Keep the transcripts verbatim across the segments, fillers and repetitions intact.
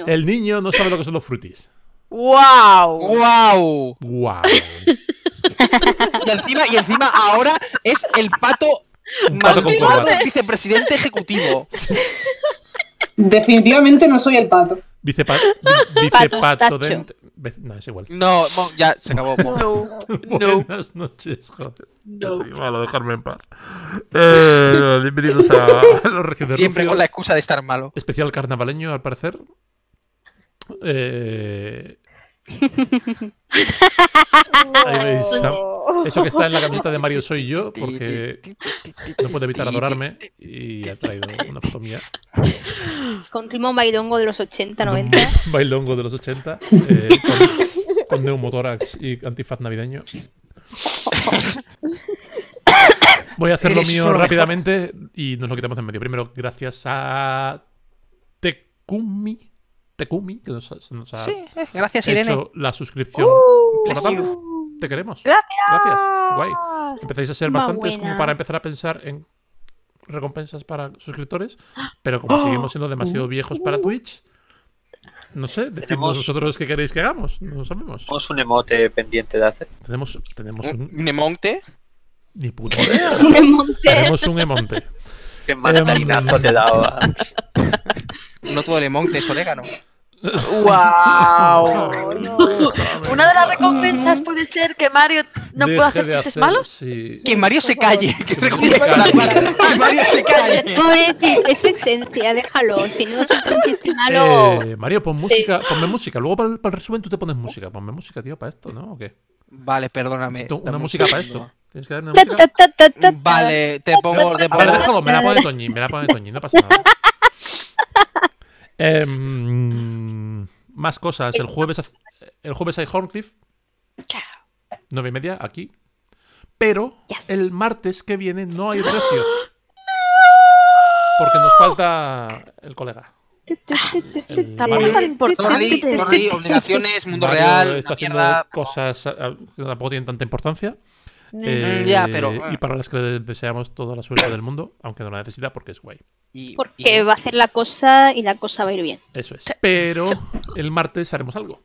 El niño no sabe lo que son los fruitis. ¡Wow! ¡Wow! ¡Guau! Y encima, y encima ahora es el pato Un pato con malvado corbata. vicepresidente ejecutivo. Definitivamente no soy el pato. Vicepa vicepato Patostacho. dente. No, es igual. No, mo- ya se acabó. mo. No, no, Buenas noches, joder. no. Estoy malo, dejarme en paz. Eh, bienvenidos a los Regios de Siempre Rufio. con la excusa de estar malo. Especial carnavaleño, al parecer. Eh... Ahí veis, Sam. Eso que está en la camiseta de Mario soy yo, porque no puede evitar adorarme y ha traído una foto mía. Con ritmo bailongo de los ochenta, noventa. Un bailongo de los ochenta, eh, con, con neumotórax y antifaz navideño. Voy a hacer lo Eres mío lo mejor. rápidamente y nos lo quitamos en medio. Primero, gracias a Tekumi, Tekumi que nos, ha- nos ha Sí, eh, gracias, Irene. hecho la suscripción por la tarde. Te queremos. Gracias. Gracias. Guay. Empezáis a ser Más bastantes como buena. para empezar a pensar en recompensas para suscriptores, pero como seguimos siendo demasiado viejos para Twitch, no sé, decidnos Tenemos- vosotros qué queréis que hagamos, no lo sabemos. Tenemos un emote pendiente de hacer. Tenemos, tenemos Un un... Nemonte. Ni puta idea. Un monte. Tenemos un emonte. Qué mandarinazo te daba. No todo Nemonte, es orégano. ¡Wow! Una de las recompensas puede ser que Mario no Deje pueda hacer de chistes hacer- malos. Sí. Que Mario se calle. Que Que Mario recompensa se calle. Que Mario se calle. Pobrecito, es su esencia, déjalo. Si no es un chiste malo. Eh, Mario, pon música, ponme música. Luego para el, para el resumen tú te pones música. Ponme música, tío, para esto, ¿no? ¿O qué? Vale, perdóname. Necesito una dame un música para segundo. esto. ¿Tienes que darme Ta, música? ta, ta, ta, ta, ta. Vale, te pongo, te A ver, pongo. déjalo, me la pone Toñi, me la pone Toñi, no pasa nada. Em, más cosas. El jueves, el jueves hay Horncliffe, nueve y media, aquí. Pero Yes. el martes que viene no hay precios. Porque nos falta el colega. El- Tampoco es tan Sorry, importante. sorry, obligaciones, mundo Mario real, está una haciendo mierda. cosas eh, que tampoco tienen tanta importancia. Mm, Eh, ya, pero- Y para las que le deseamos toda la suerte del mundo, aunque no la necesita porque es guay. Y- Porque y- va a hacer la cosa y la cosa va a ir bien. Eso es. Pero el martes haremos algo.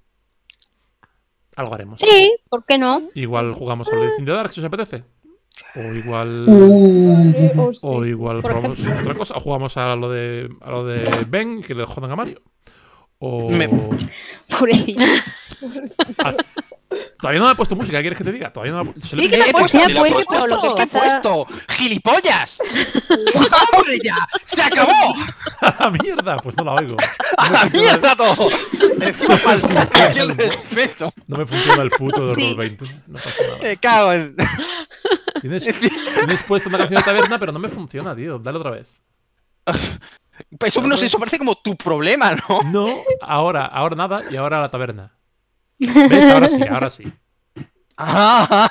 Algo haremos. Sí, ¿por qué no? Igual jugamos al Legend de Dark si os apetece. O igual. Uh, Oh, sí, O sí. igual Por probamos otra cosa. O jugamos a lo de a lo de Ben que le jodan a Mario. O. Me- Pobrecito. Ah, todavía no me he puesto música, ¿qué quieres que te diga? Todavía no me he... se lo Sí, he que pedido- la he pues, puesto, ya, he pues, puesto, pero lo que he pasa- puesto. ¡Gilipollas! ¡Hombre, ya! ¡Se acabó! ¡A la mierda! Pues no la oigo. ¡A la mierda todo! Encima falta el respeto. No me funciona el puto de Sí. Roll veinte. No pasa nada. Me cago en. Tienes, tienes puesto una canción de taberna, pero no me funciona, tío. Dale otra vez. Eso, no sé, eso parece como tu problema, ¿no? No, ahora, ahora nada y ahora la taberna. ¿Ves? Ahora sí, ahora sí. Ah,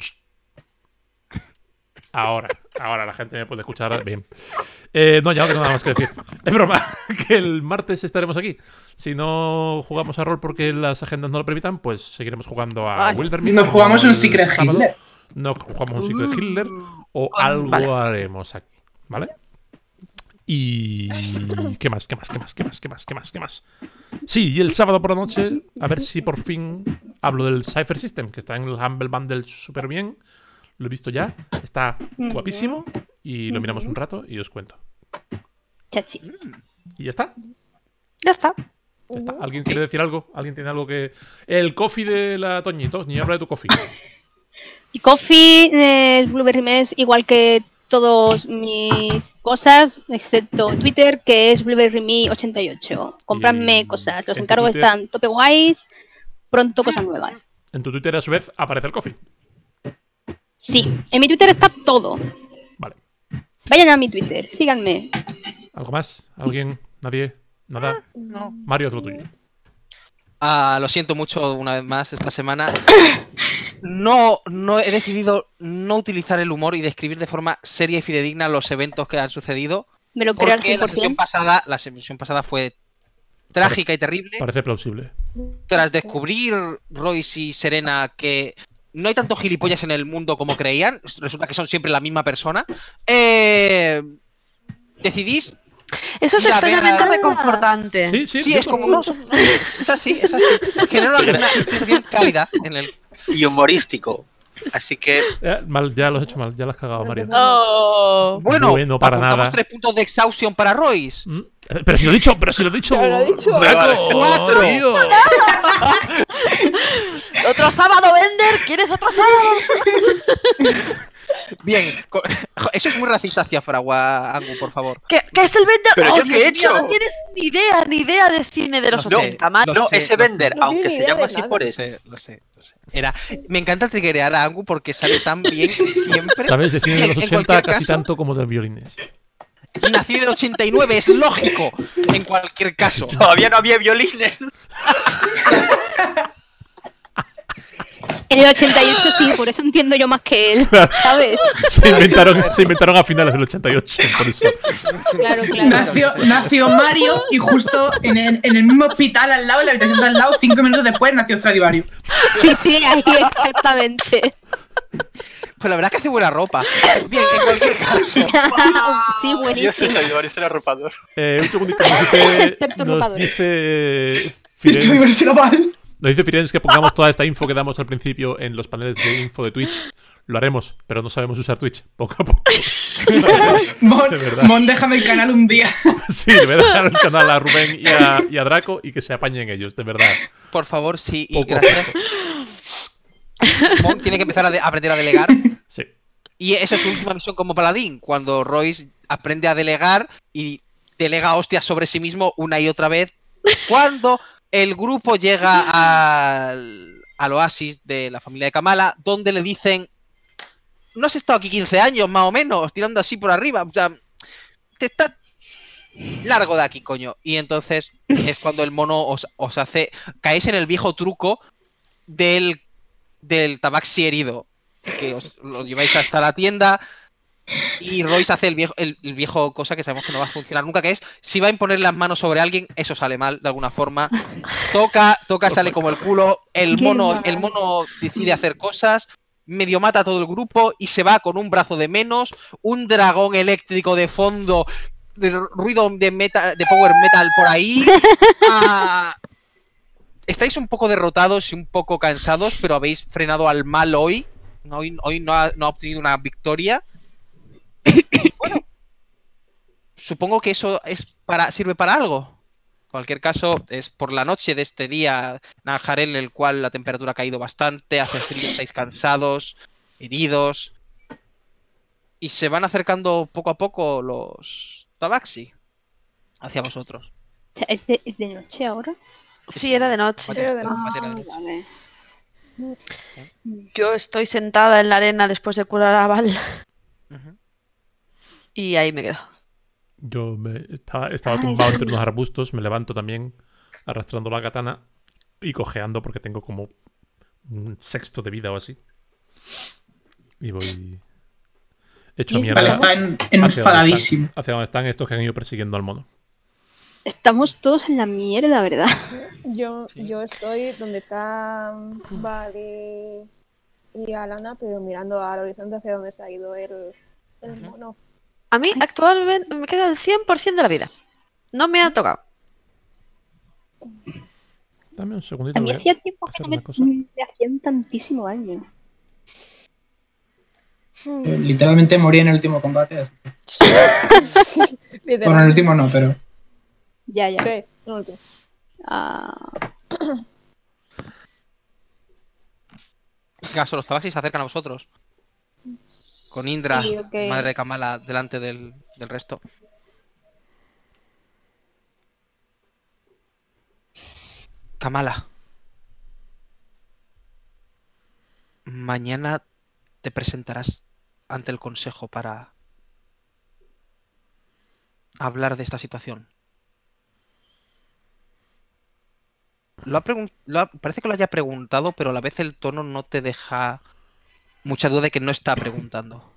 Ahora, ahora la gente me puede escuchar bien. Eh, no, ya no tengo nada más que decir. Es broma, que el martes estaremos aquí. Si no jugamos a rol porque las agendas no lo permitan, pues seguiremos jugando a Ay, Wildermyth. nos jugamos como un el Secret sábado. Hitler. No jugamos un Secret Hitler o con- algo vale. haremos aquí, ¿vale? Y... ¿Qué más? ¿Qué más? ¿Qué más? ¿Qué más? ¿Qué más? ¿Qué más? ¿Qué más? Sí, y el sábado por la noche, a ver si por fin hablo del Cypher System, que está en el Humble Bundle súper bien. Lo he visto ya, está guapísimo y lo miramos un rato y os cuento. Chachi. Y ya está. Ya está. Ya está. ¿Alguien quiere decir algo? ¿Alguien tiene algo que...? El coffee de la Toñi. Toñi, habla de tu coffee. Y Coffee, eh, el Blueberry Mess, igual que todas mis cosas, excepto Twitter, que es Blueberry Me ochenta y ocho. Compradme Y cosas. Los en tu encargos Twitter- están tope guays. Pronto cosas nuevas. En tu Twitter, a su vez, aparece el coffee. Sí, en mi Twitter está todo. Vale. Vayan a mi Twitter, síganme. ¿Algo más? ¿Alguien? ¿Nadie? ¿Nada? No. Mario, es lo tuyo. Ah, lo siento mucho una vez más esta semana. No, no he decidido no utilizar el humor y describir de forma seria y fidedigna los eventos que han sucedido. Me lo creo al Porque la cien por sesión cien. pasada, la sesión pasada fue trágica y terrible. Parece plausible. Tras descubrir Royce y Serena que no hay tantos gilipollas en el mundo como creían, resulta que son siempre la misma persona, eh, decidís Eso es Ir a ver especialmente a- reconfortante. Sí, sí, Sí, yo es como también. no, es así, es así. Genera una, una sensación cálida en el. Y humorístico. Así que Eh, mal, ya lo has hecho mal, ya lo has cagado, Mario. Oh. Bueno, Bueno, para apuntamos nada. tres puntos de exhaustion para Royce. Mm, eh, Pero si lo he dicho, pero si lo he dicho. Ya lo he dicho. Draco, Cuatro. tío. ¿Otro sábado, Bender? ¿Quieres otro sábado? Bien, co- eso es muy racista hacia Fragua, Angu, por favor. ¿Qué, qué es el Bender? ¿Pero Oh, yo Dios qué he mío, hecho? no tienes ni idea, ni idea de cine de los No sé, ochenta, Mario. lo no, sé, ese lo sé. Bender, No aunque tiene se ni idea llama de así nada. por Lo eso. sé, lo sé, lo sé. Era, me encanta triggerear a Angu porque sale tan bien siempre. Sabes de cine de los En ochenta cualquier casi caso, tanto como de violines. Nací en el ochenta y nueve, es lógico. En cualquier caso. Todavía no había violines. En el ochenta y ocho sí, por eso entiendo yo más que él, ¿sabes? Se inventaron, se inventaron a finales del ochenta y ocho, por eso. Claro, claro. Nació, nació Mario y justo en el, en el mismo hospital al lado, en la habitación de al lado, cinco minutos después nació Stradivarius. Sí, sí, ahí exactamente. Pues la verdad es que hace buena ropa. Bien, en cualquier caso. Sí, Dios, buenísimo. el Stradivarius era arropador. Eh, un segundito, nos dice. Excepto Nos ropadores. dice. Stradivarius Firenze, era mal. nos dice Firenze que pongamos toda esta info que damos al principio en los paneles de info de Twitch. Lo haremos, pero no sabemos usar Twitch. Poco a poco. Mon, De verdad. Mon, déjame el canal un día. Sí, le voy a dejar el canal a Rubén y a, y a Draco y que se apañen ellos, de verdad. Por favor, sí, y Poco a gracias. Mon tiene que empezar a de- aprender a delegar. Sí. Y esa es su última misión como paladín. Cuando Royce aprende a delegar y delega hostias sobre sí mismo una y otra vez. Cuando el grupo llega al, al oasis de la familia de Kamala, donde le dicen: no has estado aquí quince años, más o menos, tirando así por arriba. O sea, te está largo de aquí, coño. Y entonces es cuando el mono os, os hace. Caéis en el viejo truco del, del tabaxi herido. Que os lo lleváis hasta la tienda. Y Royce hace el viejo, el, el viejo cosa que sabemos que no va a funcionar nunca, que es si va a imponer las manos sobre alguien, eso sale mal de alguna forma. Toca, toca, sale como el culo. El Qué mono, mal. el mono decide hacer cosas. Medio mata a todo el grupo y se va con un brazo de menos, un dragón eléctrico de fondo, de ruido de meta, de power metal por ahí. Ah, estáis un poco derrotados y un poco cansados, pero habéis frenado al mal hoy. Hoy, hoy no, ha, no ha obtenido una victoria. Y bueno, supongo que eso es para, sirve para algo. En cualquier caso, es por la noche de este día, Nanjarel, en el cual la temperatura ha caído bastante, hace frío, estáis cansados, heridos. Y se van acercando poco a poco los tabaxi hacia vosotros. O sea, ¿es de, ¿Es de noche ahora? Sí, era de noche. Era de noche. Más era de noche. Vale. Yo estoy sentada en la arena después de curar a Val Ujú. y ahí me quedo. Yo me estaba, estaba Ay, tumbado sí. entre unos arbustos, me levanto también arrastrando la katana y cojeando porque tengo como un sexto de vida o así. Y voy hecho Y mierda. Vale, está en- hacia donde enfadadísimo. están- Hacia donde están estos que han ido persiguiendo al mono. Estamos todos en la mierda, ¿verdad? Yo, Sí. yo estoy donde está Vale y Alana, pero mirando al horizonte hacia donde se ha ido el, el Ujú. mono. A mí actualmente me queda el cien por ciento de la vida. No me ha tocado. Dame un segundito. A mí voy a hacía tiempo que hacer no me, una cosa. me hacían tantísimo daño. Eh, Literalmente morí en el último combate. así que- Literal. Bueno, en el último no, pero. Ya, ya. Sí, no, tío. Ah, En caso, los tabaxis se acercan a vosotros. Con Indra, sí, ok. madre de Kamala, delante del, del resto. Kamala. Mañana te presentarás ante el consejo para hablar de esta situación. Lo ha pregun- lo ha- parece que lo haya preguntado, pero a la vez el tono no te deja mucha duda de que no está preguntando.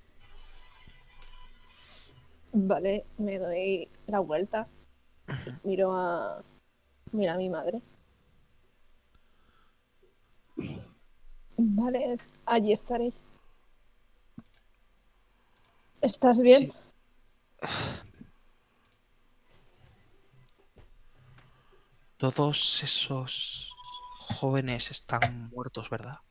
Vale, me doy la vuelta. Miro a. Mira a mi madre. Vale, es- allí estaré. ¿Estás bien? Todos esos jóvenes están muertos, ¿verdad?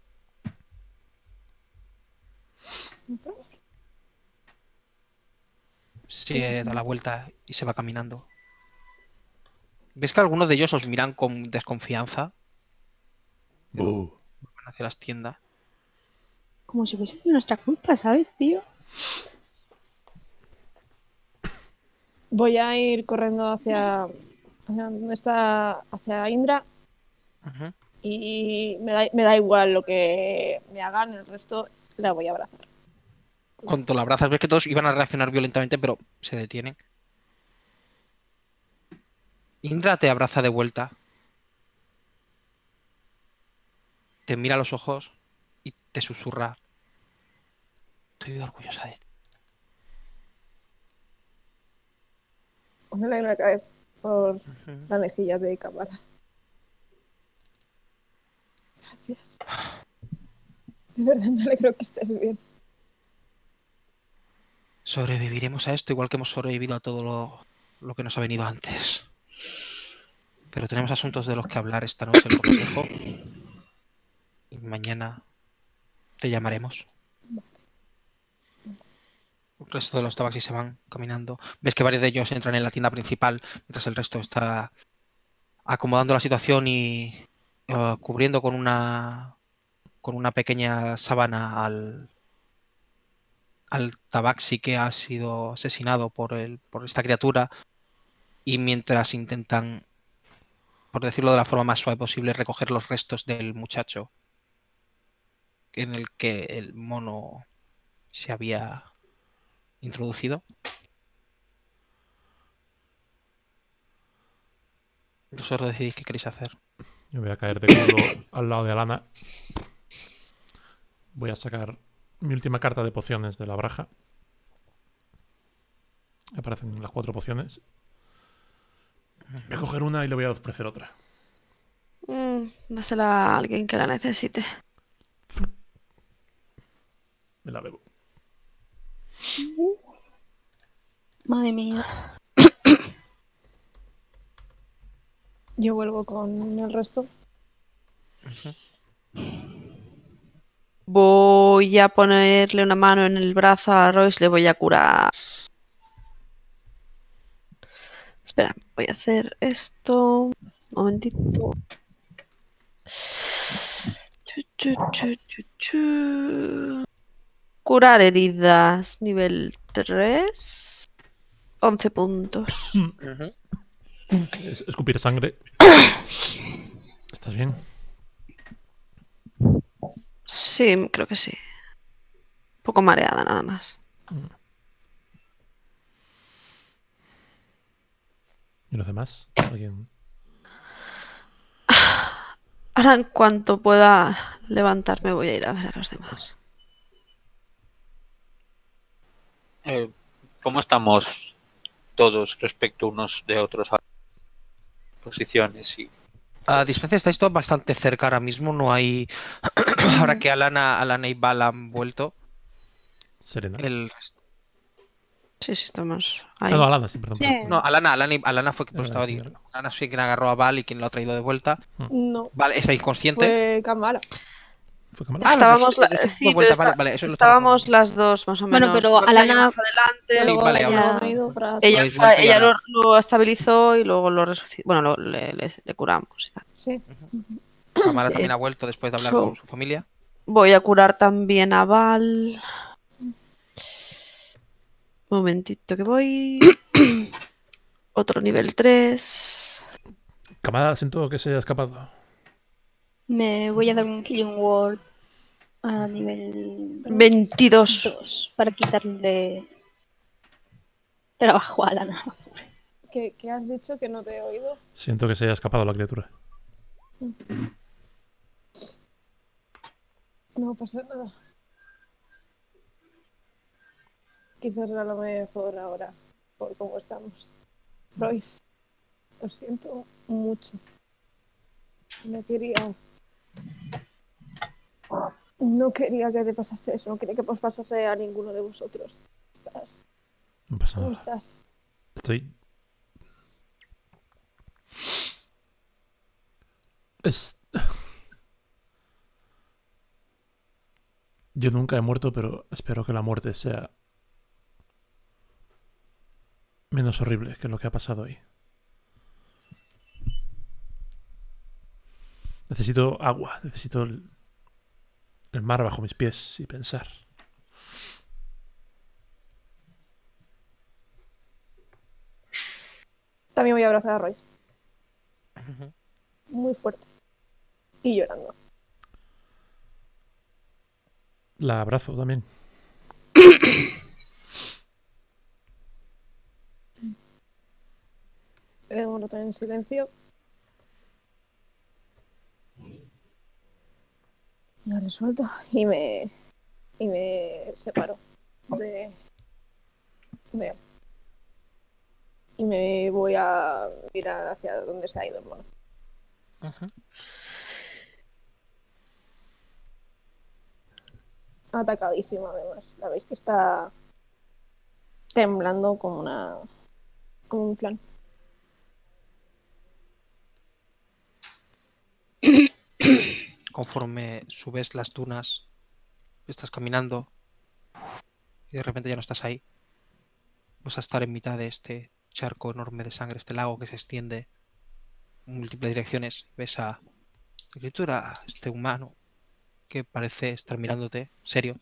Se da la vuelta y se va caminando. ¿Ves que algunos de ellos os miran con desconfianza? Buh. Van hacia las tiendas. Como si fuese de nuestra culpa, ¿sabes, tío? Voy a ir corriendo hacia, hacia donde está, hacia Indra, Ujú. y me da, me da igual lo que me hagan, el resto la voy a abrazar. Cuando la abrazas ves que todos iban a reaccionar violentamente, pero se detienen. Indra te abraza de vuelta. Te mira a los ojos y te susurra. Estoy orgullosa de ti. Una lágrima cae por la mejilla de Kamala. Gracias. De verdad me alegro que estés bien. Sobreviviremos a esto igual que hemos sobrevivido a todo lo, lo que nos ha venido antes. Pero tenemos asuntos de los que hablar esta noche, lo dejo. Y mañana te llamaremos. El resto de los tabaxis se van caminando. Ves que varios de ellos entran en la tienda principal, mientras el resto está acomodando la situación y uh, cubriendo con una con una pequeña sábana al al tabaxi que ha sido asesinado por el por esta criatura. Y mientras intentan, por decirlo de la forma más suave posible, recoger los restos del muchacho en el que el mono se había introducido. Vosotros decidís qué queréis hacer. Yo voy a caer de culo al lado de Alana. Voy a sacar mi última carta de pociones de la baraja. Aparecen las cuatro pociones. Voy a coger una y le voy a ofrecer otra. Mm, dásela a alguien que la necesite. Me la bebo. Madre mía. Yo vuelvo con el resto. Voy a ponerle una mano en el brazo a Royce, le voy a curar. Espera, voy a hacer esto. Un momentito. Chu, chu, chu, chu, chu. Curar heridas, nivel tres. once puntos. Ujú. Es- Escupir sangre. ¿Estás bien? Sí, creo que sí. Un poco mareada nada más. ¿Y los demás? ¿Alguien? Ahora en cuanto pueda levantarme voy a ir a ver a los demás. Eh, ¿Cómo estamos todos respecto unos de otros a posiciones? Y A distancia estáis todos bastante cerca ahora mismo. No hay. Ahora que Alana, Alana y Val han vuelto. Serena. El... Sí, sí, estamos Ah, ahí. no, Alana, sí, perdón. Sí. perdón. No, Alana, Alana, y- Alana fue que pues, Alana, estaba. sí, di- verdad. Alana fue quien agarró a Val y quien lo ha traído de vuelta. No, Val está inconsciente. fue Kamala. ¿Fue cámara? Ah, Estábamos, no, la- sí, sí, sí, fue pero vuelta, está- vale, vale, eso lo estaba estábamos recordando. las dos más o Bueno, menos. pero Roxana Alana- más adelante. Sí, Luego vale, ya ahora- me he ido para... Ella, Habéis vuelto y ella ahora- lo, lo estabilizó y luego lo resucitó. Bueno, lo- le, le- le curamos. y tal. Sí. Kamala Eh, también ha vuelto después de hablar so- con su familia. Voy a curar también a Val. Momentito que voy. Otro nivel tres. Camada, siento que se haya escapado. Me voy a dar un Killing Word a nivel veintidós. dos para quitarle trabajo a Alana. ¿Qué, qué has dicho que no te he oído? Siento que se haya escapado la criatura. No pasa nada. Quizás era lo mejor ahora, por cómo estamos. Royce, lo siento mucho. No quería... No quería que te pasase eso, no quería que os pasase a ninguno de vosotros. ¿Estás? No pasa ¿Cómo nada. estás? Estoy... Es... Yo nunca he muerto, pero espero que la muerte sea menos horrible que lo que ha pasado hoy. Necesito agua, necesito el, el mar bajo mis pies y pensar. También voy a abrazar a Royce. Muy fuerte. Y llorando. La abrazo también. Le doy un rato en silencio. No le suelto y me. Y me separo de. de él. Y me voy a mirar hacia donde se ha ido el mono. Ujú. Atacadísimo, además. La veis que está temblando como una. como un plan. Conforme subes las dunas, estás caminando y de repente ya no estás ahí. Vas a estar en mitad de este charco enorme de sangre, este lago que se extiende en múltiples direcciones. Ves a la criatura, este humano que parece estar mirándote, serio.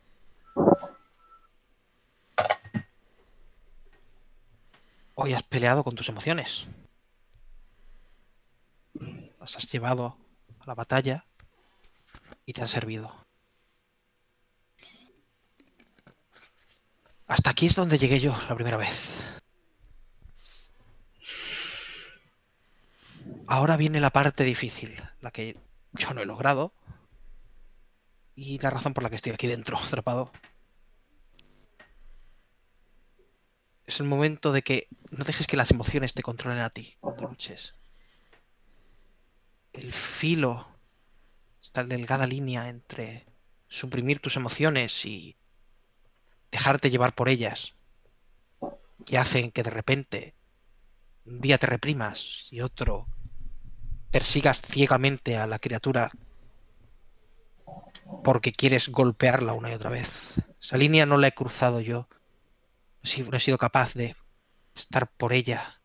Hoy has peleado con tus emociones. Las has llevado a la batalla y te han servido. Hasta aquí es donde llegué yo la primera vez. Ahora viene la parte difícil, la que yo no he logrado. Y la razón por la que estoy aquí dentro, atrapado. Es el momento de que no dejes que las emociones te controlen a ti cuando luches. El filo, esta delgada línea entre suprimir tus emociones y dejarte llevar por ellas, que hacen que de repente un día te reprimas y otro persigas ciegamente a la criatura porque quieres golpearla una y otra vez. Esa línea no la he cruzado yo. No he sido capaz de estar por ella.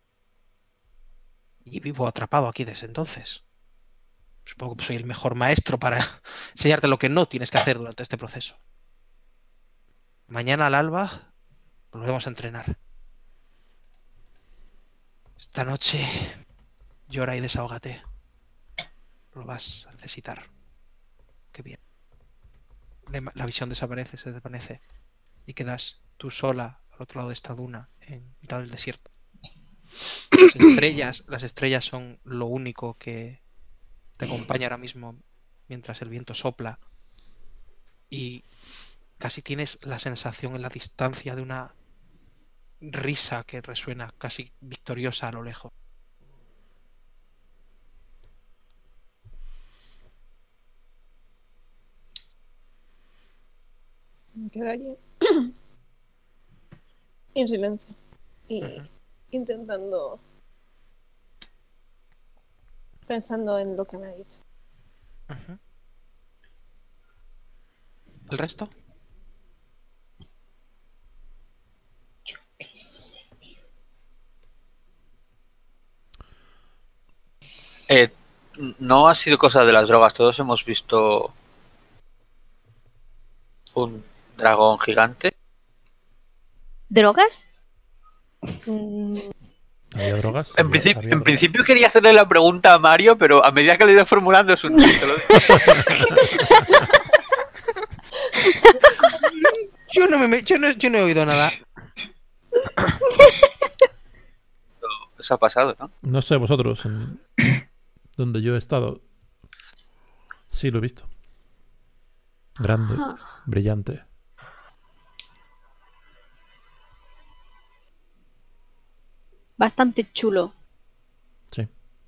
Y vivo atrapado aquí desde entonces. Supongo que soy el mejor maestro para enseñarte lo que no tienes que hacer durante este proceso. Mañana al alba volvemos a entrenar. Esta noche llora y desahógate. Lo vas a necesitar. Qué bien. La visión desaparece, se desvanece. Y quedas tú sola al otro lado de esta duna, en mitad del desierto. Las estrellas, las estrellas son lo único que te acompaña ahora mismo mientras el viento sopla. Y casi tienes la sensación en la distancia de una risa que resuena casi victoriosa a lo lejos. Me quedo allí en silencio y Ujú. intentando, pensando en lo que me ha dicho. Ujú. ¿El resto? Eh, no ha sido cosa de las drogas, todos hemos visto un dragón gigante. ¿Drogas? Mm, ¿Había drogas? En, Había- principio, había en drogas. principio quería hacerle la pregunta a Mario, pero a medida que le he ido formulando es un sí, te lo digo. Yo no, me, me- yo, no, yo no he oído nada. Eso ha pasado, ¿no? No sé vosotros, en donde yo he estado, sí lo he visto. Grande, brillante. Bastante chulo. Sí.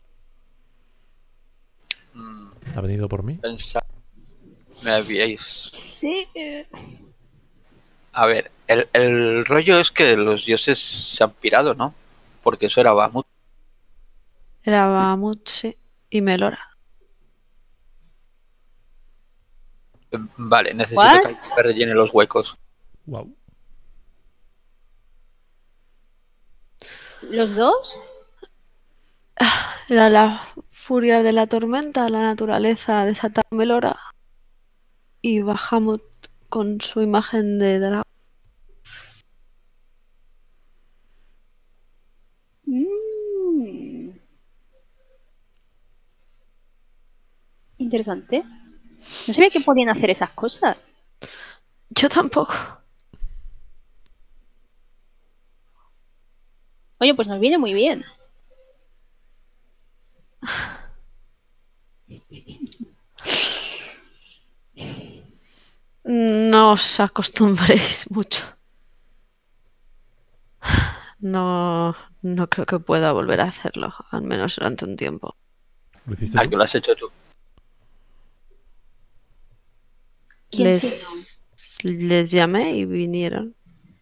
Mm, ¿Ha venido por mí? pensad, me habíais... Sí. eh, A ver, el, el rollo es que los dioses se han pirado, ¿no? Porque eso era Bahamut. Era Bahamut, sí. Y Melora. Vale, necesito ¿What? que el verde llene los huecos. Wow. ¿Los dos? Era la furia de la tormenta, la naturaleza desata Melora y Bahamut con su imagen de dragón. Mm. Interesante. No sabía que podían hacer esas cosas. Yo tampoco. Oye, pues nos viene muy bien. No os acostumbréis mucho. No, no creo que pueda volver a hacerlo, al menos durante un tiempo. ¿Lo hiciste Ah, tú? que lo has hecho tú. ¿Quién Les, les llamé y vinieron.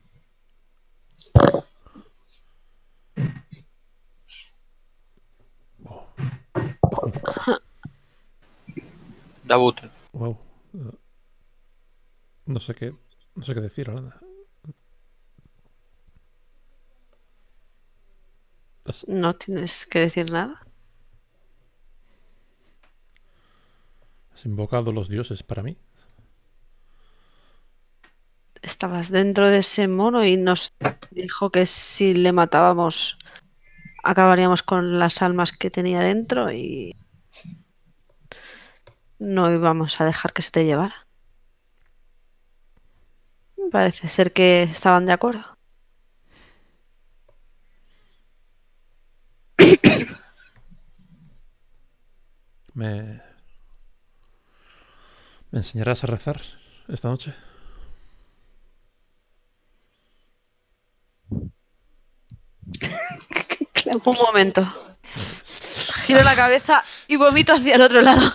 Dabut. Wow. Uh, No sé qué. No sé qué decir, Alana. Has, No tienes que decir nada. has invocado los dioses para mí. Estabas dentro de ese mono y nos dijo que si le matábamos acabaríamos con las almas que tenía dentro y no íbamos a dejar que se te llevara. Parece ser que estaban de acuerdo. ¿Me, ¿Me enseñarás a rezar esta noche? Un momento. Giro la cabeza y vomito hacia el otro lado.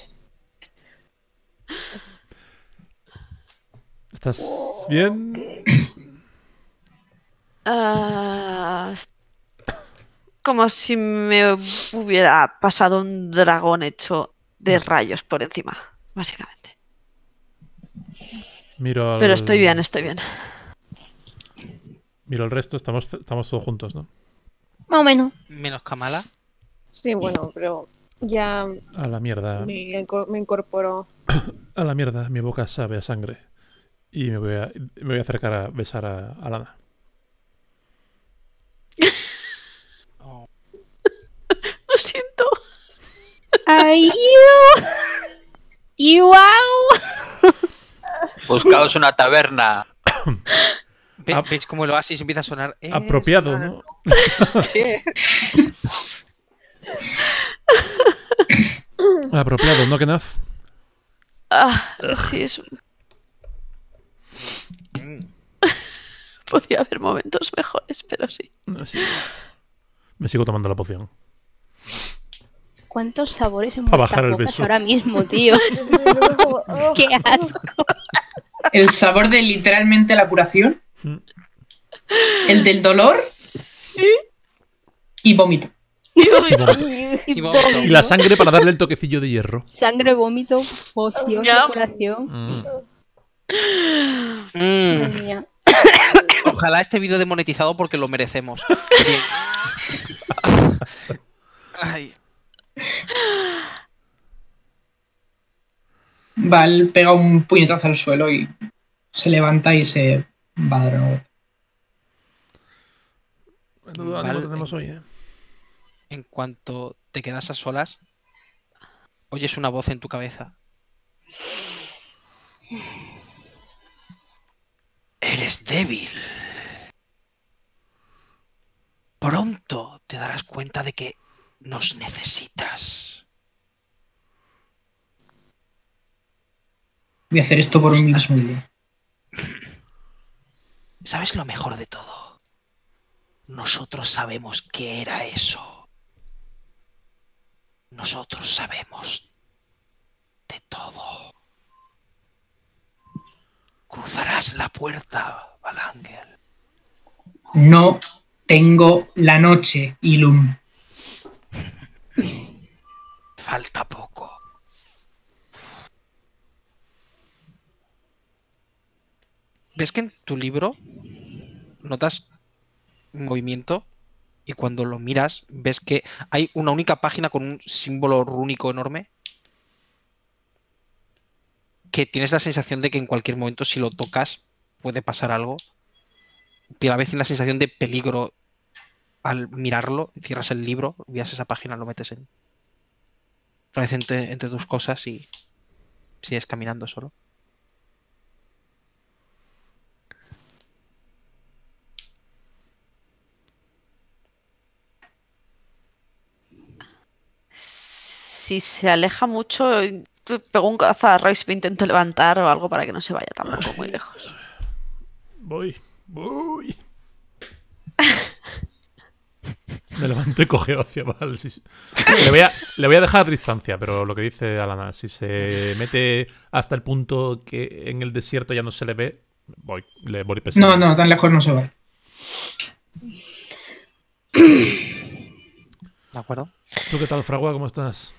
¿Estás bien? Ah, como si me hubiera pasado un dragón hecho de rayos por encima, básicamente. Miro al, Pero estoy bien, estoy bien. Miro al resto, estamos, estamos todos juntos, ¿no? Más o menos. Menos Kamala. Sí, bueno, pero ya A la mierda. me, inco- me incorporo. A la mierda, mi boca sabe a sangre. Y me voy a, me voy a acercar a besar a, a Lana. Oh. Lo siento. ¡Ay, yo! ¡Guau! Buscaos una taberna. Ve- Ah. ¿Veis cómo el oasis empieza a sonar? Es Apropiado, una- ¿no? Sí. Apropiado, ¿no, Kenneth? Ah, sí, es... Mm. podía haber momentos mejores, pero sí. Sí. Me sigo tomando la poción. ¿Cuántos sabores en Pa' vuestras bajar el bocas beso. ahora mismo, tío? ¡Qué asco! El sabor de literalmente la curación, Mm. el del dolor y vómito. Y vómito. Y vómito. Y la sangre para darle el toquecillo de hierro. Sangre, vómito, poción, Ya. curación. Mm. Mm. Madre mía. Ojalá esté vídeo demonetizado porque lo merecemos. Bien. Ay. Val pega un puñetazo al suelo y se levanta y se va a dar una vuelta. Menudo ánimo Vale. tenemos hoy, ¿eh? En cuanto te quedas a solas, oyes una voz en tu cabeza. Eres débil. Pronto te darás cuenta de que nos necesitas. Voy a hacer esto por un mismo día. ¿Sabes lo mejor de todo? Nosotros sabemos qué era eso. Nosotros sabemos de todo. Cruzarás la puerta, Valangel. No tengo la noche, Ilum. Falta poco. ves que en tu libro notas un movimiento y cuando lo miras ves que hay una única página con un símbolo rúnico enorme que tienes la sensación de que en cualquier momento si lo tocas puede pasar algo. Y a la vez la sensación de peligro al mirarlo, cierras el libro, olvidas esa página, lo metes en otra vez entre, entre tus cosas y sigues caminando solo. Si se aleja mucho, pego un codazo a Royce, me intento levantar o algo para que no se vaya tampoco muy lejos. Voy, voy. Me levanto y cogeo hacia Val. Si se- le, voy a, le voy a dejar distancia, pero lo que dice Alana, si se mete hasta el punto que en el desierto ya no se le ve, voy, le voy pesando. No, no, tan lejos no se va. ¿De acuerdo? ¿Tú qué tal, Fragua? ¿Cómo estás?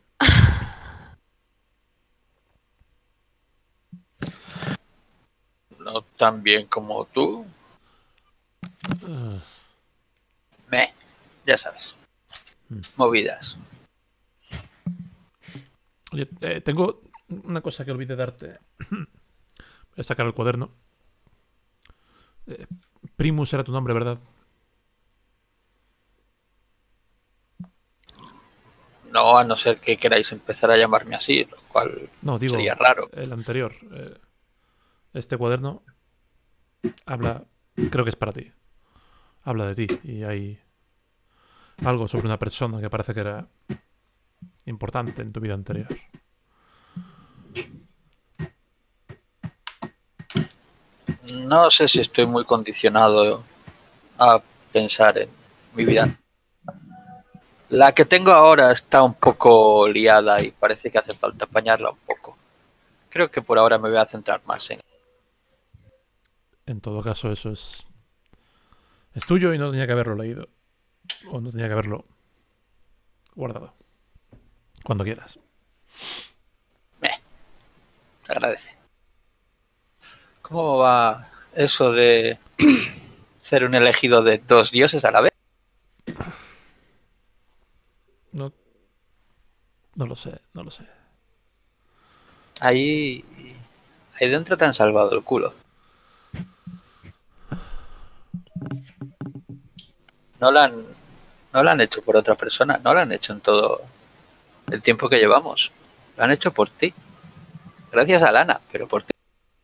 No tan bien como tú. Ah, Me, ya sabes. Mm. Movidas. Oye, eh, tengo una cosa que olvidé darte. Voy a sacar el cuaderno. Eh, Primus era tu nombre, ¿verdad? No, a no ser que queráis empezar a llamarme así, lo cual No, digo, sería raro. el anterior. Eh, este cuaderno habla, creo que es para ti. Habla de ti y hay algo sobre una persona que parece que era importante en tu vida anterior. No sé si estoy muy condicionado a pensar en mi vida. La que tengo ahora está un poco liada y parece que hace falta apañarla un poco. Creo que por ahora me voy a centrar más en... En todo caso, eso es, es tuyo y no tenía que haberlo leído. O no tenía que haberlo guardado. Cuando quieras. Me agradece. ¿Cómo va eso de ser un elegido de dos dioses a la vez? No, no lo sé, no lo sé. Ahí, ahí dentro te han salvado el culo. No lo han, no lo han hecho por otra persona, no lo han hecho en todo el tiempo que llevamos. Lo han hecho por ti. Gracias a Lana, pero por ti.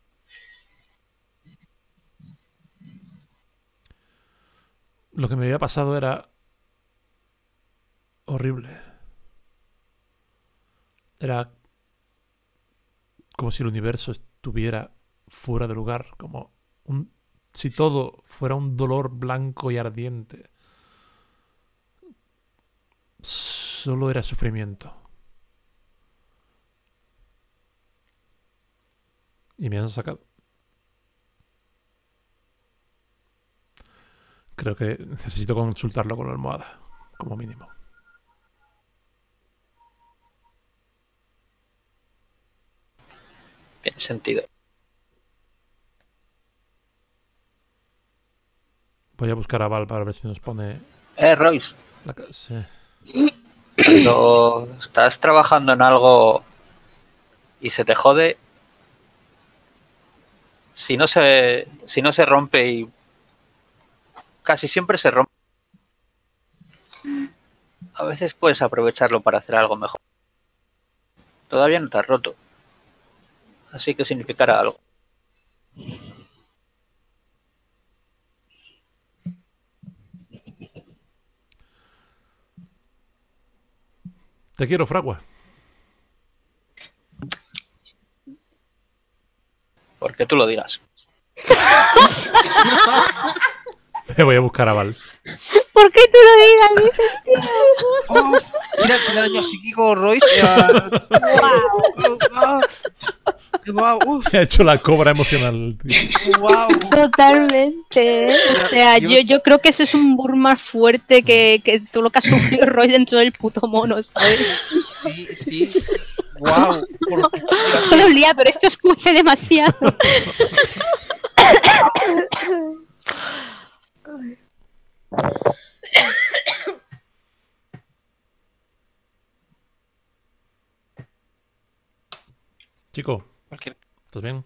Lo que me había pasado era horrible. Era como si el universo estuviera fuera de lugar, como un, si todo fuera un dolor blanco y ardiente. Solo era sufrimiento. Y me han sacado. Creo que necesito consultarlo con la almohada, como mínimo. Tiene sentido. Voy a buscar a Val para ver si nos pone Eh, Royce, la ca- sí. cuando estás trabajando en algo y se te jode, si no se, si no se rompe y casi siempre se rompe, a veces puedes aprovecharlo para hacer algo mejor. Todavía no te has roto, así que significará algo. Te quiero, Fragua. Porque tú lo digas. Me voy a buscar a Val. ¿Por qué tú lo digas? Dices, tío. Oh, mira el daño psíquico, Royce. Wow. Wow. Me ha hecho la cobra emocional, tío. Wow. Totalmente. ¿eh? O sea, yo, yo creo que eso es un burn más fuerte que, que todo lo que ha sufrido Roy dentro del puto mono, ¿sabes? Sí, sí. Wow. No dolía, pero esto escuece demasiado. Chico, Cualquier... ¿estás bien?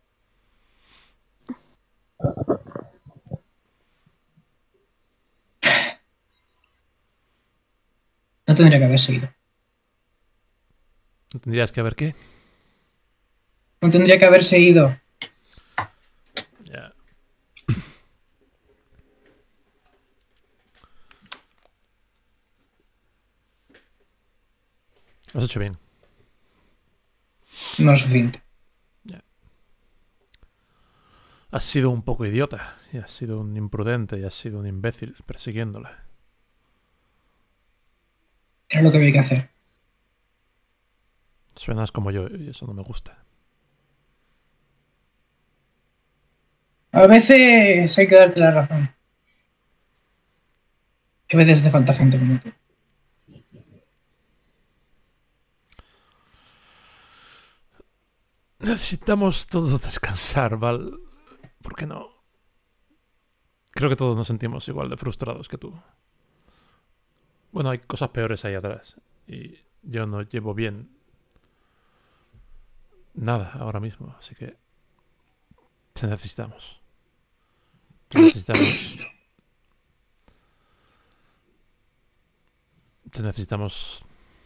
No tendría que haber seguido. Tendrías que ver qué. No tendría que haber seguido. Ya. Lo has hecho bien. No lo suficiente. Has sido un poco idiota. Y has sido un imprudente. Y has sido un imbécil persiguiéndola. Era lo que había que hacer. Suenas como yo y eso no me gusta. A veces hay que darte la razón. Y a veces hace falta gente como tú. Necesitamos todos descansar, Val. ¿Por qué no? Creo que todos nos sentimos igual de frustrados que tú. Bueno, hay cosas peores ahí atrás. Y yo no llevo bien nada ahora mismo, así que te necesitamos. Te necesitamos. Te necesitamos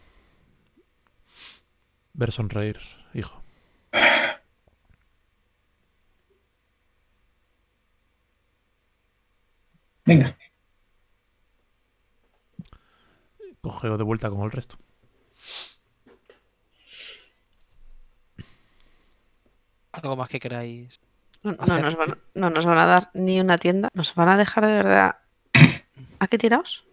ver sonreír, hijo. Venga. Cogeo de vuelta con el resto. Algo más que queráis. No, no hacer. nos van, no nos van a dar ni una tienda. Nos van a dejar de verdad. ¿A qué tirados?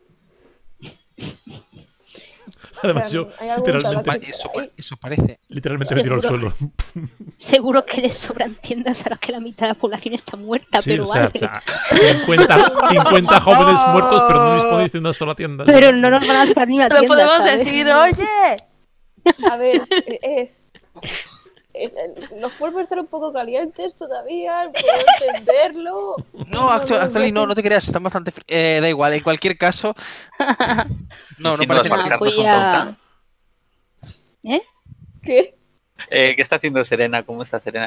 Además, O sea, yo ¿hay algún literalmente, tabaco? Pa- Eso, pa- eso parece. literalmente me tiro al Seguro. suelo. Seguro que les sobran tiendas ahora que la mitad de la población está muerta, Sí, pero o sea, vale. o sea, cincuenta, cincuenta jóvenes muertos, pero no disponéis de una sola tienda. Pero no nos van a dejar ni una Se lo tienda, podemos ¿sabes? decir, oye. A ver, eh, eh, eh, eh, los cuerpos están un poco calientes todavía, puedo entenderlo. No, actu- no, actually, no, no. no te creas, están bastante. fri- Eh, da igual, en cualquier caso. No, Si no no, parece Marta, Nah, mal. no voy son a... ¿Eh? ¿Qué? Eh, ¿Qué está haciendo Serena? ¿Cómo está Serena?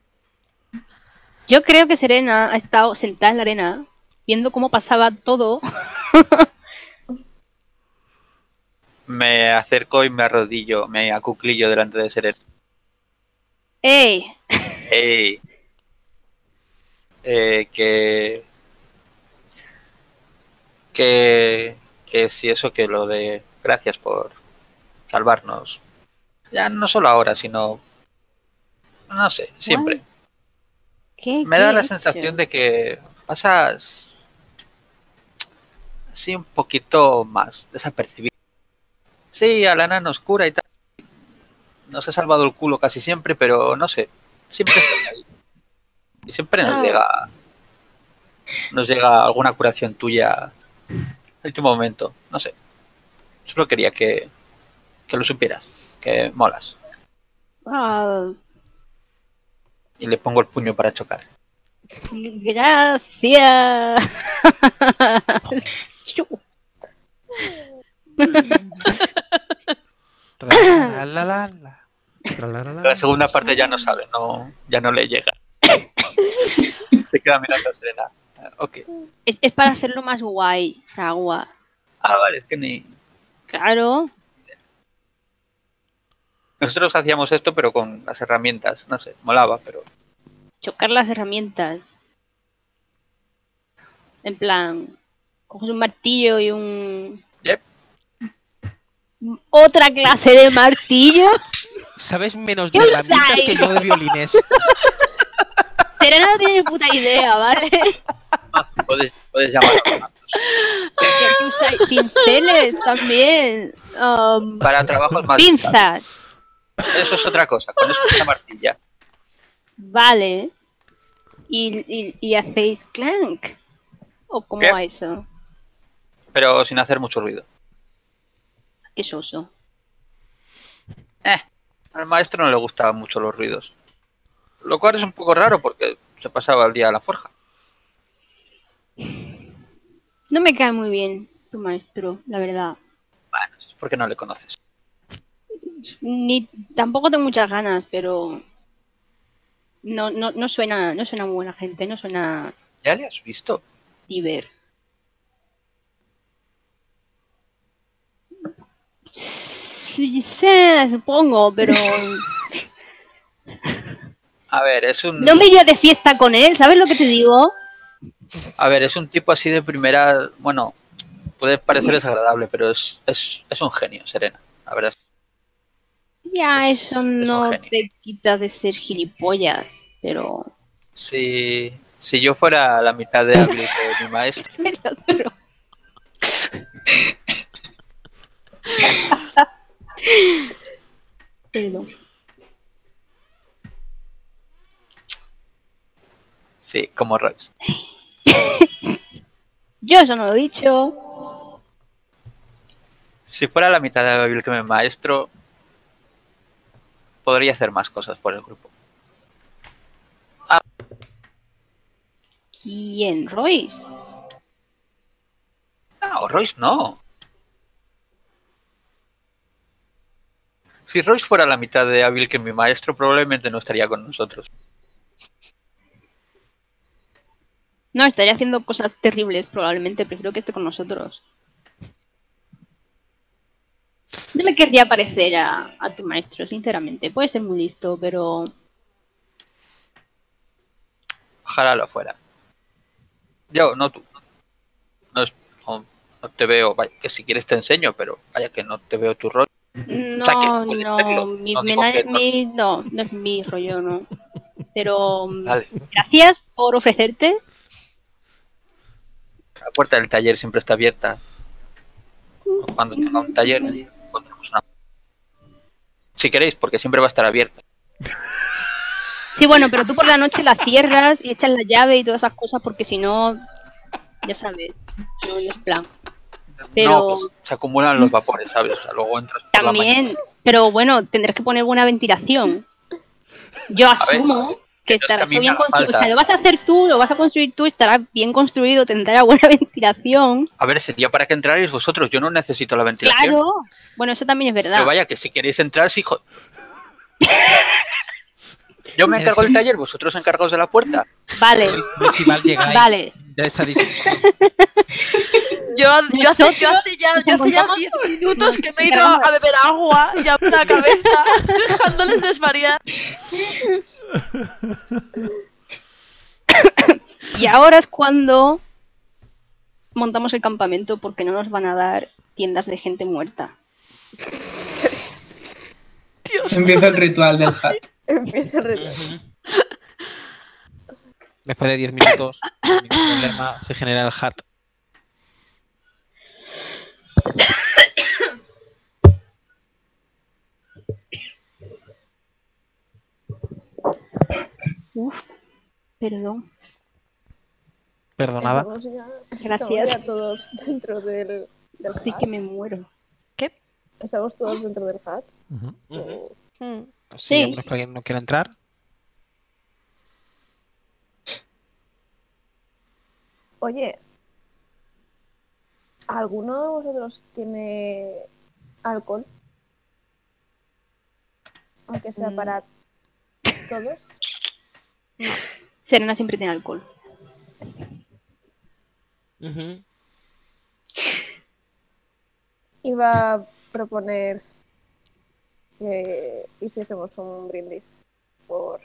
Yo creo que Serena ha estado sentada en la arena, viendo cómo pasaba todo. Me acerco y me arrodillo, me acuclillo delante de Serena. ¡Ey! Ey. Eh, que... Que... Que si eso, que lo de... Gracias por salvarnos. Ya no solo ahora, sino... No sé, siempre. ¿Qué, Me qué da he la hecho? sensación de que pasas... Así un poquito más desapercibido. Sí, a la nana oscura y tal. Nos ha salvado el culo casi siempre, pero no sé. Siempre estás ahí. Y siempre nos Ah. llega... Nos llega alguna curación tuya en el último momento. No sé. Solo quería que... Que lo supieras. Que molas. Ah, Y le pongo el puño para chocar. gracias. Chu. La, la, la, la. Tralalala. La segunda parte ya no sabe, no, ya no le llega. Se queda mirando a Serena. Ah, ok. Es, es para hacerlo más guay, Fragua. Ah, vale, es que ni... Claro. Nosotros hacíamos esto, pero con las herramientas. No sé, molaba, pero... Chocar las herramientas. En plan, coges un martillo y un... Yep. ¿Otra clase de martillo? Sabes menos de ¿Qué herramientas usáis? que yo de violines. Serena no tiene ni puta idea, ¿vale? Puedes, puedes llamarlo. Que usáis pinceles también. um, Para trabajos más... pinzas. Eso es otra cosa, con eso es una martilla. Vale. Y, y, y hacéis clank. ¿O cómo ¿Qué? va eso? Pero sin hacer mucho ruido. Qué soso. Eh, al maestro no le gustaban mucho los ruidos. Lo cual es un poco raro porque se pasaba el día a la forja. No me cae muy bien tu maestro, la verdad. Bueno, es porque no le conoces. Ni tampoco tengo muchas ganas, pero no, no, no suena, no suena muy buena gente, no suena ¿Ya le has visto? diver. Sí, sí, supongo, pero A ver, es un. no me iría de fiesta con él, ¿sabes lo que te digo? A ver, es un tipo así de primera. Bueno, puede parecer desagradable, pero es, es, es un genio, Serena. La verdad. Ya, Es- eso es un no genio. te quita de ser gilipollas, pero Si, si yo fuera la mitad de hábil que mi maestro, el otro. Perdón. sí, como Royce. Yo eso no lo he dicho. Si fuera la mitad de hábil que mi maestro, podría hacer más cosas por el grupo. ¿Quién? ¿Royce? No, Royce no. Si Royce fuera la mitad de hábil que mi maestro, probablemente no estaría con nosotros. No, estaría haciendo cosas terribles, probablemente. Prefiero que esté con nosotros. No me querría parecer a, a tu maestro, sinceramente. Puede ser muy listo, pero Ojalá lo fuera. Yo, no tú. No, es- no- no te veo, vaya, que si quieres te enseño, pero vaya que no te veo tu rol. no, O sea, que puede no, serlo, mi, no digo mena- que no. mi- no, no es mi rollo, no. Pero mm, Vale. gracias por ofrecerte. La puerta del taller siempre está abierta. Cuando tenga un taller, encontramos una. Si queréis, porque siempre va a estar abierta. Sí, bueno, pero tú por la noche la cierras y echas la llave y todas esas cosas porque si no, ya sabes, no es plan. Pero No, pues se acumulan los vapores, ¿sabes? O sea, luego entras por la mañana. también, pero bueno, tendrás que poner buena ventilación. Yo asumo que que no es que estará a mí me bien haga construido. O falta. sea, lo vas a hacer tú, lo vas a construir tú, estará bien construido, tendrá buena ventilación. A ver, sería para que entrarais vosotros. Yo no necesito la ventilación. Claro. Bueno, eso también es verdad. Pero vaya, que si queréis entrar, sí, jo- Yo me encargo del taller, vosotros encargaos de la puerta. Vale, Luis y Val llegáis vale. de esta discusión. Yo, yo, hace, yo Nosotros hace ya, nos yo hace ya encontramos- diez minutos que me he ido encargamos- a beber agua y a la cabeza, dejándoles desvariar. Y ahora es cuando montamos el campamento porque no nos van a dar tiendas de gente muerta. Dios. Empieza el ritual del hat. Empieza a retar. Después de diez minutos, sin ningún problema, se genera el hat. Uf, perdón. Perdonada. Estamos ya, Gracias. estamos ya todos dentro del, del Estoy hat. que me muero. Estamos todos dentro del hat. Ujú. O- Mm. Pues Sí. sí, a menos que alguien no quiera entrar. Oye, ¿alguno de vosotros tiene alcohol? Aunque sea Mm. para todos. Serena siempre tiene alcohol. Ujú. Iba a proponer que hiciésemos un brindis por,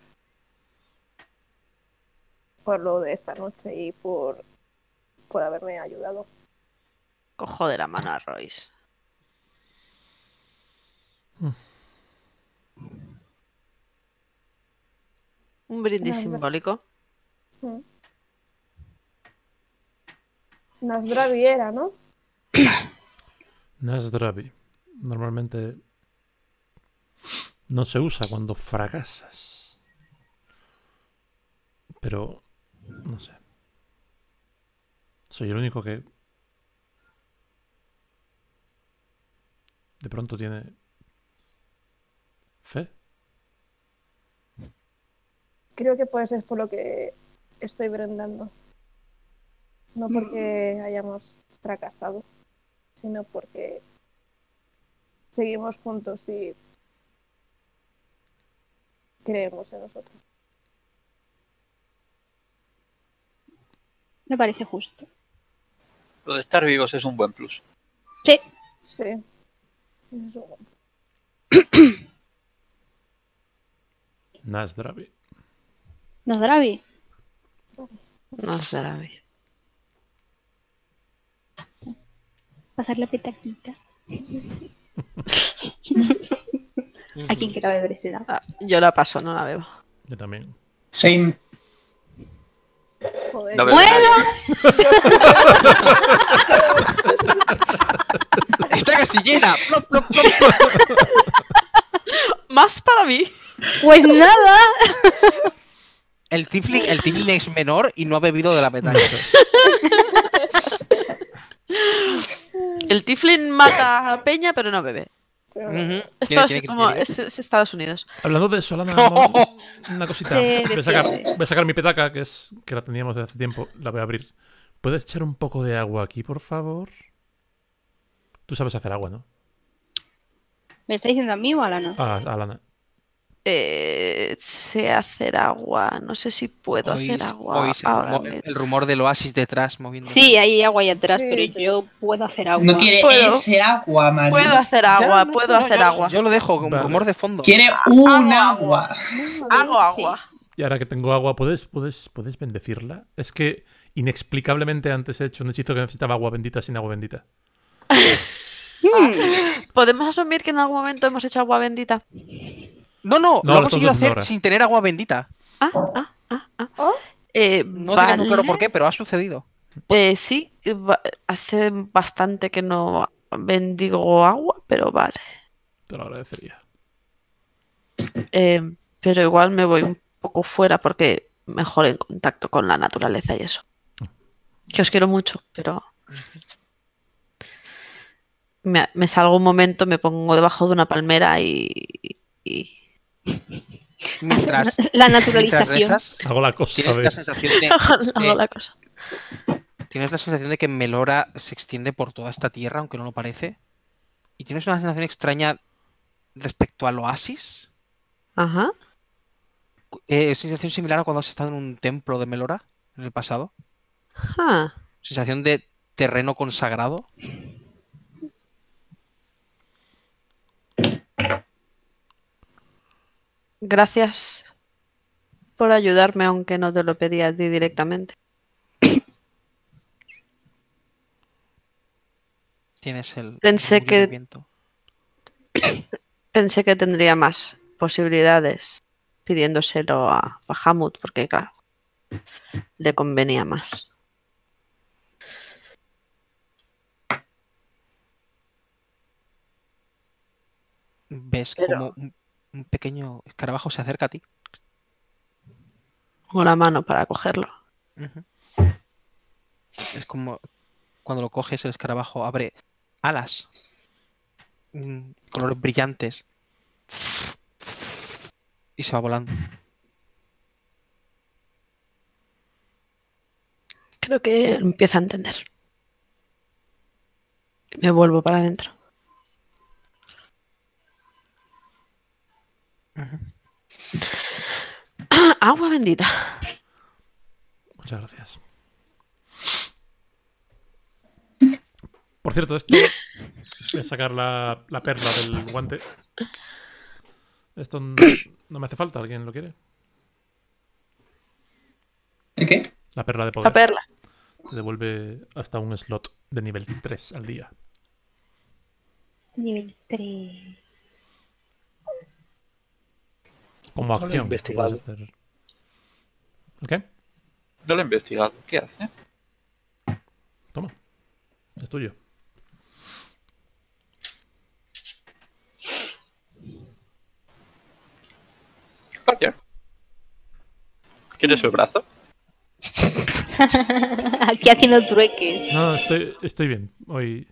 por lo de esta noche y por, por haberme ayudado. Cojo de la mano a Royce. Un brindis Nada. simbólico. Nasdravi era, ¿no? Nasdravi. Normalmente no se usa cuando fracasas. Pero, no sé. Soy el único que de pronto tiene fe. Creo que puede ser por lo que estoy brindando. No porque hayamos fracasado, sino porque seguimos juntos y creemos en nosotros. Me parece justo. Lo de estar vivos es un buen plus. Sí. Sí. Eso. Nasdravi. Nasdravi. No sé, la vi. Pasar la petaquita. A quien quiera beber ese da. Ah, yo la paso, no la bebo. Yo también. Same. Joder. No, Bueno, Está casi llena. Plop, plop, plop. Más para mí. pues nada. El Tifling, el Tifling es menor y no ha bebido de la petaca. El Tiflin mata a Peña, pero no bebe. Pero Ujú. no. Esto Tiene- es tiene como criterio. es, es Estados Unidos. Hablando de eso, Alana, no- una cosita. Se Voy a, sacar, defiende. voy a sacar mi petaca, que es que la teníamos desde hace tiempo. La voy a abrir. ¿Puedes echar un poco de agua aquí, por favor? Tú sabes hacer agua, ¿no? ¿Me está diciendo a mí o a Lana? Ah, Alana. Eh, sé hacer agua. No sé si puedo Oís- hacer agua oís el, ahora rumor, mismo. el rumor del oasis detrás moviendo. Sí, hay agua ahí atrás, Sí, pero sí. yo puedo hacer agua. No quiere Puedo. ese agua, María. Puedo hacer Ya, agua, no, puedo no, hacer yo, agua. Yo lo dejo, un Vale. rumor de fondo. Quiere un Hago agua. Hago Sí. agua. Y ahora que tengo agua, ¿puedes, puedes, ¿puedes bendecirla? Es que inexplicablemente antes he hecho un hechizo que necesitaba agua bendita sin agua bendita. Mm, ¿Podemos asumir que en algún momento hemos hecho agua bendita? No, no, No, lo ha lo conseguido estamos haciendo hacer ahora. sin tener agua bendita. Ah, ah, ah, ah. ¿Oh? Eh, No tenemos vale. claro por qué, pero ha sucedido. Eh, sí, eh, ba- hace bastante que no bendigo agua, pero vale. Te lo agradecería. Eh, pero igual me voy un poco fuera porque mejor en contacto con la naturaleza y eso. Que os quiero mucho, pero me, me salgo un momento, me pongo debajo de una palmera y, y- Mientras, La mientras naturalización. rezas, Hago la cosa, tienes la de... sensación de, hago eh, la cosa. tienes la sensación de que Melora se extiende por toda esta tierra, aunque no lo parece. Y tienes una sensación extraña respecto al oasis. Ajá. Eh, sensación similar a cuando has estado en un templo de Melora en el pasado. Ah, Sensación de terreno consagrado. gracias por ayudarme, aunque no te lo pedí a ti directamente. Tienes el Pensé murmullo del que- viento. Pensé que tendría más posibilidades pidiéndoselo a Bahamut, porque claro, le convenía más. Ves Pero- como un, un pequeño escarabajo se acerca a ti. Con la mano para cogerlo. Ujú. Es como cuando lo coges, el escarabajo abre alas, mm, colores brillantes, y se va volando. Creo que empieza a entender. Me vuelvo para adentro. Ujú. Agua bendita. Muchas gracias. Por cierto, esto... Voy a sacar la, la perla del guante. Esto n- no me hace falta. ¿Alguien lo quiere? ¿El qué? La perla de poder. La perla. Te devuelve hasta un slot de nivel tres al día. Nivel tres. Como No lo he acción. investigado. puedes hacer- ¿El qué? No lo he investigado. ¿Qué hace? Toma. Es tuyo. Gracias. ¿Quieres el brazo? Aquí haciendo trueques. No, no, estoy, estoy bien. Hoy...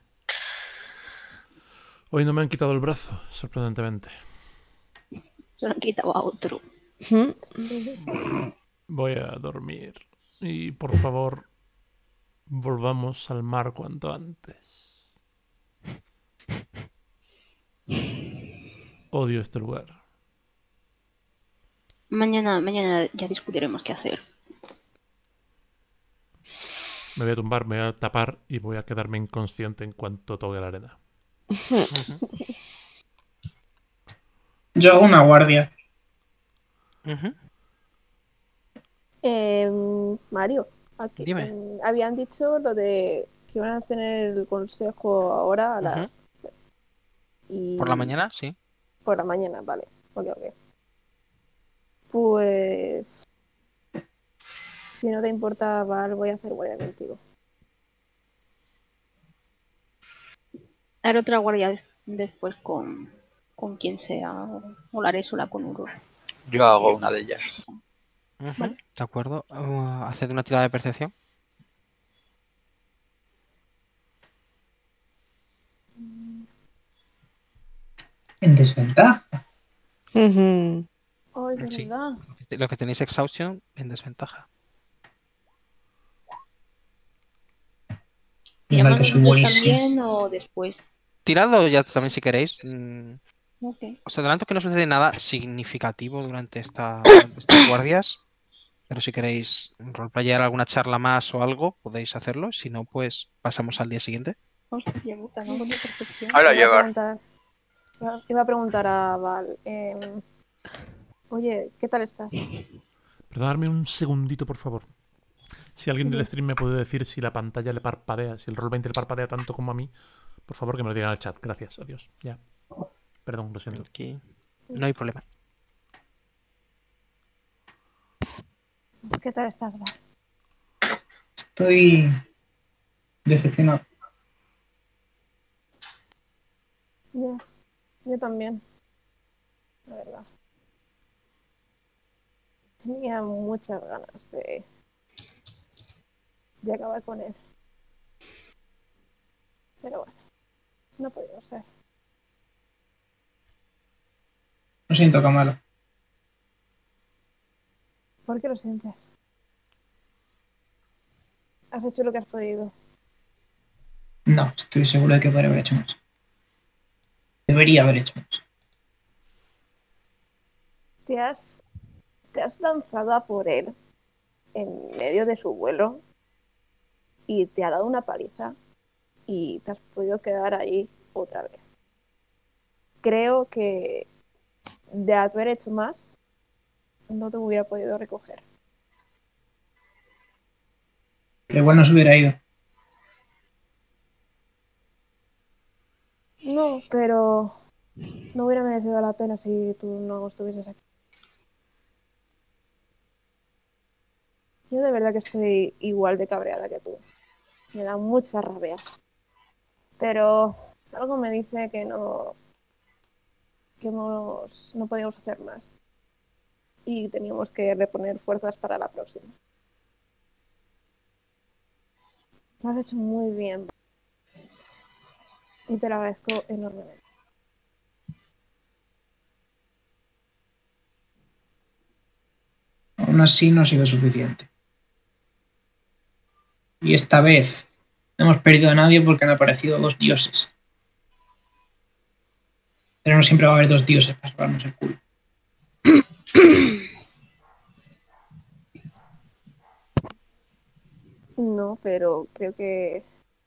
Hoy no me han quitado el brazo, sorprendentemente. Se lo han quitado a otro. ¿Mm? Voy a dormir. Y por favor, volvamos al mar cuanto antes. Odio este lugar. Mañana, mañana ya discutiremos qué hacer. Me voy a tumbar, me voy a tapar y voy a quedarme inconsciente en cuanto toque la arena. Ujú, Yo hago una guardia. ujú. Eh, Mario, aquí, Dime. em, habían dicho lo de que iban a hacer el consejo ahora a las... y... Por la mañana, sí. Por la mañana, vale. Ok, ok. Pues... Si no te importa, Val, voy a hacer guardia contigo. Haré otra guardia des- después con, con quien sea. O, o la haré sola con Uro. Yo hago una de ellas. Ujú, Vale. De acuerdo. Uh, haced una tirada de percepción. En desventaja. Ujú. Ay, de Sí. verdad. Los que tenéis exhaustion en desventaja. Mira ¿Tiramos que soy nosotros buenísimo. también o después? Tirado ya también si queréis. Mm, Ok. Os adelanto que no sucede nada significativo durante, esta, durante estas guardias. Pero si queréis roleplayar alguna charla más o algo, podéis hacerlo. Si no, pues pasamos al día siguiente. Hostia puta, no tengo percepción. Ahora Iba a llevar. preguntar, iba, iba a preguntar a Val. em, Oye, ¿qué tal estás? Perdonadme un segundito, por favor. Si alguien del Bien. stream me puede decir si la pantalla le parpadea, si el roll veinte le parpadea tanto como a mí, por favor que me lo digan al chat. Gracias, adiós. Ya. Perdón, lo siento. Aquí no hay problema. ¿Qué tal estás, Val? Estoy decepcionado. Ya, yo también, la verdad. Tenía muchas ganas de, de acabar con él. Pero bueno, no ha podido ser. Lo siento, Kamala. ¿Por qué lo sientes? Has hecho lo que has podido. No, estoy seguro de que podría haber hecho más. Debería haber hecho más. Te has, te has lanzado a por él en medio de su vuelo y te ha dado una paliza y te has podido quedar ahí otra vez. Creo que de haber hecho más, no te hubiera podido recoger. Pero igual no se hubiera ido. No, pero no hubiera merecido la pena si tú no estuvieses aquí. Yo de verdad que estoy igual de cabreada que tú. Me da mucha rabia. Pero algo me dice que no, que hemos- no podíamos hacer más. Y teníamos que reponer fuerzas para la próxima. Lo has hecho muy bien. Y te lo agradezco enormemente. Aún así no ha sido suficiente. Y esta vez no hemos perdido a nadie porque han aparecido dos dioses. Pero no siempre va a haber dos dioses para salvarnos el culo. No, pero creo que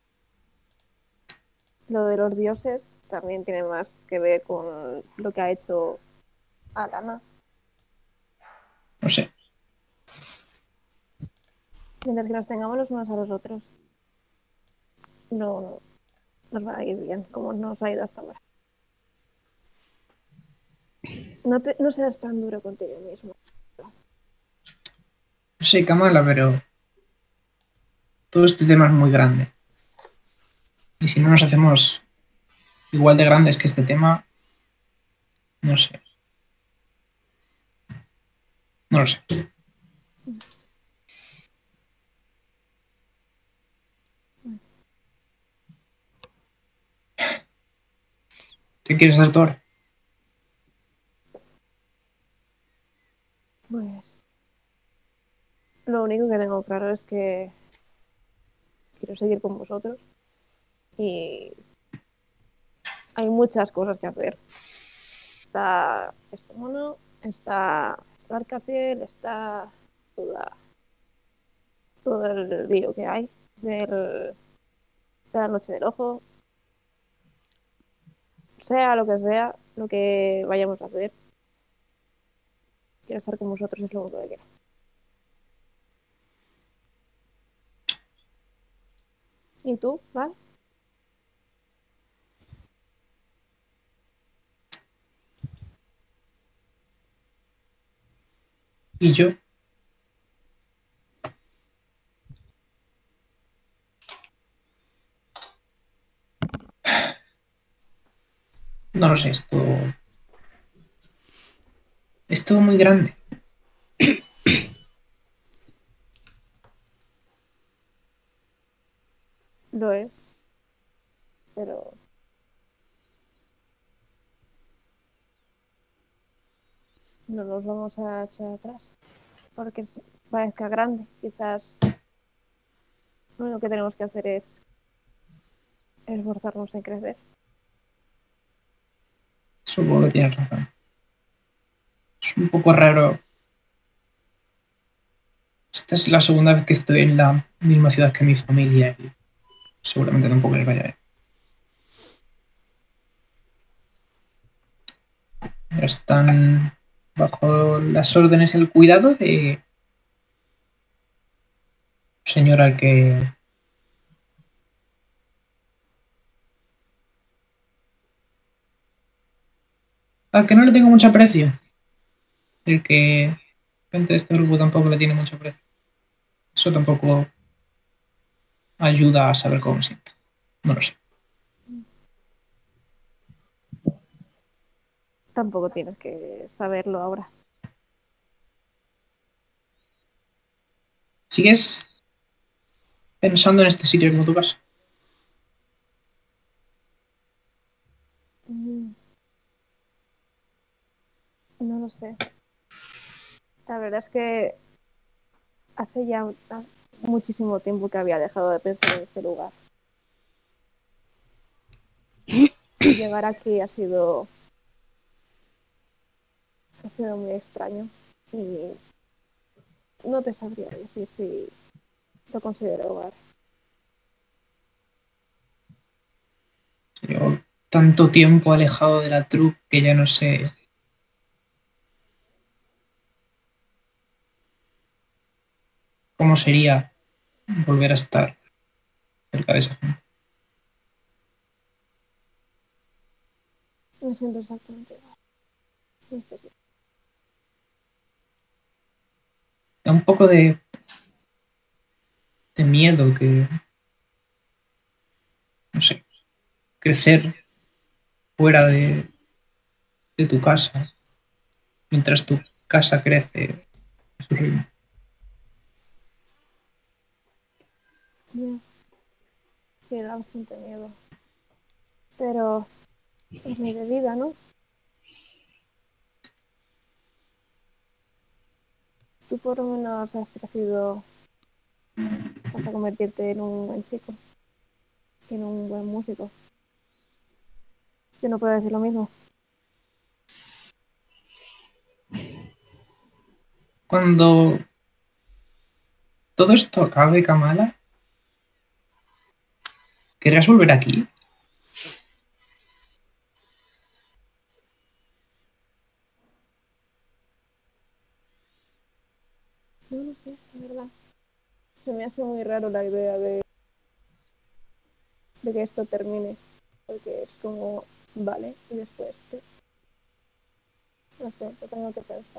lo de los dioses también tiene más que ver con lo que ha hecho Alana. No sé. Mientras que nos tengamos los unos a los otros, no, no nos va a ir bien, como nos ha ido hasta ahora. No, te, no seas tan duro contigo mismo. No sé, Kamala, pero todo este tema es muy grande. Y si no nos hacemos igual de grandes que este tema, no sé. No lo sé. ¿Qué quieres hacer tú ahora? Pues lo único que tengo claro es que quiero seguir con vosotros y hay muchas cosas que hacer. Está este mono, está el Arcaciel está toda, todo el lío que hay del, de la Noche del Ojo. Sea lo que sea, lo que vayamos a hacer. Quiero estar con vosotros, es lo único que quiero. ¿Y tú, Val? ¿Y yo? No lo sé, esto... Es todo muy grande. Lo es. Pero... no nos vamos a echar atrás. Porque es- parezca grande. Quizás lo único que tenemos que hacer es esforzarnos en crecer. Supongo que tienes razón. Es un poco raro. Esta es la segunda vez que estoy en la misma ciudad que mi familia y seguramente tampoco les vaya bien. Están bajo las órdenes y el cuidado de un señor al que al que no le tengo mucho aprecio. El que gente de este grupo tampoco le tiene mucho aprecio. Eso tampoco ayuda a saber cómo me siento. No lo sé. Tampoco tienes que saberlo ahora. ¿Sigues pensando en este sitio como tu casa? Mm, No lo sé. La verdad es que hace ya ta- muchísimo tiempo que había dejado de pensar en este lugar. Llegar aquí ha sido ha sido muy extraño y no te sabría decir si lo considero hogar. Llevo tanto tiempo alejado de la troupe que ya no sé cómo sería volver a estar cerca de esa gente. Me siento exactamente igual. En este sitio. Da un poco de, de miedo que, no sé, crecer fuera de, de tu casa mientras tu casa crece a su ritmo. Ya. Sí, da bastante miedo. Pero es ley de vida, ¿no? Tú por lo menos has crecido hasta convertirte en un buen chico, en un buen músico. Yo no puedo decir lo mismo. Cuando todo esto acabe, Kamala, ¿querrás volver aquí? No lo sé, la verdad. Se me hace muy raro la idea de, de que esto termine. Porque es como, vale, y después, ¿qué? No sé, lo tengo que pensar.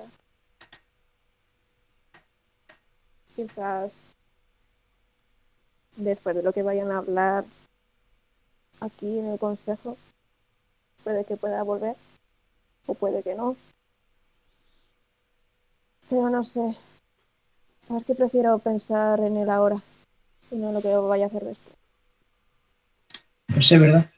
Quizás después de lo que vayan a hablar aquí en el consejo, puede que pueda volver o puede que no. Pero no sé. A ver, que prefiero pensar en el ahora y no en lo que vaya a hacer después. No sé, ¿verdad?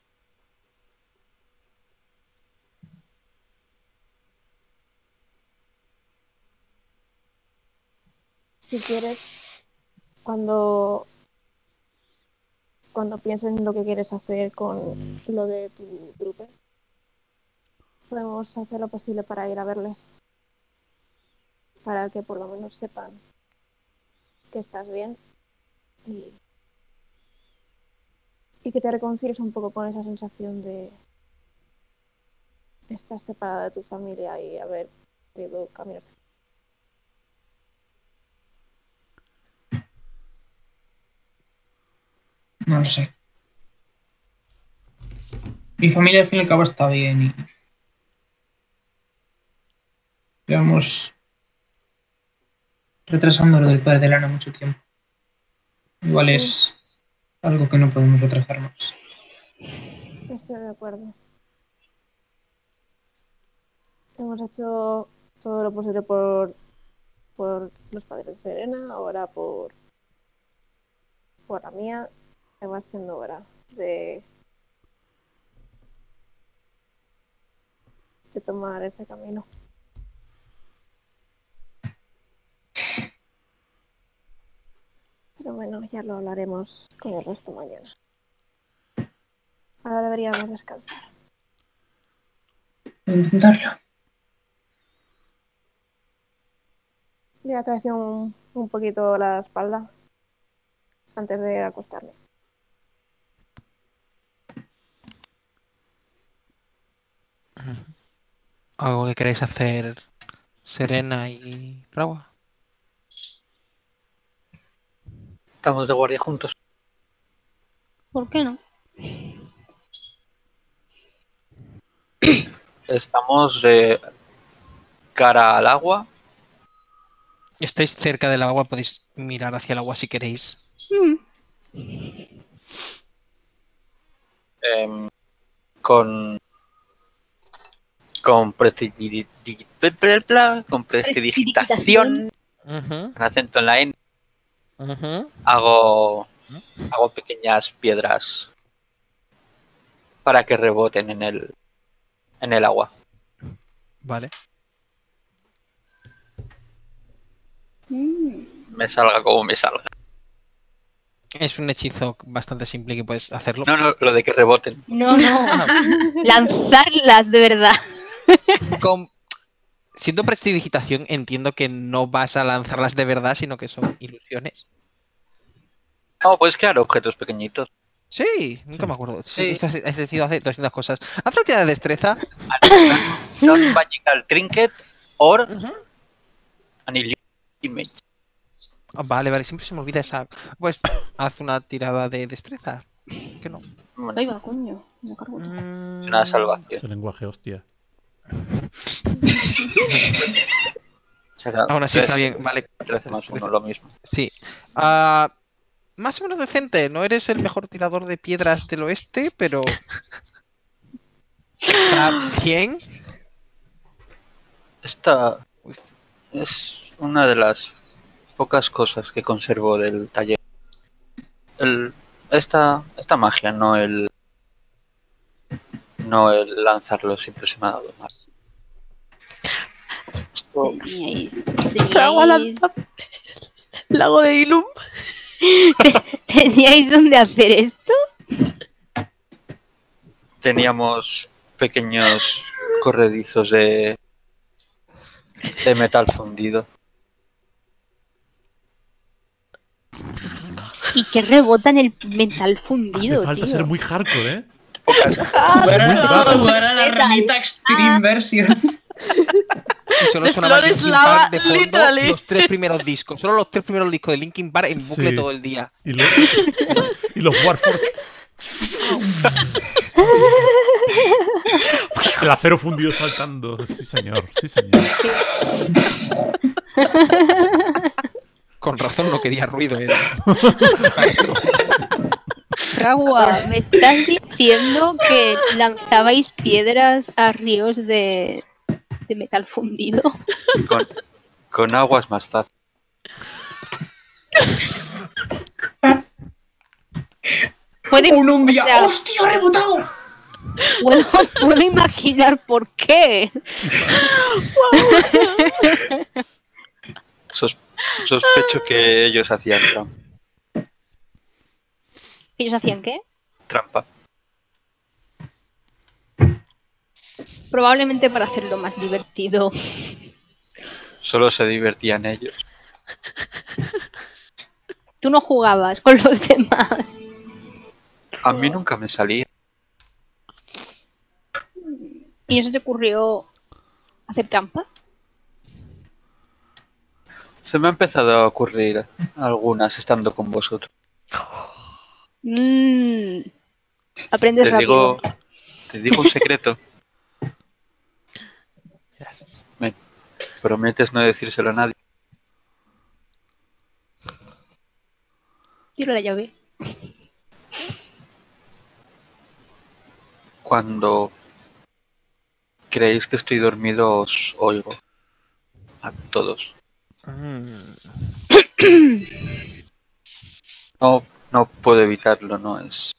Si quieres, cuando, cuando pienses en lo que quieres hacer con lo de tu grupo, podemos hacer lo posible para ir a verles. para que por lo menos sepan que estás bien y, y que te reconcilies un poco con esa sensación de estar separada de tu familia y haber ido caminos. No lo sé. Mi familia al fin y al cabo está bien y llevamos retrasando lo del padre de Lana mucho tiempo. Igual Sí. es algo que no podemos retrasar más. Estoy de acuerdo. Hemos hecho todo lo posible por, por los padres de Serena, ahora por, por la mía. Va siendo hora de, de tomar ese camino. Pero bueno, ya lo hablaremos con el resto mañana. Ahora deberíamos descansar. Voy a intentarlo. Me acaricio un, un poquito la espalda antes de acostarme. ¿Algo que queréis hacer Serena y Fragua? Estamos de guardia juntos. ¿Por qué no? Estamos de cara al agua. Estáis cerca del agua, podéis mirar hacia el agua si queréis. Mm. em, con con prestigi- di- bla, bla, bla, con prestidigitación, Ujú, con acento en la N, ujú. hago hago pequeñas piedras para que reboten en el en el agua. Vale. Mm. Me salga como me salga. Es un hechizo bastante simple que puedes hacerlo. No, no, lo de que reboten. No, no. Lanzarlas de verdad. Con... Siendo prestidigitación, entiendo que no vas a lanzarlas de verdad, sino que son ilusiones. No, puedes crear objetos pequeñitos. Sí, nunca Sí. me acuerdo. Sí. Sí. Has decidido hacer doscientas cosas. Haz una tirada de destreza. Non-magical trinket or Ujú. an illusion image. Ah, Vale, vale, siempre se me olvida esa. Pues haz una tirada de destreza. ¿Por qué no? Bueno, Ahí va, coño. Me cargo todo. Mm, es una salvación. Ese lenguaje, hostia. O sea, Aún así está bien, vale. trece más uno, lo mismo. Sí. Ah, más o menos decente. No eres el mejor tirador de piedras del oeste, pero. Está bien. Esta es una de las pocas cosas que conservo del taller. El, esta, esta magia, no el no el lanzarlo, siempre se me ha dado mal. Esto, Teníais. Fragua Teníais. lanza- Lago de Ilum. ¿Teníais dónde hacer esto? teníamos pequeños corredizos de de metal fundido. Y que rebota en el metal Hace fundido, falta tío. ser muy hardcore, ¿eh? Pocas. Jugar a, claro. jugar a la ramita Extreme version. Y solo De sonaba flores Linkin lava, Park de fondo literally. los tres primeros discos. Solo los tres primeros discos de Linkin Park en bucle Sí. todo el día. Y, lo- y los Warforged. El acero fundido saltando. Sí, señor. Sí, señor. Con razón no quería ruido. ¿eh? Fragua, ¿me estás diciendo que lanzabais piedras a ríos de, de metal fundido? Con, con agua es más fácil. Puedo, Un, un día. o sea, ¡Hostia, ha rebotado! puedo, puedo imaginar por qué. Sos- sospecho que ellos hacían tram- ¿Ellos hacían qué? trampa. Probablemente para hacerlo más divertido. Solo se divertían ellos. Tú no jugabas con los demás. A mí nunca me salía. ¿Y no se te ocurrió hacer trampa? Se me ha empezado a ocurrir algunas estando con vosotros. Mm, aprendes Te rápido. digo, te digo un secreto. ¿Me prometes no decírselo a nadie? Tiro la llave. Cuando creéis que estoy dormido, os oigo. A todos. No, no puedo evitarlo, no es.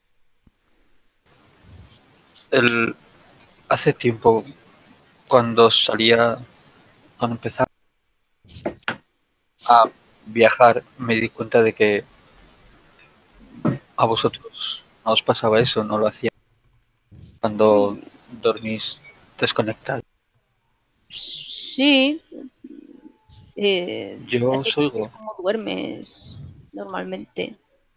El... Hace tiempo, cuando salía, cuando empezaba a viajar, me di cuenta de que a vosotros no os pasaba eso, no lo hacía. Cuando dormís desconectado. Sí. Eh, Yo así os oigo. es como duermes normalmente.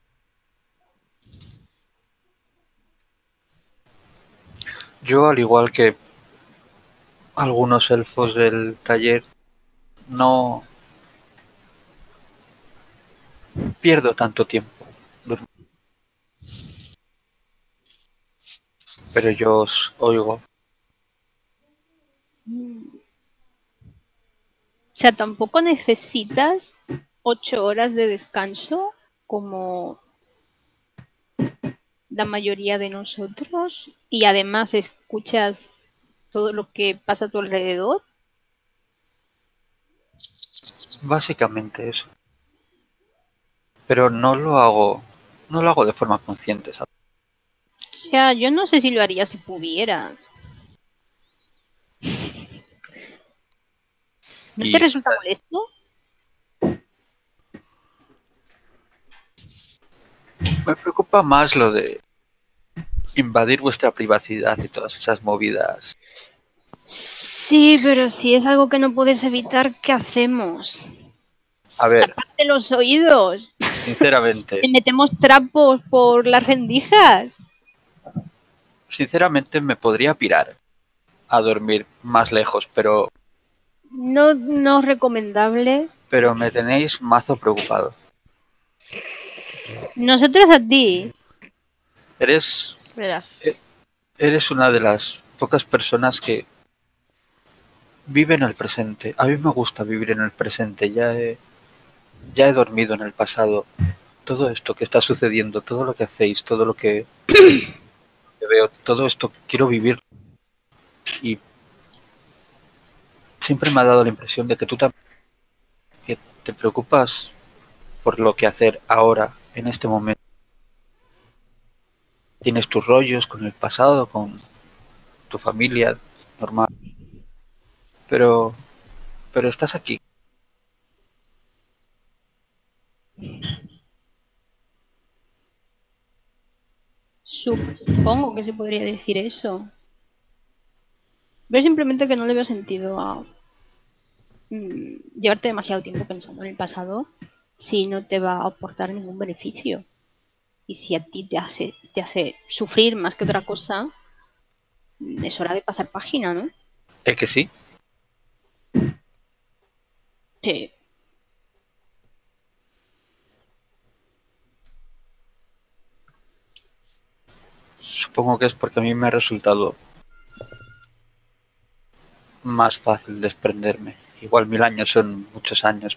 Yo, al igual que algunos elfos del taller, no pierdo tanto tiempo durmiendo. Pero yo os oigo. O sea, tampoco necesitas ocho horas de descanso como la mayoría de nosotros y además escuchas todo lo que pasa a tu alrededor. Básicamente eso. Pero no lo hago, no lo hago de forma consciente, ¿sabes? O sea, yo no sé si lo haría si pudiera. ¿No Y- te resulta molesto? Me preocupa más lo de invadir vuestra privacidad y todas esas movidas. Sí, pero si es algo que no puedes evitar, ¿qué hacemos? A ver, Taparte los oídos. sinceramente, ¿Le metemos trapos por las rendijas? sinceramente me podría pirar a dormir más lejos, pero, No, no es recomendable. pero me tenéis mazo preocupado. Nosotros a ti. Eres, Verás. eres una de las pocas personas que vive en el presente. A mí me gusta vivir en el presente. Ya he, ya he dormido en el pasado. Todo esto que está sucediendo, todo lo que hacéis, todo lo que, que veo, todo esto quiero vivir. Y siempre me ha dado la impresión de que tú también que te preocupas por lo que hacer ahora, en este momento. Tienes tus rollos con el pasado, con tu familia, normal. Pero, pero estás aquí. Supongo que se podría decir eso. Pero simplemente que no le veo sentido a mm, llevarte demasiado tiempo pensando en el pasado si no te va a aportar ningún beneficio. Y si a ti te hace, te hace sufrir más que otra cosa, mm, es hora de pasar página, ¿no? ¿Es que sí? Sí. Supongo que es porque a mí me ha resultado más fácil desprenderme. Igual mil años son muchos años.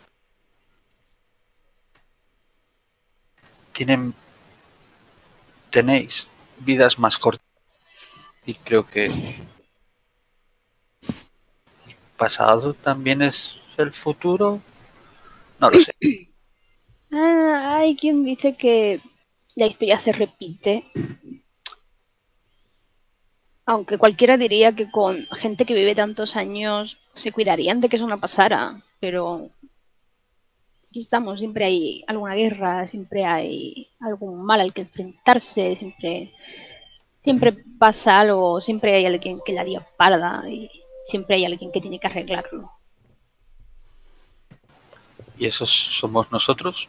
Tienen, tenéis vidas más cortas. Y creo que el pasado también es el futuro. No lo sé. Ah, hay quien dice que la historia se repite. Aunque cualquiera diría que con gente que vive tantos años se cuidarían de que eso no pasara. Pero aquí estamos, siempre hay alguna guerra, siempre hay algún mal al que enfrentarse, siempre, siempre pasa algo, siempre hay alguien que la lía parda y siempre hay alguien que tiene que arreglarlo. ¿Y esos somos nosotros?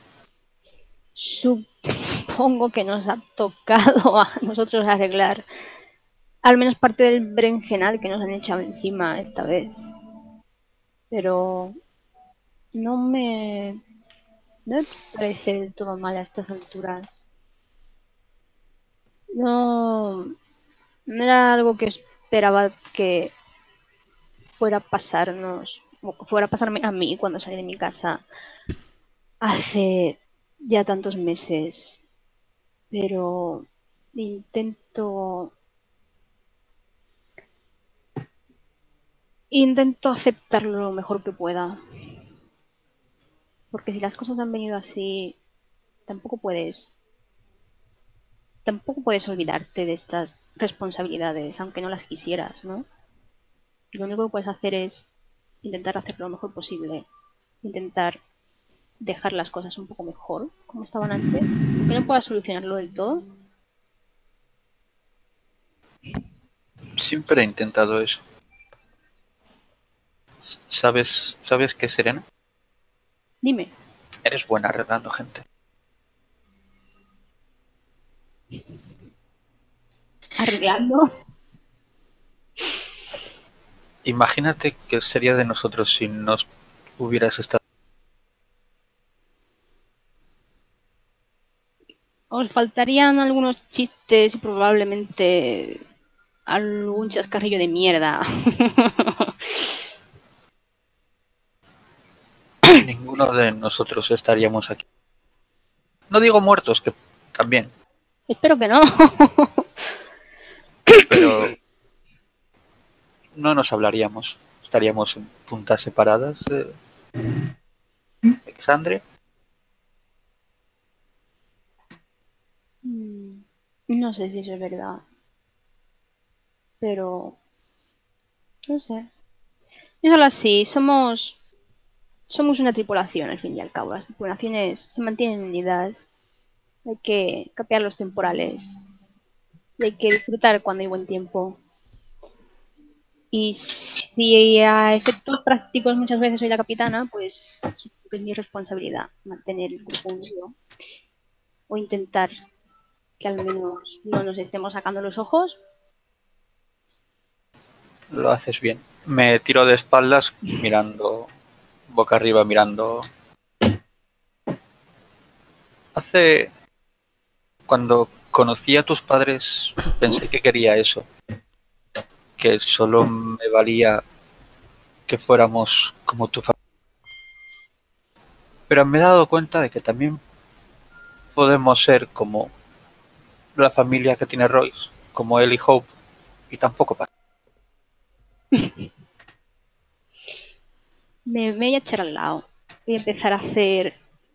Supongo que nos ha tocado a nosotros arreglar al menos parte del berenjenal que nos han echado encima esta vez. Pero no me... no me parece del todo mal a estas alturas. No, no era algo que esperaba que fuera a pasarnos, o que fuera a pasarme a mí cuando salí de mi casa hace ya tantos meses. Pero intento... Intento aceptarlo lo mejor que pueda. Porque si las cosas han venido así, tampoco puedes... Tampoco puedes olvidarte de estas responsabilidades, aunque no las quisieras, ¿no? Lo único que puedes hacer es intentar hacerlo lo mejor posible. Intentar dejar las cosas un poco mejor, como estaban antes. Aunque no puedas solucionarlo del todo. Siempre he intentado eso. ¿Sabes, ¿sabes qué, Serena? Dime. Eres buena arreglando gente. ¿Arreglando? Imagínate qué sería de nosotros si nos hubieras estado... Os faltarían algunos chistes y probablemente algún chascarrillo de mierda. Ninguno de nosotros estaríamos aquí. No digo muertos, que también. Espero que no. Pero no nos hablaríamos. Estaríamos en puntas separadas. Eh, Alexandre. No sé si eso es verdad. Pero... no sé. Es solo así, somos... Somos una tripulación, al fin y al cabo. Las tripulaciones se mantienen unidas. Hay que capear los temporales. Y hay que disfrutar cuando hay buen tiempo. Y si a efectos prácticos muchas veces soy la capitana, pues supongo que es mi responsabilidad mantener el grupo unido. O intentar que al menos no nos estemos sacando los ojos. Lo haces bien. Me tiro de espaldas mirando... boca arriba mirando... Hace... Cuando conocí a tus padres pensé que quería eso. Que solo me valía que fuéramos como tu familia. Pero me he dado cuenta de que también podemos ser como la familia que tiene Royce, como él y Hope, y tampoco pasa. Me, me voy a echar al lado. Voy a empezar a hacer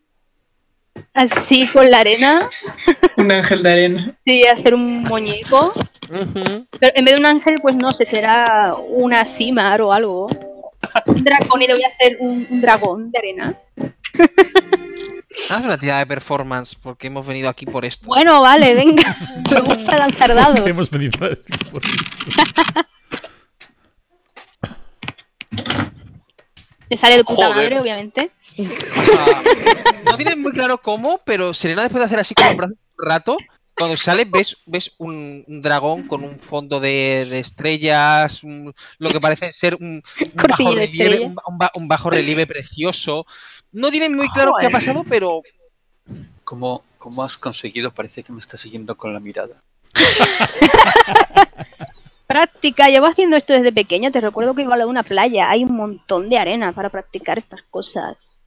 así con la arena. Un ángel de arena. Sí, hacer un muñeco. Ujú. Pero en vez de un ángel, pues no sé, será una Simar o algo. Un dragón y le voy a hacer un, un dragón de arena. Haz una tirada de performance, porque hemos venido aquí por esto. Bueno, vale, venga. Me gusta lanzar dados. Hemos venido a decir por Te sale de puta Joder. madre, obviamente. Ah, no tienes muy claro cómo, pero Serena, después de hacer así con los brazos un rato, cuando sale ves, ves un, un dragón con un fondo de, de estrellas, un- lo que parece ser un, un Corcilla bajo de relieve, estrella. un, ba- un ba- un bajo relieve precioso. No tienes muy claro qué ha pasado, pero ¿Cómo, ¿Cómo has conseguido? Parece que me estás siguiendo con la mirada. Práctica, llevo haciendo esto desde pequeña. Te recuerdo que iba a la de una playa. Hay un montón de arena para practicar estas cosas.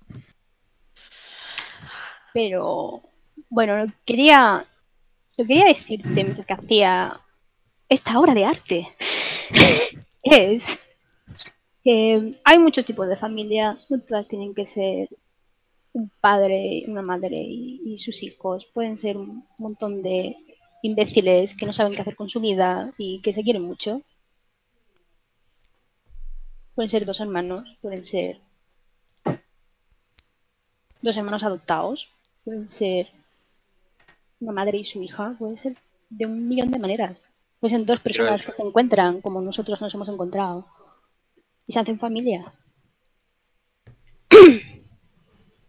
Pero, bueno, quería, lo quería decirte mientras que hacía esta obra de arte. Es que hay muchos tipos de familia. No todas tienen que ser un padre, una madre y, y sus hijos. Pueden ser un montón de imbéciles que no saben qué hacer con su vida y que se quieren mucho. Pueden ser dos hermanos, pueden ser dos hermanos adoptados, pueden ser una madre y su hija, puede ser de un millón de maneras. Pueden ser dos personas eso. que se encuentran como nosotros nos hemos encontrado y se hacen familia.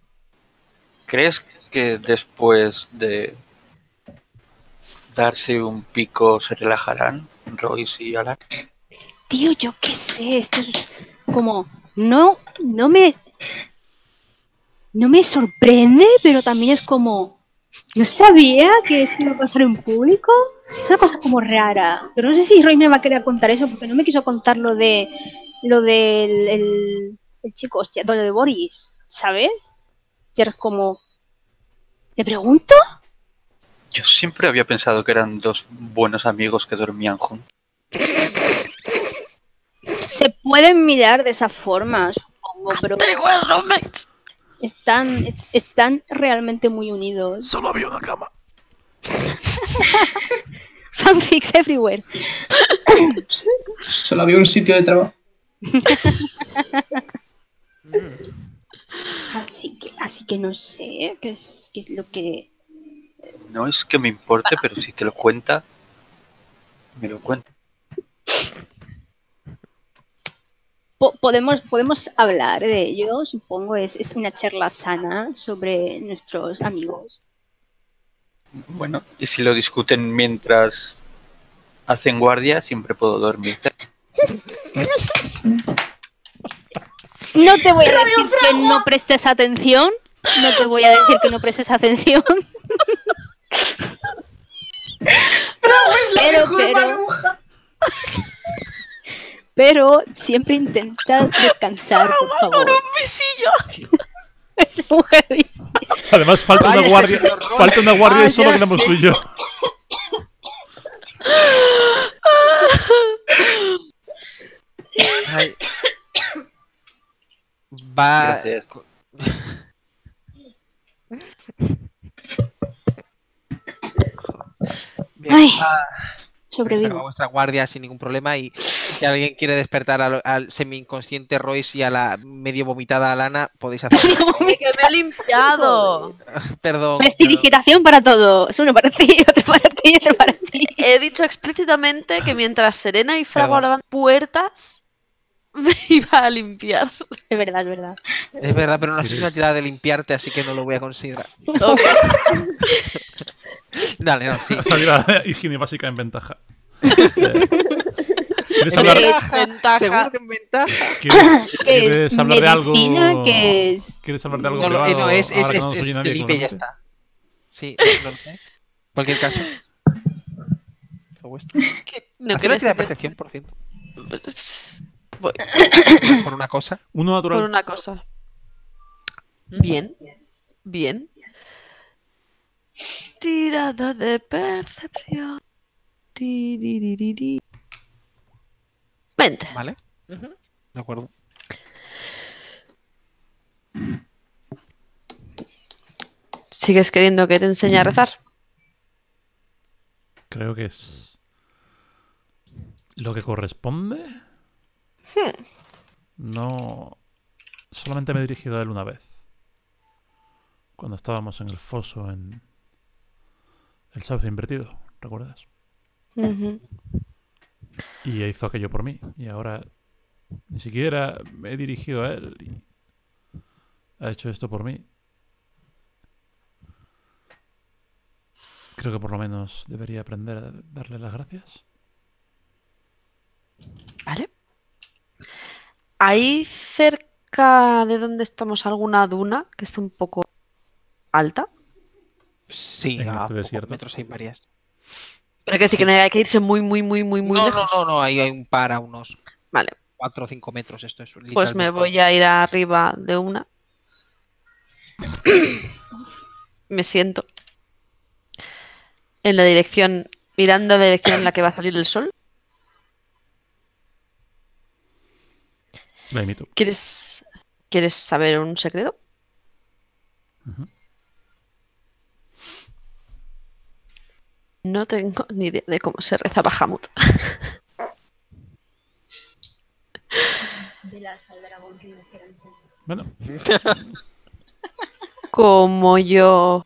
¿Crees que después de darse un pico se relajarán Royce y Alan? Tío, yo qué sé, esto es como... No, no me... No me sorprende, pero también es como... No sabía que esto iba a pasar en público. Es una cosa como rara. Pero no sé si Roy me va a querer contar eso, porque no me quiso contar lo de... Lo del... El, el chico, hostia, lo de Boris, ¿sabes? Y era como... ¿Le pregunto? Yo siempre había pensado que eran dos buenos amigos que dormían juntos. Se pueden mirar de esa forma, supongo, pero... Están, están realmente muy unidos. Solo había una cama. Fanfics everywhere. Solo había un sitio de trabajo. Así que, así que no sé qué es, qué es lo que... No es que me importe, pero si te lo cuenta, me lo cuenta. Po- podemos, podemos hablar de ello, supongo, es, es una charla sana sobre nuestros amigos. Bueno, y si lo discuten mientras hacen guardia, siempre puedo dormir. No te voy a decir que no prestes atención. No te voy a decir que no prestes atención. Pero, pero, pero siempre intenta descansar, por favor. Es mujer. Además, falta Vaya, una guardia. señor Roy. Falta una guardia Vaya, solo que éramos tú y yo. Ay. Va. Gracias. Bien, Ay, va- sobrevivo. Observa vuestra guardia sin ningún problema y si alguien quiere despertar al, al semi-inconsciente Royce y a la medio vomitada Alana, podéis hacerlo. ¡Que me he limpiado! Perdón. Prestidigitación para todos. Uno para ti, otro para ti, otro para ti. He dicho explícitamente que mientras Serena y Frago Perdón. hablaban puertas, me iba a limpiar. Es verdad, es verdad. Es verdad, pero no soy Sí, una sí. tirada de limpiarte, así que no lo voy a considerar. Ok. Dale, no, sí. Salida higiene básica en ventaja. Eh, ¿Quieres hablar, Ventaja. Seguro que en ventaja. ¿quieres, ¿Qué es? quieres hablar de algo? ¿Medicina? ¿Qué es? ¿Quieres hablar de algo No, lo- eh, privado? no, es, es, ahora que es, no nos es- oye se nadie, limpia y ya claramente? está. Sí, no lo sé. En cualquier caso. Lo vuestro. No Haced una quieres tirada de hacer- percepción, por cierto. Voy Por una cosa. Uno natural. por una cosa. Bien. Bien. Tirada de percepción. Tiriririri. veinte. Vale. De acuerdo. ¿Sigues queriendo que te enseñe a rezar? Creo que es lo que corresponde. No. Solamente me he dirigido a él una vez. Cuando estábamos en el foso en el sauce invertido, ¿recuerdas? Ujú. Y hizo aquello por mí. Y ahora ni siquiera me he dirigido a él y ha hecho esto por mí. Creo que por lo menos debería aprender a darle las gracias. Vale. ¿Hay cerca de donde estamos alguna duna que esté un poco alta? Sí, En a este pocos desierto. metros hay varias. Pero hay que decir que no hay que irse muy, muy, muy, muy, muy no, lejos. no, no, no, ahí hay un par a unos Vale, cuatro o cinco metros. Esto es pues literalmente- me voy a ir arriba de una. Me siento en la dirección, mirando la dirección en la que va a salir el sol. La imito. ¿Quieres, ¿quieres saber un secreto? Ujú. No tengo ni idea de cómo se reza Bahamut. Bueno, Como yo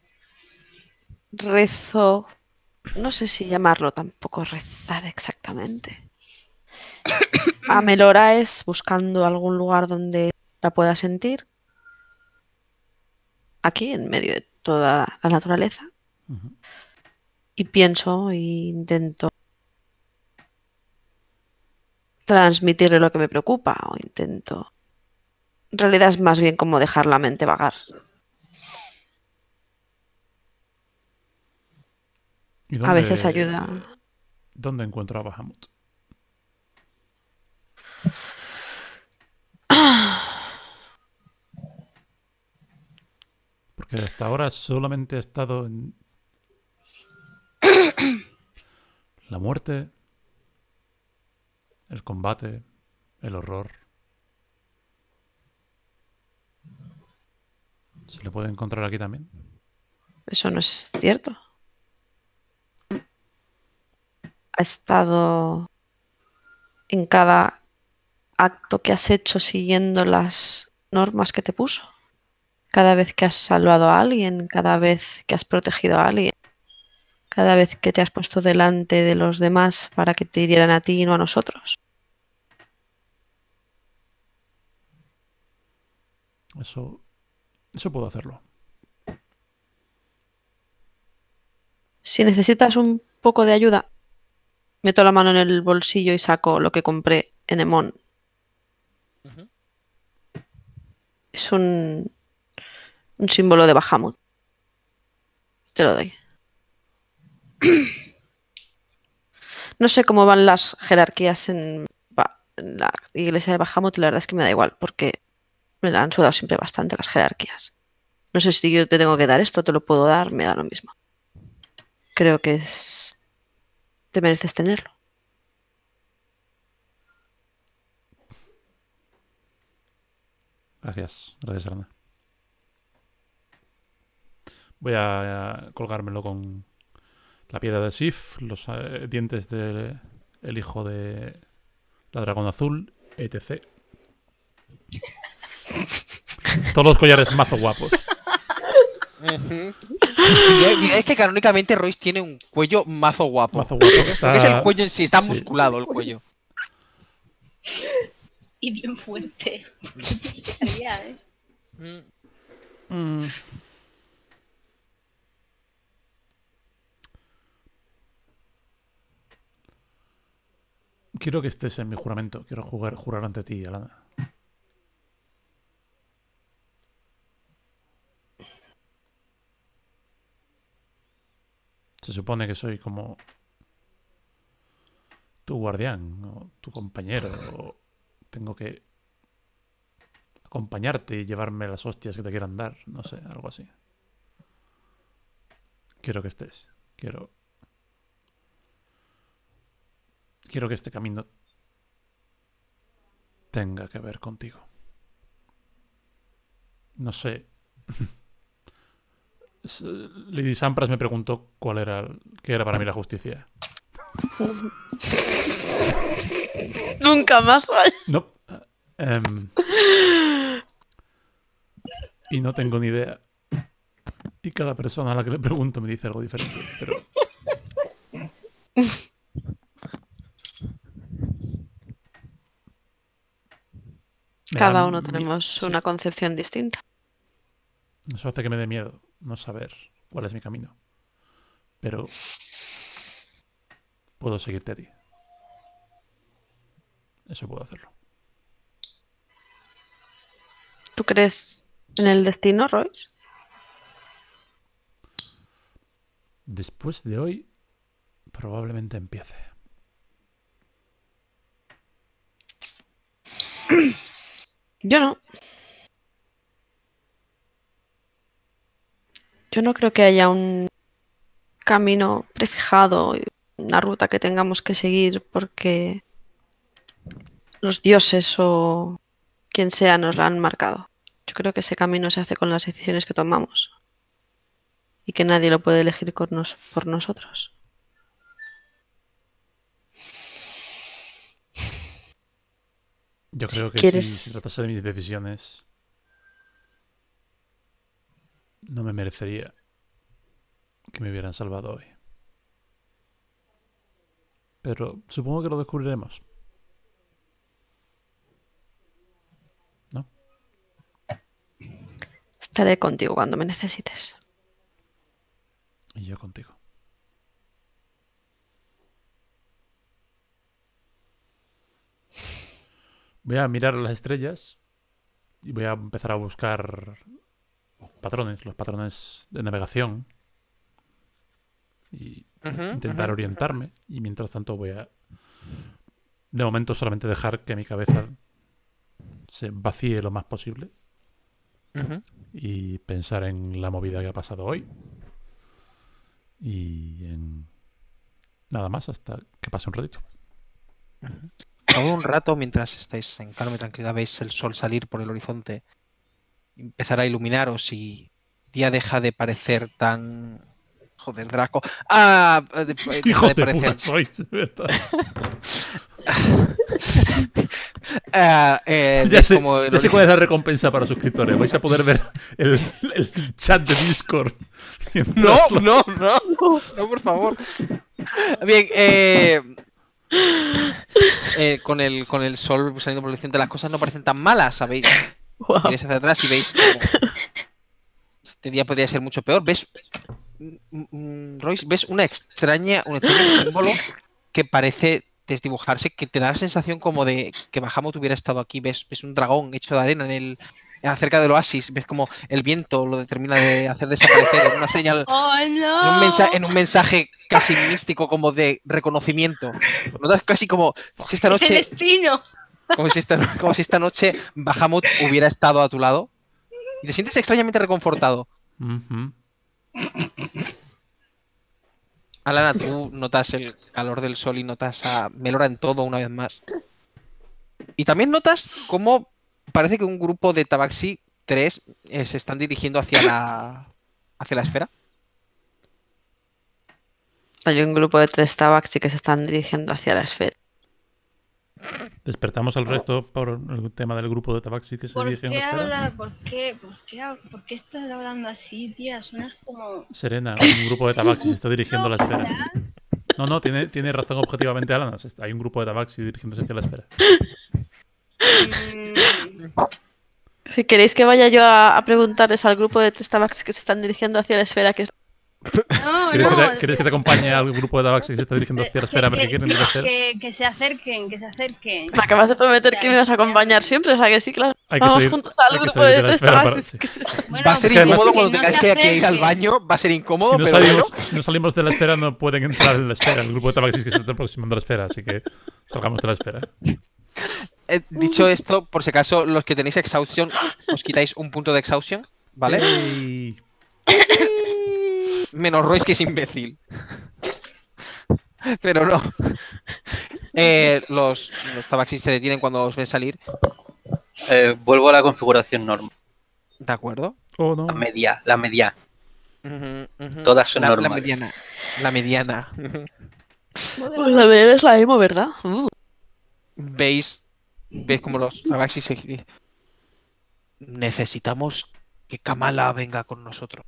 rezo, no sé si llamarlo tampoco rezar exactamente. A Melora es buscando algún lugar donde la pueda sentir. aquí en medio de toda la naturaleza Ujú. y pienso e intento transmitirle lo que me preocupa o intento... En realidad es más bien como dejar la mente vagar. ¿Y A dónde, veces ayuda. ¿Dónde encuentro a Bahamut? Porque hasta ahora solamente he estado en la muerte, el combate, el horror. ¿Se le puede encontrar aquí también? Eso no es cierto. Ha estado en cada acto que has hecho siguiendo las normas que te puso. Cada vez que has salvado a alguien, cada vez que has protegido a alguien, cada vez que te has puesto delante de los demás para que te hirieran a ti y no a nosotros. Eso, eso puedo hacerlo. Si necesitas un poco de ayuda, meto la mano en el bolsillo y saco lo que compré en Emon. Ujú. Es un, un símbolo de Bahamut. Te lo doy. No sé cómo van las jerarquías en, Ba- en la iglesia de Bahamut, la verdad es que me da igual, porque me la han sudado siempre bastante las jerarquías. No sé si yo te tengo que dar esto, te lo puedo dar, me da lo mismo. Creo que es... te mereces tenerlo. Gracias, gracias, Arana. Voy a, a colgármelo con la piedra de Sif, los eh, dientes del el hijo de la dragón azul, etcétera. Todos los collares mazo guapos. Ujú. Digáis digáis que canónicamente Royce tiene un cuello mazo guapo. Mazo guapo. Lo que es el Está, cuello en sí, está sí. musculado el cuello. Y bien fuerte. Estaría, ¿eh? Mm. Mm. Quiero que estés en mi juramento. Quiero jugar, jurar ante ti, Alana. Se supone que soy como tu guardián o tu compañero. O tengo que acompañarte y llevarme las hostias que te quieran dar. No sé, algo así. Quiero que estés. Quiero... Quiero que este camino tenga que ver contigo. No sé. S- Lady Sampras me preguntó cuál era, el- qué era para mí la justicia. Nunca más. No. Em, y no tengo ni idea. Y cada persona a la que le pregunto me dice algo diferente. Pero me da Cada uno mi- tenemos sí. una concepción distinta. Eso hace que me dé miedo no saber cuál es mi camino. Pero puedo seguirte a ti. Eso puedo hacerlo. ¿Tú crees en el destino, Royce? Después de hoy, probablemente empiece. Yo no. Yo no creo que haya un camino prefijado, una ruta que tengamos que seguir porque los dioses o quien sea nos la han marcado. Yo creo que ese camino se hace con las decisiones que tomamos y que nadie lo puede elegir con nos- por nosotros. Yo Si creo que quieres- si se tratase de mis decisiones, no me merecería que me hubieran salvado hoy. Pero supongo que lo descubriremos. Estaré contigo cuando me necesites. Y yo contigo. Voy a mirar las estrellas y voy a empezar a buscar patrones, los patrones de navegación. Y Ujú, intentar ujú. orientarme. Y mientras tanto voy a, de momento, solamente dejar que mi cabeza se vacíe lo más posible Ujú. y pensar en la movida que ha pasado hoy y en nada más hasta que pase un ratito. Todo un rato, mientras estáis en calma y tranquilidad, veis el sol salir por el horizonte, empezar a iluminaros y el día deja de parecer tan... Joder, Draco. ¡Ah! de- deja ¡Hijos de de parecer... puta sois! de verdad. Ah, eh, Ya de sé, como el ya sé ori- cuál es la recompensa para suscriptores. Vais a poder ver el, el chat de Discord. No, mientras lo- no, no, no, por favor. Bien, eh, eh, con el con el sol saliendo por el horizonte las cosas no parecen tan malas, ¿sabéis? Wow. Miráis hacia atrás y veis como este día podría ser mucho peor. ¿Ves, mm, mm, Royce, ves una extraña, un extraño símbolo que parece desdibujarse, que te da la sensación como de que Bahamut hubiera estado aquí. Ves, ves un dragón hecho de arena en el acerca del oasis. Ves como el viento lo determina de hacer desaparecer en una señal. ¡Oh, En un, no! mensa- en un mensaje casi místico, como de reconocimiento. Notas casi como si esta ¡Es el noche, destino! como si esta, como si esta noche Bahamut hubiera estado a tu lado. Y te sientes extrañamente reconfortado. Ujú. Alana, tú notas el calor del sol y notas a Melora en todo una vez más. Y también notas cómo parece que un grupo de Tabaxi tres eh, se están dirigiendo hacia la hacia la esfera. Hay un grupo de tres tabaxi que se están dirigiendo hacia la esfera. Despertamos al resto por el tema del grupo de Tabaxi que se ¿Por dirige en qué la esfera. habla? ¿Por qué? ¿Por qué, hab- ¿Por qué estás hablando así, tía? Suenas como... Serena, un grupo de Tabaxi se está dirigiendo a la esfera. No, no, tiene, tiene razón objetivamente Alana. Se está- Hay un grupo de Tabaxi dirigiéndose hacia la esfera. Mm, Si queréis que vaya yo a, a preguntarles al grupo de tres tabaxi que se están dirigiendo hacia la esfera, que es... no, ¿Quieres, no. que te, quieres que te acompañe al grupo de Tabaxi que se está dirigiendo hacia la esfera a ver qué quieren de la esfera? que, que se acerquen, que se acerquen. Me acabas de prometer que me ibas a acompañar siempre, o sea que sí, claro. Hay que Vamos salir- juntos hay al que grupo salir de de la tres esfera para- tabaxis. sí. que se- Bueno, Va a ser que además- incómodo que cuando no tengáis se que, que ir al acerquen. baño. Va a ser incómodo, Si no, pero salimos, bueno. si no salimos de la esfera no pueden entrar en la esfera. El grupo de Tabaxi que se está aproximando a la esfera, así que salgamos de la esfera. Eh, dicho esto, por si acaso, los que tenéis exhaustion, os quitáis un punto de exhaustion, ¿vale? Ey. Menos Royce, que es imbécil. Pero no. Eh, los, los tabaxis se detienen cuando os ven salir. Eh, vuelvo a la configuración normal. ¿De acuerdo? Oh, no. La media, la media. Ujú, ujú. Todas son la, la normales. mediana. La mediana. Pues la de es la emo, ¿verdad? Uh. Veis, veis como los tabaxis se dicen, necesitamos que Kamala venga con nosotros.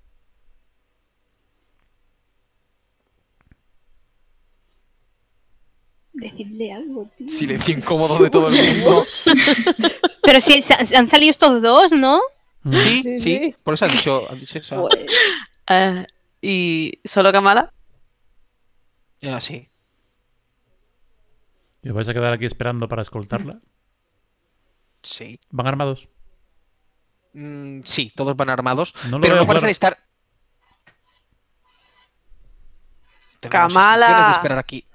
Decidle algo, tío. Silencio incómodo de todo el mundo. Pero si se- han salido estos dos, ¿no? Mm. Sí, Sí, sí, sí. por eso han dicho, han dicho eso. Pues, Eh, ¿Y solo Kamala? Ah, sí. ¿Y os vais a quedar aquí esperando para escoltarla? Sí. ¿Van armados? Mm, sí, todos van armados, No lo pero veo no parecen claro. estar. Tenemos Kamala. instrucciones de esperar aquí.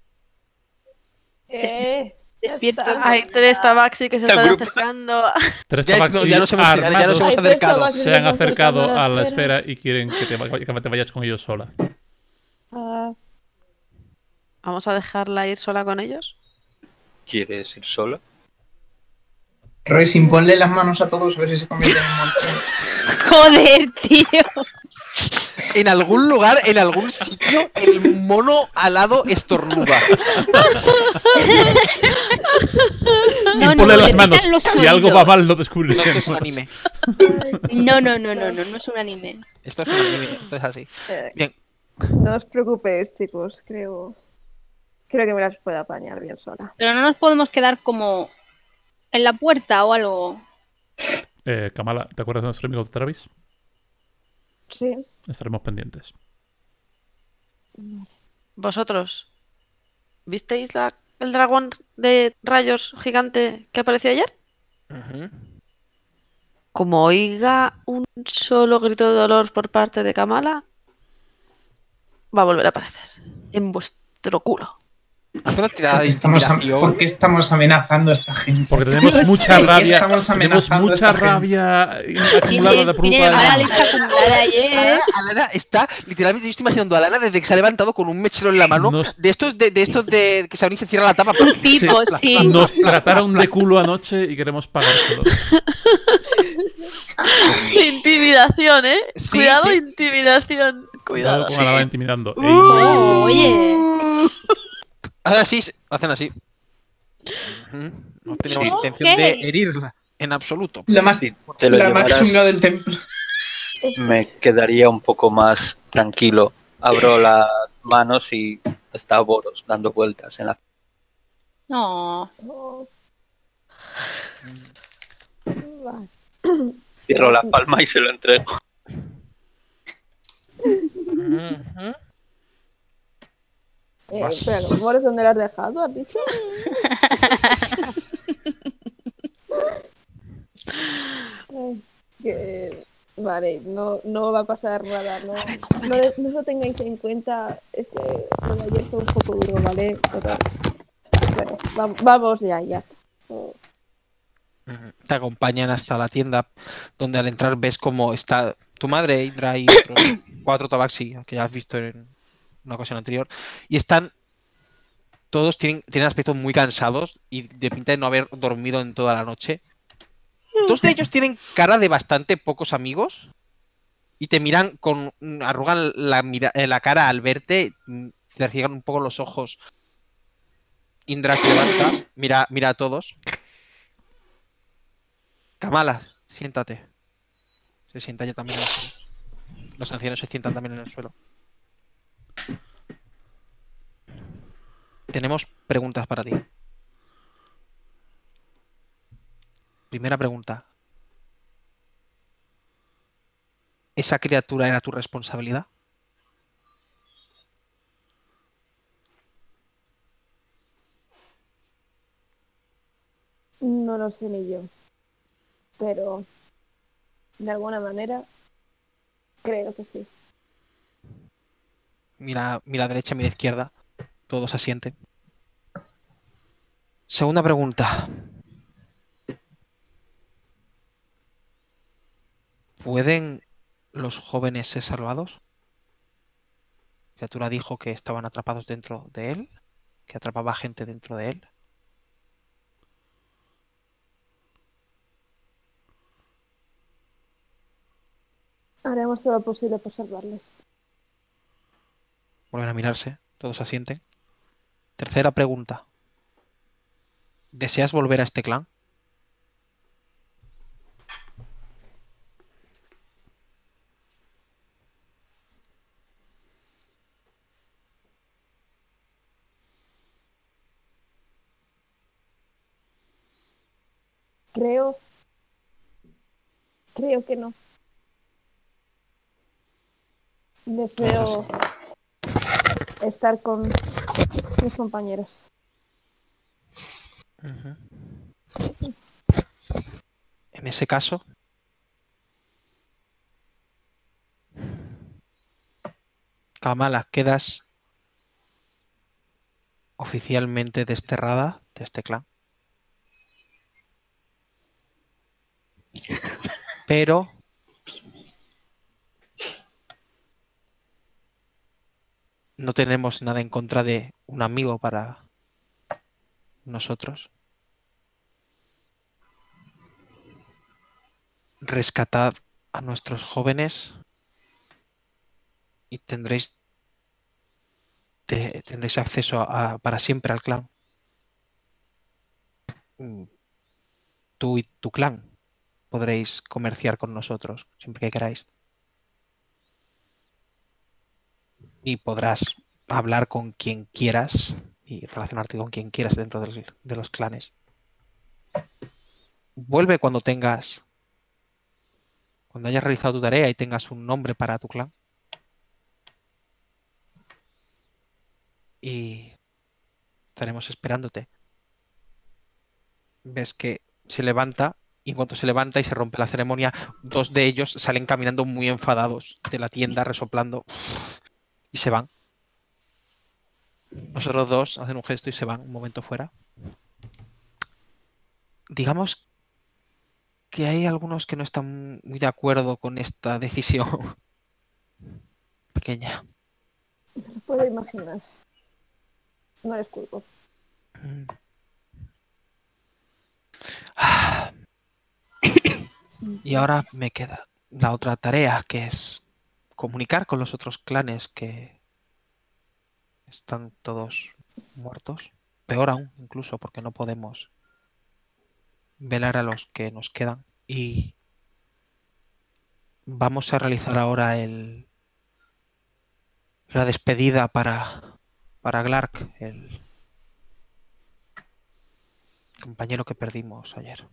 eh, ya Despierta. está. Hay tres tabaxi que se El están grupo- acercando. a- Tres Ya, Tabaxi no, ya nos hemos, ya nos armados hemos Hay tres acercado. tabaxis se que han se acercado acercan a la esfera y quieren que te, que te vayas con ellos sola. Ah, Vamos a dejarla ir sola con ellos. ¿Quieres ir sola? Royce, imponle las manos a todos a ver si se convierten en monstruos. Joder, tío. En algún lugar, en algún sitio, el mono alado estornuda. No, y no, ponle le las manos. pican los Si algo va oídos. mal, lo No, esto descubriremos. es un anime. No, no, no, no, no, no es un anime. Esto es un anime, esto es así. eh, Bien. no os preocupéis, chicos. Creo, creo que me las puedo apañar bien sola. Pero no nos podemos quedar como en la puerta o algo. Eh, Kamala, ¿te acuerdas de nuestro amigo Travis? Sí. Estaremos pendientes. ¿Vosotros visteis la, el dragón de rayos gigante que apareció ayer? Ujú. Como oiga un solo grito de dolor por parte de Kamala, va a volver a aparecer en vuestro culo. Haz una tirada de Estamos am- intimidación. ¿Por qué estamos amenazando a esta gente? Porque tenemos No sé, mucha ¿por qué rabia. estamos Tenemos amenazando a mucha esta gente? rabia acumulada de por Tiene culpa de mala Alana. leche acumulada ayer. Alana, Alana está, literalmente, yo estoy imaginando a Alana desde que se ha levantado con un mechero en la mano. Nos- De estos de, de estos de que se abren y se cierra la tapa. Un tipo, sí. Nos trataron de culo anoche y queremos pagárselo. Intimidación, ¿eh? Sí, Cuidado, sí. intimidación. Cuidado Cuidado. con Alana intimidando. Ey. Oh, oye. Hacen así, hacen así. Ujú. No teníamos Sí. intención Ok. de herirla en absoluto. La más, Si te lo la más llevaras, chunga del templo. me quedaría un poco más tranquilo. Abro las manos y está Boros dando vueltas en la... No. Oh. Vale. Cierro la palma y se lo entrego. Ujú. Eh, Vas. espera, ¿los rumores dónde lo has dejado? ¿Has dicho? Ay, que- Vale, no, no va a pasar nada. No, no, le- no lo tengáis en cuenta. Es que lo de ayer fue un poco duro, ¿vale? Pero, bueno, va- vamos ya, ya está. Oh, Ujú. Te acompañan hasta la tienda, donde al entrar ves cómo está tu madre, Indra y otros cuatro tabaxi que ya has visto en una ocasión anterior. Y están, todos tienen, tienen aspectos muy cansados y de pinta de no haber dormido en toda la noche. Dos de ellos tienen cara de bastante pocos amigos y te miran con, arrugan la, mira- eh, la cara al verte, mm, te cierran un poco los ojos. Indra se levanta, mira, mira a todos. Kamala, siéntate. Se sienta ya también en el suelo. Los ancianos se sientan también en el suelo. Tenemos preguntas para ti. Primera pregunta. ¿Esa criatura era tu responsabilidad? no lo sé ni yo. Pero, de alguna manera, creo que sí. Mira, mira a derecha, mira a izquierda. Todos asienten. Segunda pregunta. ¿Pueden los jóvenes ser salvados? La criatura dijo que estaban atrapados dentro de él, que atrapaba gente dentro de él. Haremos todo lo posible por salvarles. Vuelven a mirarse, todos asienten. Tercera pregunta. ¿Deseas volver a este clan? Creo. Creo que no. Deseo estar con mis compañeros. Ujú. En ese caso, Kamala, quedas oficialmente desterrada de este clan. Pero no tenemos nada en contra de un amigo para nosotros. Rescatad a nuestros jóvenes y tendréis te- tendréis acceso a, a- para siempre al clan. Mm, Tú y tu clan podréis comerciar con nosotros siempre que queráis. Y podrás hablar con quien quieras y relacionarte con quien quieras dentro de los, de los clanes. Vuelve cuando tengas Cuando hayas realizado tu tarea y tengas un nombre para tu clan. Y estaremos esperándote. Ves que se levanta y en cuanto se levanta y se rompe la ceremonia, dos de ellos salen caminando muy enfadados de la tienda, resoplando y se van. Los otros dos hacen un gesto y se van un momento fuera. Digamos que hay algunos que no están muy de acuerdo con esta decisión pequeña. Lo puedo imaginar. No les culpo. Y ahora me queda la otra tarea, que es comunicar con los otros clanes que están todos muertos. Peor aún, incluso, porque no podemos velar a los que nos quedan. Y vamos a realizar ahora el la despedida para, para Glark, el compañero que perdimos ayer.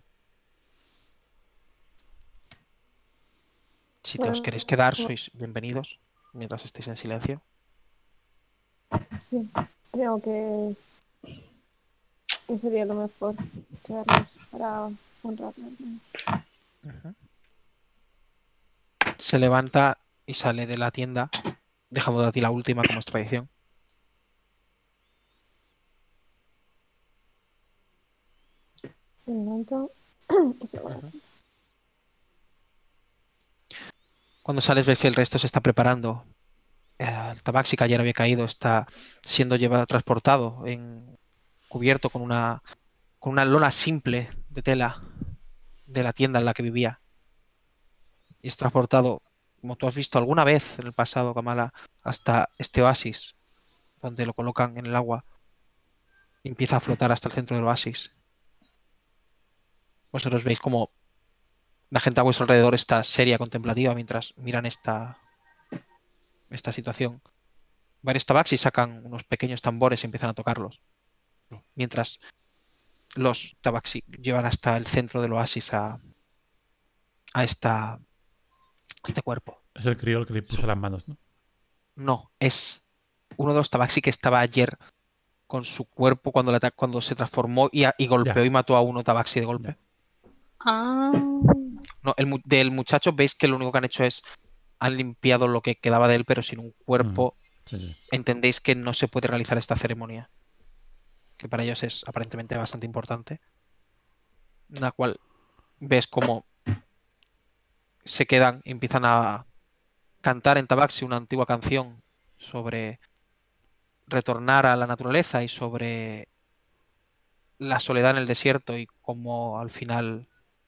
Si te os Bueno, queréis quedar, bueno. sois bienvenidos mientras estéis en silencio. Sí, creo que, que sería lo mejor quedarnos para honrarlo. Ujú. Se levanta y sale de la tienda, dejando a ti la última como es tradición. Se levanta y se va. Ujú. Cuando sales ves que el resto se está preparando. Eh, el tabaxi que ayer había caído está siendo llevado, transportado, en, cubierto con una, con una lona simple de tela de la tienda en la que vivía. Y es transportado, como tú has visto alguna vez en el pasado, Kamala, hasta este oasis, donde lo colocan en el agua y empieza a flotar hasta el centro del oasis. Vosotros veis como la gente a vuestro alrededor está seria, contemplativa, mientras miran esta, esta situación. Varios tabaxis sacan unos pequeños tambores y empiezan a tocarlos. Mientras los tabaxi llevan hasta el centro del oasis a, a esta, a este cuerpo. Es el crío el que le puso las manos, ¿no? No, es uno de los tabaxi que estaba ayer con su cuerpo cuando, le ata- cuando se transformó y, a- y golpeó Ya. y mató a uno tabaxi de golpe. Ah, No, el, mu- del muchacho veis que lo único que han hecho es han limpiado lo que quedaba de él, pero sin un cuerpo. Sí, sí. Entendéis que no se puede realizar esta ceremonia, que para ellos es aparentemente bastante importante, en la cual ves cómo se quedan y empiezan a cantar en tabaxi una antigua canción sobre retornar a la naturaleza y sobre la soledad en el desierto y cómo al final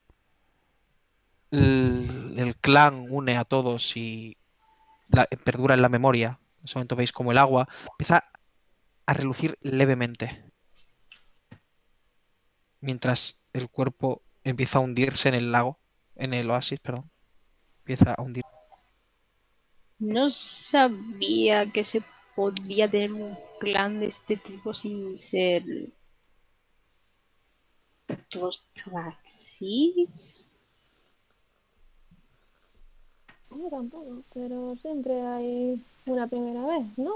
el, el clan une a todos y la- perdura en la memoria. En ese momento veis como el agua empieza a relucir levemente, mientras el cuerpo empieza a hundirse en el lago, en el oasis, perdón. Empieza a hundir. no sabía que se podía tener un clan de este tipo sin ser dos tabaxis. Yo tampoco, pero siempre hay una primera vez, ¿no?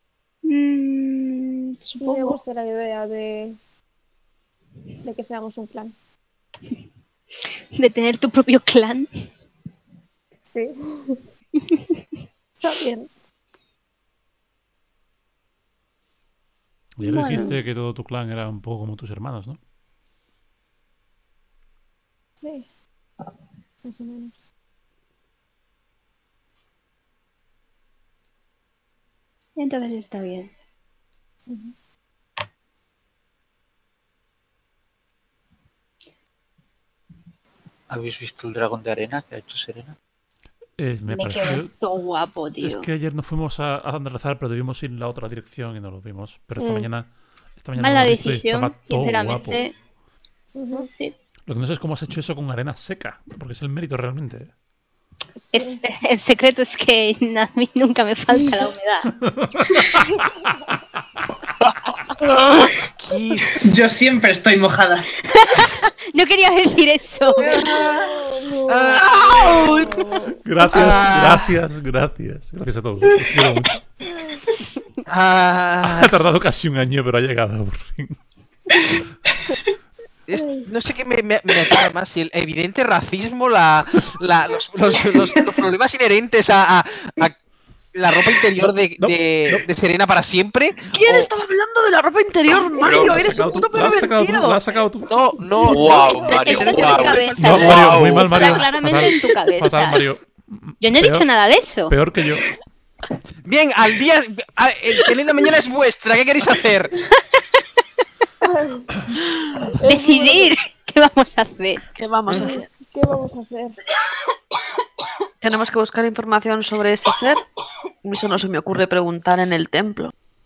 Mm, Y me supongo. gusta la idea de, de que seamos un clan. De tener tu propio clan. Sí. Está bien. Ayer Bueno. dijiste que todo tu clan era un poco como tus hermanos, ¿no? Sí. Más o menos. Entonces está bien. Ujú. ¿Habéis visto el dragón de arena que ha hecho Serena? Eh, me Me pareció... quedó todo guapo, tío. Es que ayer nos fuimos a, a rezar, pero debimos ir en la otra dirección y no lo vimos. Pero esta Mm. mañana... Esta mañana Mala lo he visto y decisión, estaba todo sinceramente. Ujú. Sí. Lo que no sé es cómo has hecho eso con arena seca, porque es el mérito realmente. Es- el secreto es que a mí nunca me falta la humedad. Yo siempre estoy mojada. No quería decir eso. Gracias, Ah. gracias, gracias. Gracias a todos. Os quiero mucho. Ah, Ha tardado casi un año, pero ha llegado por fin. es- no sé qué me, me, me aterra más, si el evidente racismo, la, la- los, los- los- los problemas inherentes a, a- a la ropa interior de, No, de- no. de Serena para siempre. ¿Quién o- estaba hablando de la ropa interior, Mario? Lo has Eres sacado un tú, puto lo has sacado tú, pervertido. lo has sacado tú. No, no. Wow, no, Mario, Serena Está en tu wow. cabeza. No, Mario, muy mal, Está Mario. claramente Fatal, en tu cabeza. fatal, Mario. Yo no he Peor- dicho nada de eso. Peor que yo. Bien, al día. a- El tener la mañana es vuestra. ¿Qué queréis hacer? Decidir qué vamos a hacer. ¿Qué vamos a hacer? ¿Qué vamos a hacer? Tenemos que buscar información sobre ese ser. Eso no se me ocurre preguntar en el templo.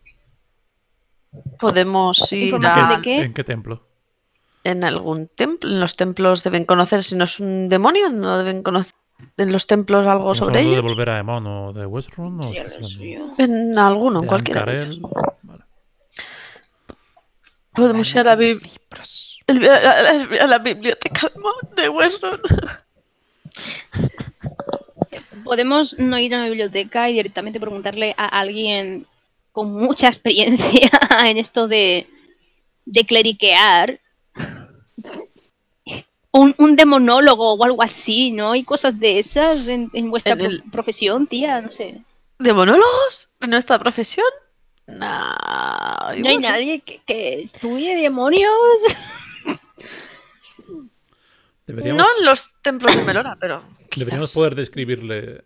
Podemos ir ¿Información a... de qué? ¿En qué templo? en algún templo. En los templos deben conocer si no es un demonio. No deben conocer en los templos algo ¿Estamos sobre hablando de ello. volver a Emon o de Westrun? ¿O Sí, estás lo hablando suyo. En alguno, en de cualquiera. de Ancarel? ellos. Vale. Podemos ir a la, Los bib- libros. el- a la- a la biblioteca de Westron. Podemos no ir a la biblioteca y directamente preguntarle a alguien con mucha experiencia en esto de, de cleriquear. Un, un demonólogo o algo así, ¿no? Hay cosas de esas en, en vuestra En el- pro- profesión, tía, no sé. ¿Demonólogos? ¿En nuestra profesión? Nah, ¿No hay igual sí. nadie que, que estudie demonios? Deberíamos, No en los templos de Melora, pero deberíamos quizás. poder describirle,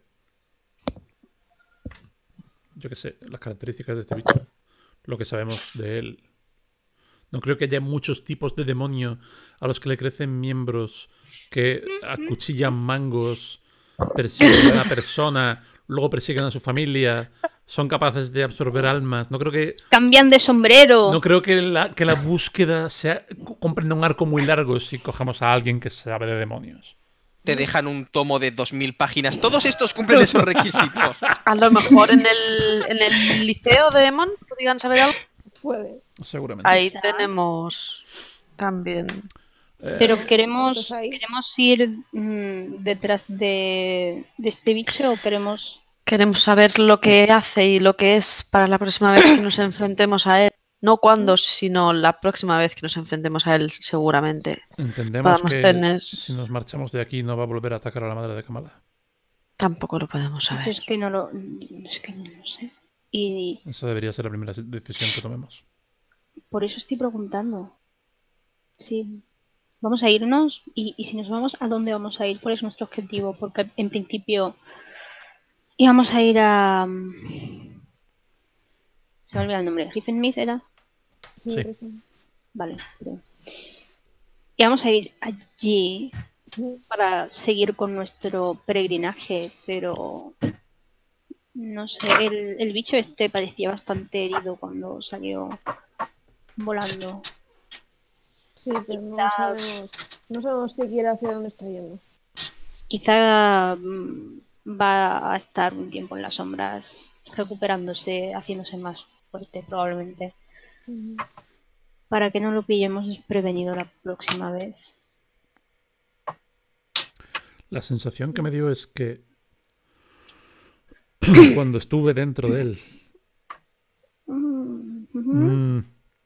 yo qué sé, las características de este bicho, lo que sabemos de él. No creo que haya muchos tipos de demonio a los que le crecen miembros que acuchillan mangos, persiguen a una persona, luego persiguen a su familia, son capaces de absorber almas. No creo que Cambian de sombrero. No creo que la, que la búsqueda sea, comprenda un arco muy largo si cogemos a alguien que sabe de demonios. Te dejan un tomo de dos mil páginas. Todos estos cumplen esos requisitos. A lo mejor en el, en el liceo de Emon podrían saber algo. Puede. Seguramente. Ahí Quizá. tenemos también. Pero queremos, ¿Cuántos hay? queremos ir mm, detrás de, de este bicho o queremos... Queremos saber lo que hace y lo que es para la próxima vez que nos enfrentemos a él. No cuándo, sino la próxima vez que nos enfrentemos a él, seguramente. Entendemos podamos que tener- si nos marchamos de aquí no va a volver a atacar a la madre de Kamala. Tampoco lo podemos Yo saber. es que no lo, es que no lo sé. Y Esa debería ser la primera decisión que tomemos. por eso estoy preguntando. Sí, vamos a irnos y, y si nos vamos, ¿a dónde vamos a ir? ¿Cuál es nuestro objetivo? Porque en principio íbamos a ir a... mm, se me olvida el nombre. ¿Riffenmis era? Sí, Sí. sí. Vale. Pero... íbamos a ir allí para seguir con nuestro peregrinaje, pero no sé, el, el bicho este parecía bastante herido cuando salió volando. Sí, pero no Quizás- sabemos, no sabemos siquiera hacia dónde está yendo. Quizá mm, va a estar un tiempo en las sombras, recuperándose, haciéndose más fuerte probablemente, para que no lo pillemos desprevenido la próxima vez. La sensación que me dio es que cuando estuve dentro de él, Mm, ujú. mm,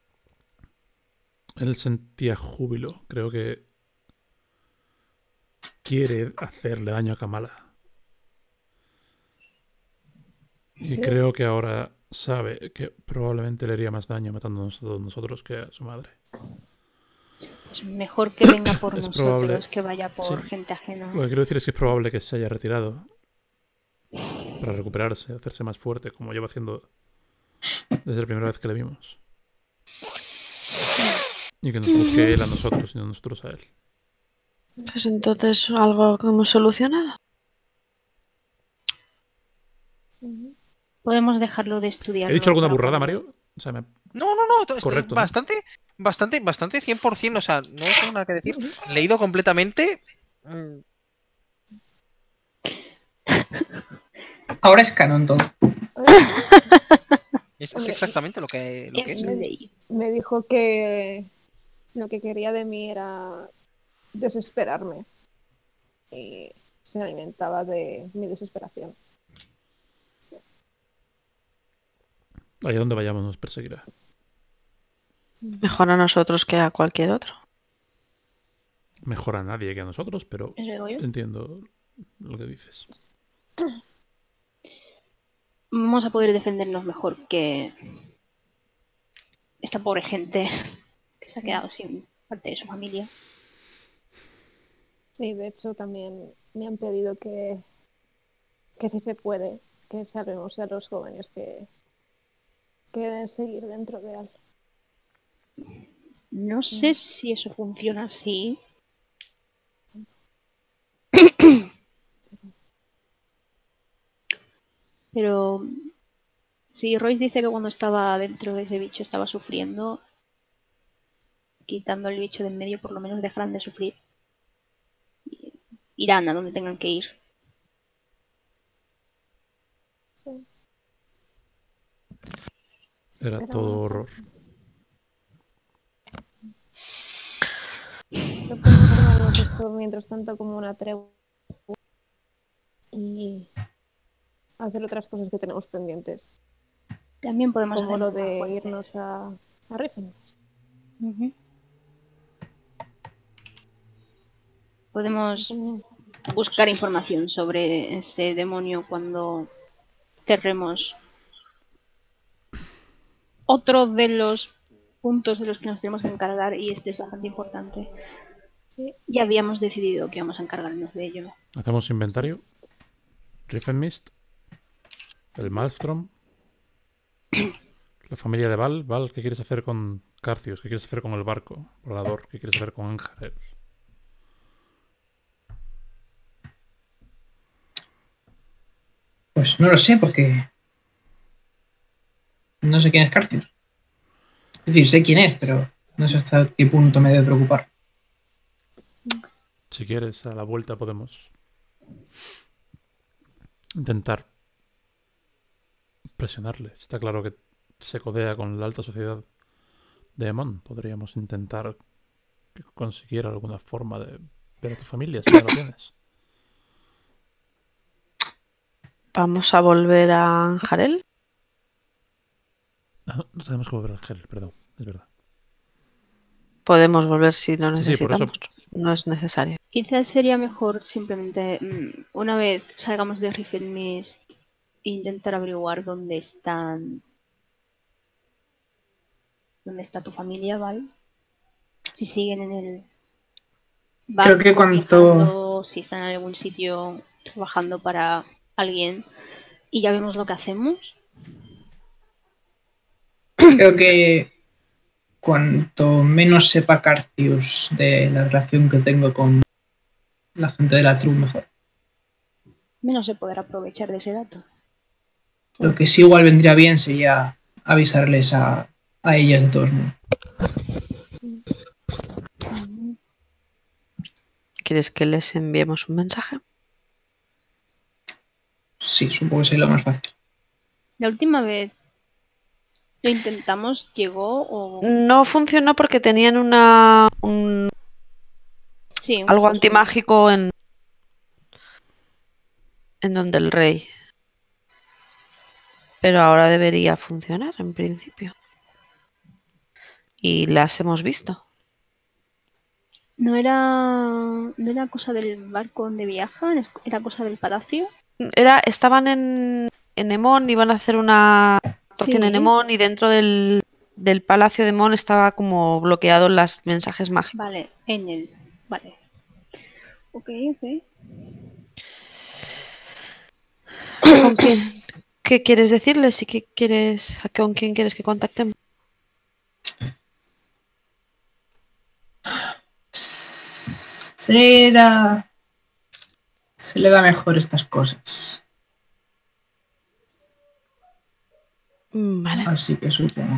él sentía júbilo. Creo que quiere hacerle daño a Kamala. Y Sí. creo que ahora sabe que probablemente le haría más daño matándonos a todos nosotros que a su madre. Pues mejor que venga por Es nosotros probable. que vaya por Sí. gente ajena. Lo que quiero decir es que es probable que se haya retirado para recuperarse, hacerse más fuerte, como lleva haciendo desde la primera vez que le vimos. Y que nos busque él a nosotros y no nosotros a él. Pues entonces algo que hemos solucionado. Podemos dejarlo de estudiar. ¿He dicho alguna para burrada, cuando- Mario? O sea, me- No, no, no. esto- esto Correcto, es ¿no? bastante, bastante, bastante cien por cien. O sea, no tengo nada que decir. Leído completamente. mm, Ahora es canon todo. Es, es exactamente lo que, lo que Es es. ley. Me dijo que lo que quería de mí era desesperarme. y se alimentaba de mi desesperación. Allá donde vayamos nos perseguirá. Mejor a nosotros que a cualquier otro. Mejor a nadie que a nosotros, pero Eso digo yo. entiendo lo que dices. Vamos a poder defendernos mejor que esta pobre gente que se ha quedado sin parte de su familia. Sí, de hecho también me han pedido que, que si se puede, que salvemos a los jóvenes que, que deben seguir dentro de Al. No sé si eso funciona así. Pero si Royce dice que cuando estaba dentro de ese bicho estaba sufriendo, quitando el bicho de en medio por lo menos dejarán de sufrir. Irán a donde tengan que ir. Sí. Era Pero- todo horror. No podemos tomarnos esto mientras tanto como una tregua y hacer otras cosas que tenemos pendientes, También podemos como hacer lo más de fuertes. irnos a, a Riffen. Ujú. Podemos buscar información sobre ese demonio cuando cerremos otro de los puntos de los que nos tenemos que encargar, y este es bastante importante. Sí, Ya habíamos decidido que vamos a encargarnos de ello. Hacemos inventario. Riffenmist. El Maelstrom. La familia de Val. Val, ¿qué quieres hacer con Carcius? ¿Qué quieres hacer con el barco volador? ¿Qué quieres hacer con Ángeles? Pues no lo sé, porque no sé quién es Carcius. Es decir, sé quién es, pero no sé hasta qué punto me debe preocupar. Si quieres, a la vuelta podemos intentar presionarle. Está claro que se codea con la alta sociedad de Emon. Podríamos intentar que consiguiera alguna forma de ver a tu familia, si ya lo tienes. Vamos a volver a Jarel. No, no tenemos que volver al gel, perdón. Es verdad. Podemos volver si lo Sí, sí, por eso- necesitamos. No es necesario. Quizás sería mejor simplemente, mm, una vez salgamos de Riffenmist, intentar averiguar dónde están. ¿Dónde está tu familia, Val? Si siguen en el barco, Creo que cuanto- viajando, si están en algún sitio trabajando para alguien, y ya vemos lo que hacemos. Creo que cuanto menos sepa Carcius de la relación que tengo con la gente de la True, mejor. Menos se podrá aprovechar de ese dato. Lo que sí igual vendría bien sería avisarles a, a ellas de todos modos. ¿Quieres que les enviemos un mensaje? Sí, supongo que sería lo más fácil. La última vez lo intentamos, llegó o... No funcionó porque tenían una un- Sí, un algo poco antimágico en en donde el rey. Pero ahora debería funcionar en principio. Y las hemos visto. ¿No era, no era cosa del barco donde viajan? ¿Era cosa del palacio? Era, estaban en, en Emon, iban a hacer una actuación Sí. en Emon y dentro del, del palacio de Emon estaba como bloqueado los mensajes mágicos. Vale, en el... Vale. Ok, ok. ¿Con quién? ¿Qué quieres decirles y qué quieres, con quién quieres que contactemos? Será... Se le da mejor estas cosas. Mm, Vale. Así que supongo.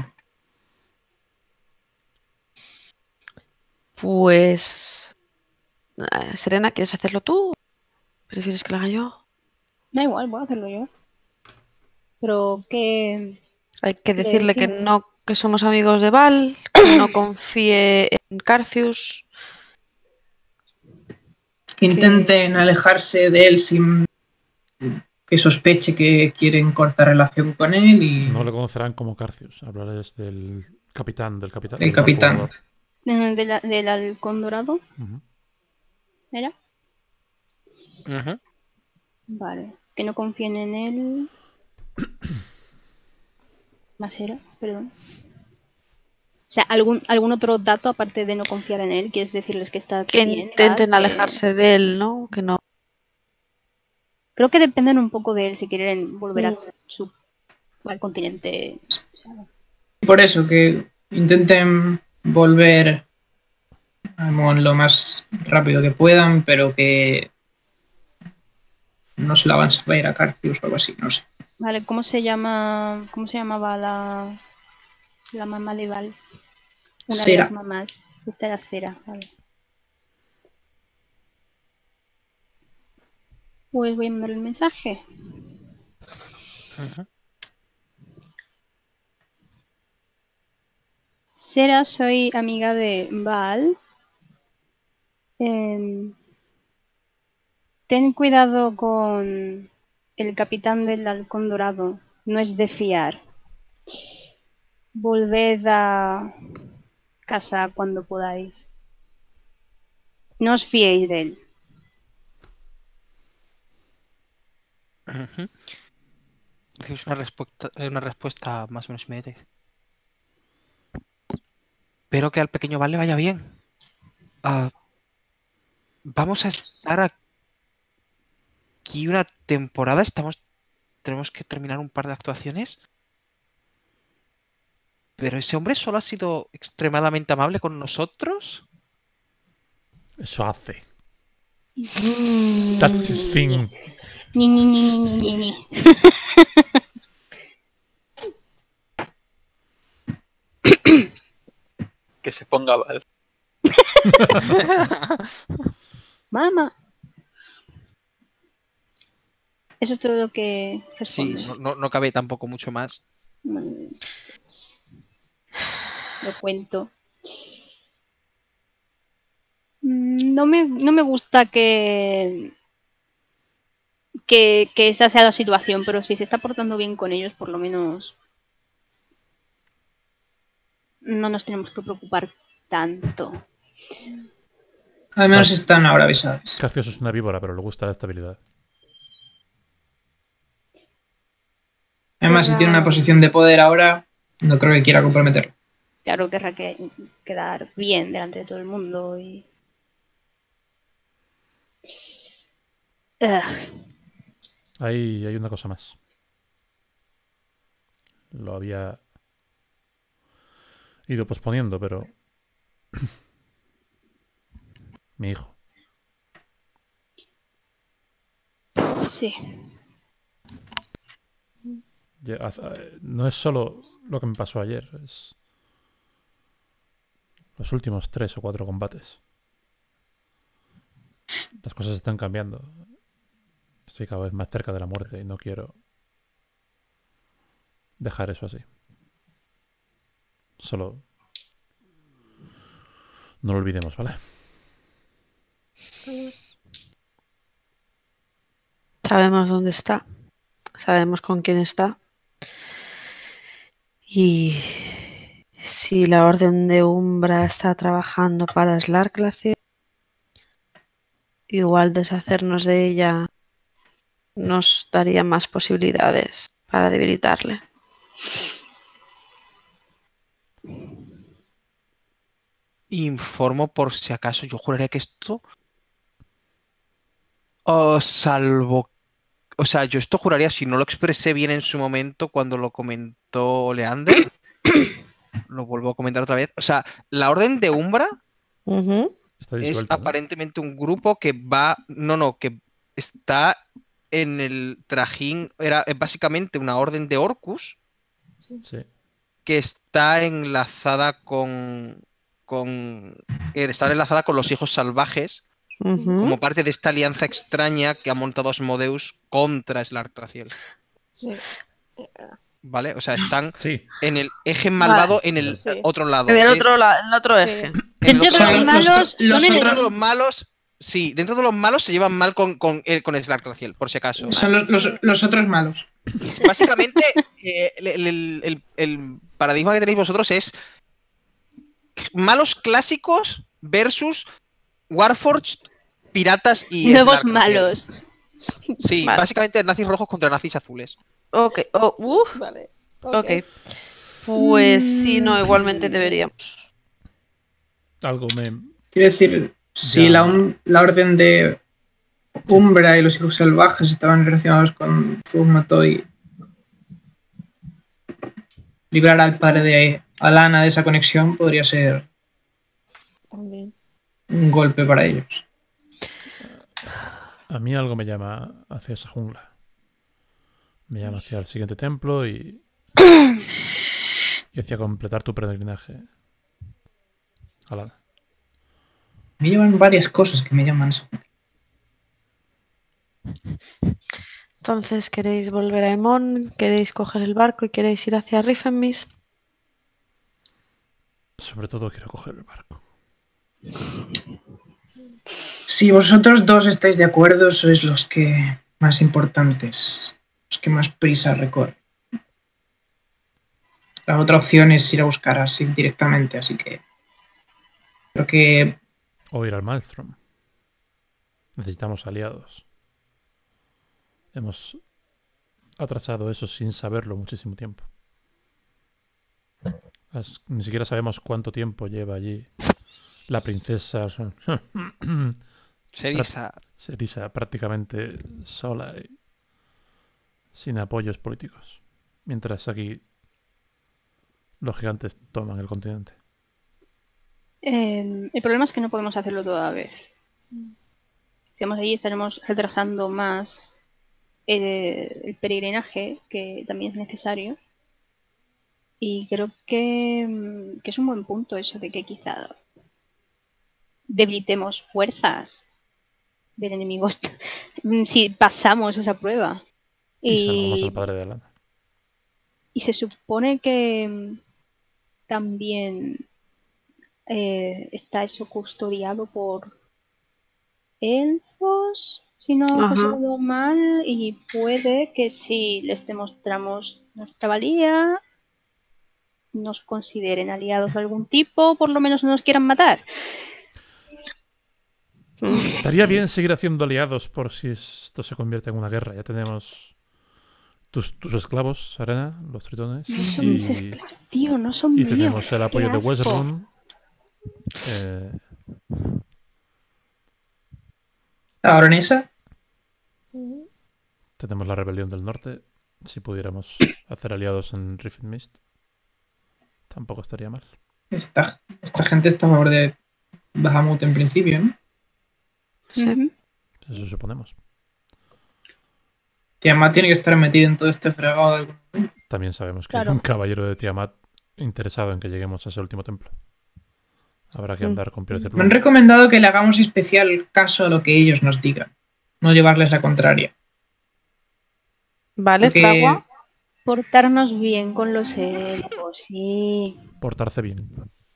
Pues... eh, Serena, ¿quieres hacerlo tú? ¿Prefieres que lo haga yo? Da igual, voy a hacerlo yo. Pero que... Hay que Le decirle que decimos. no, que somos amigos de Val, que no confíe en Carcius. que intenten alejarse de él sin que sospeche que quieren cortar relación con él y No le conocerán como Carcius. Hablarles del capitán, del capitán. del del capitán. jugador. Eh, de la- del halcón dorado, Ujú. ¿era? Ujú. Vale. Que no confíen en él. Más era, perdón. O sea, ¿algún, algún otro dato aparte de no confiar en él? ¿Quieres decirles que está Que bien, intenten tal, que- alejarse de él, ¿no? Que no. Creo que dependen un poco de él si quieren volver a Mm. su al continente. O sea, Por eso, que intenten volver a Mon lo más rápido que puedan, pero que no se la van a saber a Carcius o algo así, no sé. vale, ¿cómo se llama? ¿Cómo se llamaba la la mamá de Val? Una de Sera. las mamás. Esta era Sera, vale. Pues voy a mandar el mensaje. Ujú. Sera, soy amiga de Val. Em, ten cuidado con el capitán del halcón dorado. No es de fiar. Volved a casa cuando podáis. No os fiéis de él. Ujú. Es una respuesta, una respuesta más o menos inmediata. Espero que al pequeño Val le vaya bien. Ah, vamos a estar aquí una temporada. Estamos, tenemos que terminar un par de actuaciones. Pero ese hombre solo ha sido extremadamente amable con nosotros. Eso hace. That's his thing. Ni, ni, ni, ni, ni, ni, ni. Que se ponga Val. Mamá. Eso es todo lo que Sí, responde. no, no, no cabe tampoco mucho más. Mm, Lo cuento. Mm, No me, no me gusta que, que, que esa sea la situación, pero si se está portando bien con ellos, por lo menos no nos tenemos que preocupar tanto. Al menos Vale. están ahora avisados. Carcius es una víbora, pero le gusta la estabilidad. Además, si tiene una Querrá- posición de poder ahora, no creo que quiera comprometerlo. Claro, querrá que, quedar bien delante de todo el mundo y... Ugh. Hay, hay una cosa más. Lo había ido posponiendo, pero... Mi hijo. Sí. Ya- haz- eh, No es solo lo que me pasó ayer, es los últimos tres o cuatro combates. Las cosas están cambiando. Estoy cada vez más cerca de la muerte y no quiero dejar eso así. Solo no lo olvidemos, ¿vale? Sabemos dónde está. Sabemos con quién está. Y si la Orden de Umbra está trabajando para Slarklacier, igual deshacernos de ella nos daría más posibilidades para debilitarle. Informo por si acaso. Yo juraría que esto. Oh, salvo. O sea, yo esto juraría, si no lo expresé bien en su momento cuando lo comentó Leander. Lo vuelvo a comentar otra vez. O sea, la Orden de Umbra Ujú. Está es disuelta, ¿no? aparentemente un grupo que va. No, no, que está en el trajín. Era es básicamente una orden de Orcus Sí. que está enlazada con. con. Está enlazada con los hijos salvajes. Ujú. Como parte de esta alianza extraña que ha montado Asmodeus contra Slartraciel. Sí. ¿Vale? O sea, están Sí. en el eje malvado en el Sí. otro lado. En el Es- otro, la- en el otro Sí. eje. en el Dentro otro de lado. los Los- malos los son Son otros- los malos Sí, dentro de los malos se llevan mal con, con, el, con Slartraciel, por si acaso. Son los, los, los otros malos. Básicamente, eh, el, el, el, el paradigma que tenéis vosotros es malos clásicos versus Warforged, piratas y Nuevos Slartraciel. malos. Sí, Vale. básicamente nazis rojos contra nazis azules. Ok, oh, uf, Vale. ok. Pues sí, no, igualmente deberíamos. Algo me... Quiero decir, si Ya. la, un- la orden de Umbra y los hijos salvajes estaban relacionados con Zugmatoy, librar al padre de Alana de esa conexión podría ser También. un golpe para ellos. A mí algo me llama hacia esa jungla. Me llama hacia el siguiente templo y... y hacia completar tu peregrinaje. Alana. Me llevan varias cosas que me llaman eso. Entonces, ¿queréis volver a Emon? ¿Queréis coger el barco y queréis ir hacia Riffenmist? Sobre todo quiero coger el barco. Si vosotros dos estáis de acuerdo, sois los que más importantes, los que más prisa recorren. La otra opción es ir a buscar a Sid directamente, así que creo que O ir al Maelstrom. Necesitamos aliados. Hemos atrasado eso sin saberlo muchísimo tiempo. As- Ni siquiera sabemos cuánto tiempo lleva allí la princesa Serisa. Serisa prácticamente sola y sin apoyos políticos. Mientras aquí los gigantes toman el continente. Eh, el problema es que no podemos hacerlo toda vez. Si vamos allí estaremos retrasando más eh, el peregrinaje, que también es necesario. Y creo que, mm, que es un buen punto eso de que quizá debilitemos fuerzas del enemigo si pasamos esa prueba. Y salvamos Y, al padre de Alana. y se supone que mm, también eh, está eso custodiado por elfos, si no Ajá. recuerdo mal, y puede que si les demostramos nuestra valía, nos consideren aliados de algún tipo, por lo menos no nos quieran matar. Estaría bien seguir haciendo aliados por si esto se convierte en una guerra. Ya tenemos tus, tus esclavos, Arena, los tritones. No son mis Y, esclavos, tío, no son y míos. tenemos el qué apoyo de asco. Weserun. Eh, la baronesa, Ujú. tenemos la rebelión del norte. Si pudiéramos hacer aliados en Riftmist, tampoco estaría mal. esta, esta gente está a favor de Bahamut en principio, ¿no? Sí. Ujú. Eso suponemos. Tiamat tiene que estar metido en todo este fregado de algún momento. También sabemos que Claro. hay un caballero de Tiamat interesado en que lleguemos a ese último templo. Habrá que Mm. andar con pies de Me han plomo. recomendado que le hagamos especial caso a lo que ellos nos digan, no llevarles la contraria. Vale, Porque Fragua. Portarnos bien con los elfos, sí. Portarse bien.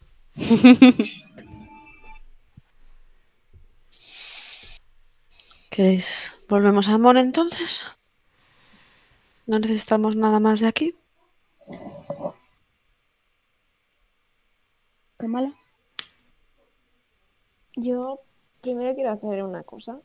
¿Queréis? ¿Volvemos a Emon entonces? ¿No necesitamos nada más de aquí? ¿Qué mala? Yo primero quiero hacer una cosa.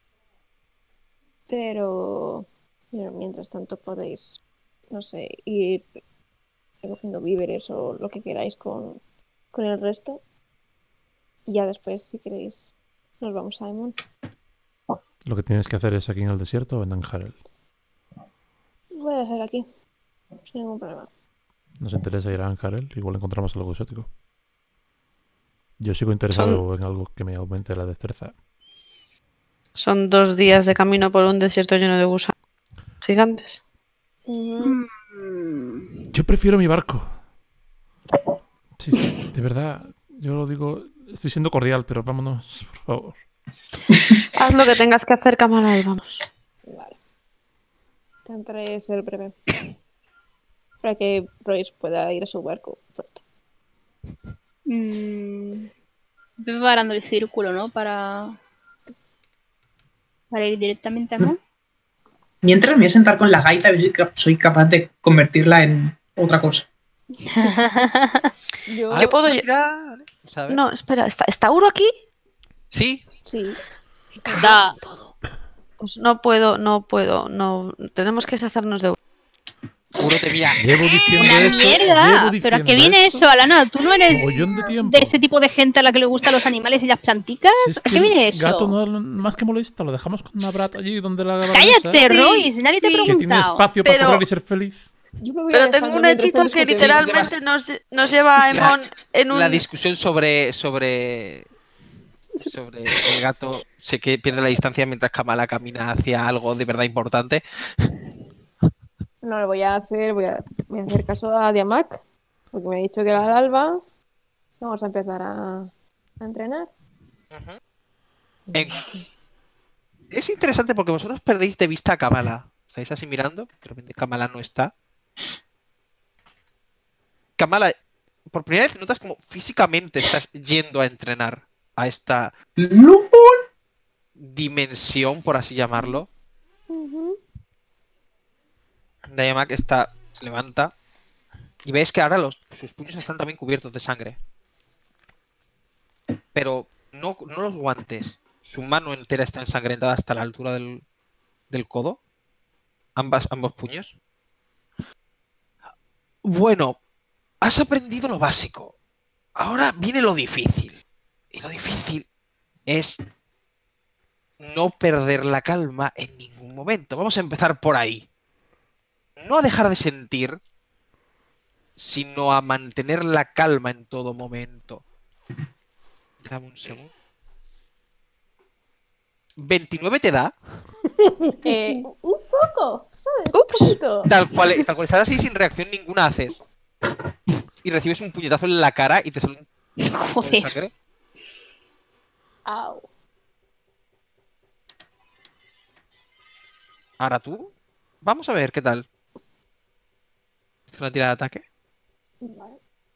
Pero, pero mientras tanto podéis, no sé, ir recogiendo víveres o lo que queráis con, con el resto. Y ya después, si queréis, nos vamos a Emon. Lo que tienes que hacer es aquí en el desierto o en Anjarel. Voy a ser aquí, sin ningún problema. Nos interesa ir a Anjarel, igual encontramos algo exótico. Yo sigo interesado en algo que me aumente la destreza. Son dos días de camino por un desierto lleno de gusanos gigantes. Ujú. Mm, Yo prefiero mi barco. Sí, sí, de verdad, yo lo digo, estoy siendo cordial, pero vámonos, por favor. Haz lo que tengas que hacer, cámara, y vamos. Vale. Intentaré ser breve. Para que Royce pueda ir a su barco pronto. mm, preparando el círculo, ¿no? Para Para ir directamente a Mon. Mientras me voy a sentar con la gaita a ver si cap- soy capaz de convertirla en otra cosa. Yo, Yo puedo- Tira, vale, vamos a ver. No, espera, ¿está, ¿está Uro aquí? Sí, sí. Da. Pues no puedo, no puedo, no. Tenemos que deshacernos de Uro. Uro te mira. Llevo diciendo ¡Una eso. mierda! llevo ¿Pero a qué diciendo viene eso, Alana? ¿Tú no eres Mogollón de tiempo. de ese tipo de gente a la que le gustan los animales y las planticas? Si es ¿A que qué viene el eso? gato no más que molesta, lo dejamos con una brata allí donde la ¡Cállate, Sí, Royce! Nadie te ha sí. que tiene preguntado. espacio para Pero- correr y ser feliz. Yo me voy Pero alejando tengo un mientras hechizo tanto que discuten. literalmente nos, nos lleva a La- Emon en un. La discusión sobre, sobre, sobre el gato sé que pierde la distancia mientras Kamala camina hacia algo de verdad importante. No, lo voy a hacer, voy a, voy a hacer caso a Diamac, porque me ha dicho que era el alba. Vamos a empezar a, a entrenar. En- Es interesante porque vosotros perdéis de vista a Kamala. Estáis así mirando, de repente Kamala no está. Kamala, por primera vez notas como físicamente estás yendo a entrenar a esta ¡No! dimensión, por así llamarlo. Diamac está, se levanta y veis que ahora los, sus puños están también cubiertos de sangre. Pero no, no los guantes. Su mano entera está ensangrentada hasta la altura del, del codo. Ambas, ambos puños. Bueno, has aprendido lo básico. Ahora viene lo difícil. Y lo difícil es no perder la calma en ningún momento. Vamos a empezar por ahí. No a dejar de sentir, sino a mantener la calma en todo momento. Dame un segundo. ¿veintinueve te da? Eh, un poco, ¿sabes? Ups. Un poquito. Tal cual, tal cual estás así sin reacción ninguna haces. Y recibes un puñetazo en la cara y te sale un poco de Joder. sangre. Au. Ahora tú. Vamos a ver qué tal. ¿Es una tirada de ataque? Vale.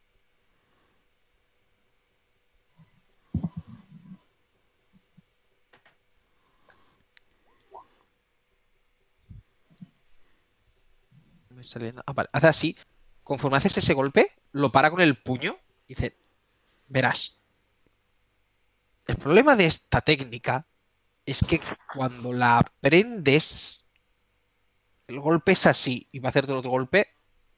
No me sale nada. Ah, vale. Hace así. Conforme haces ese golpe, lo para con el puño y dice: verás. El problema de esta técnica es que cuando la aprendes, el golpe es así y va a hacerte otro golpe.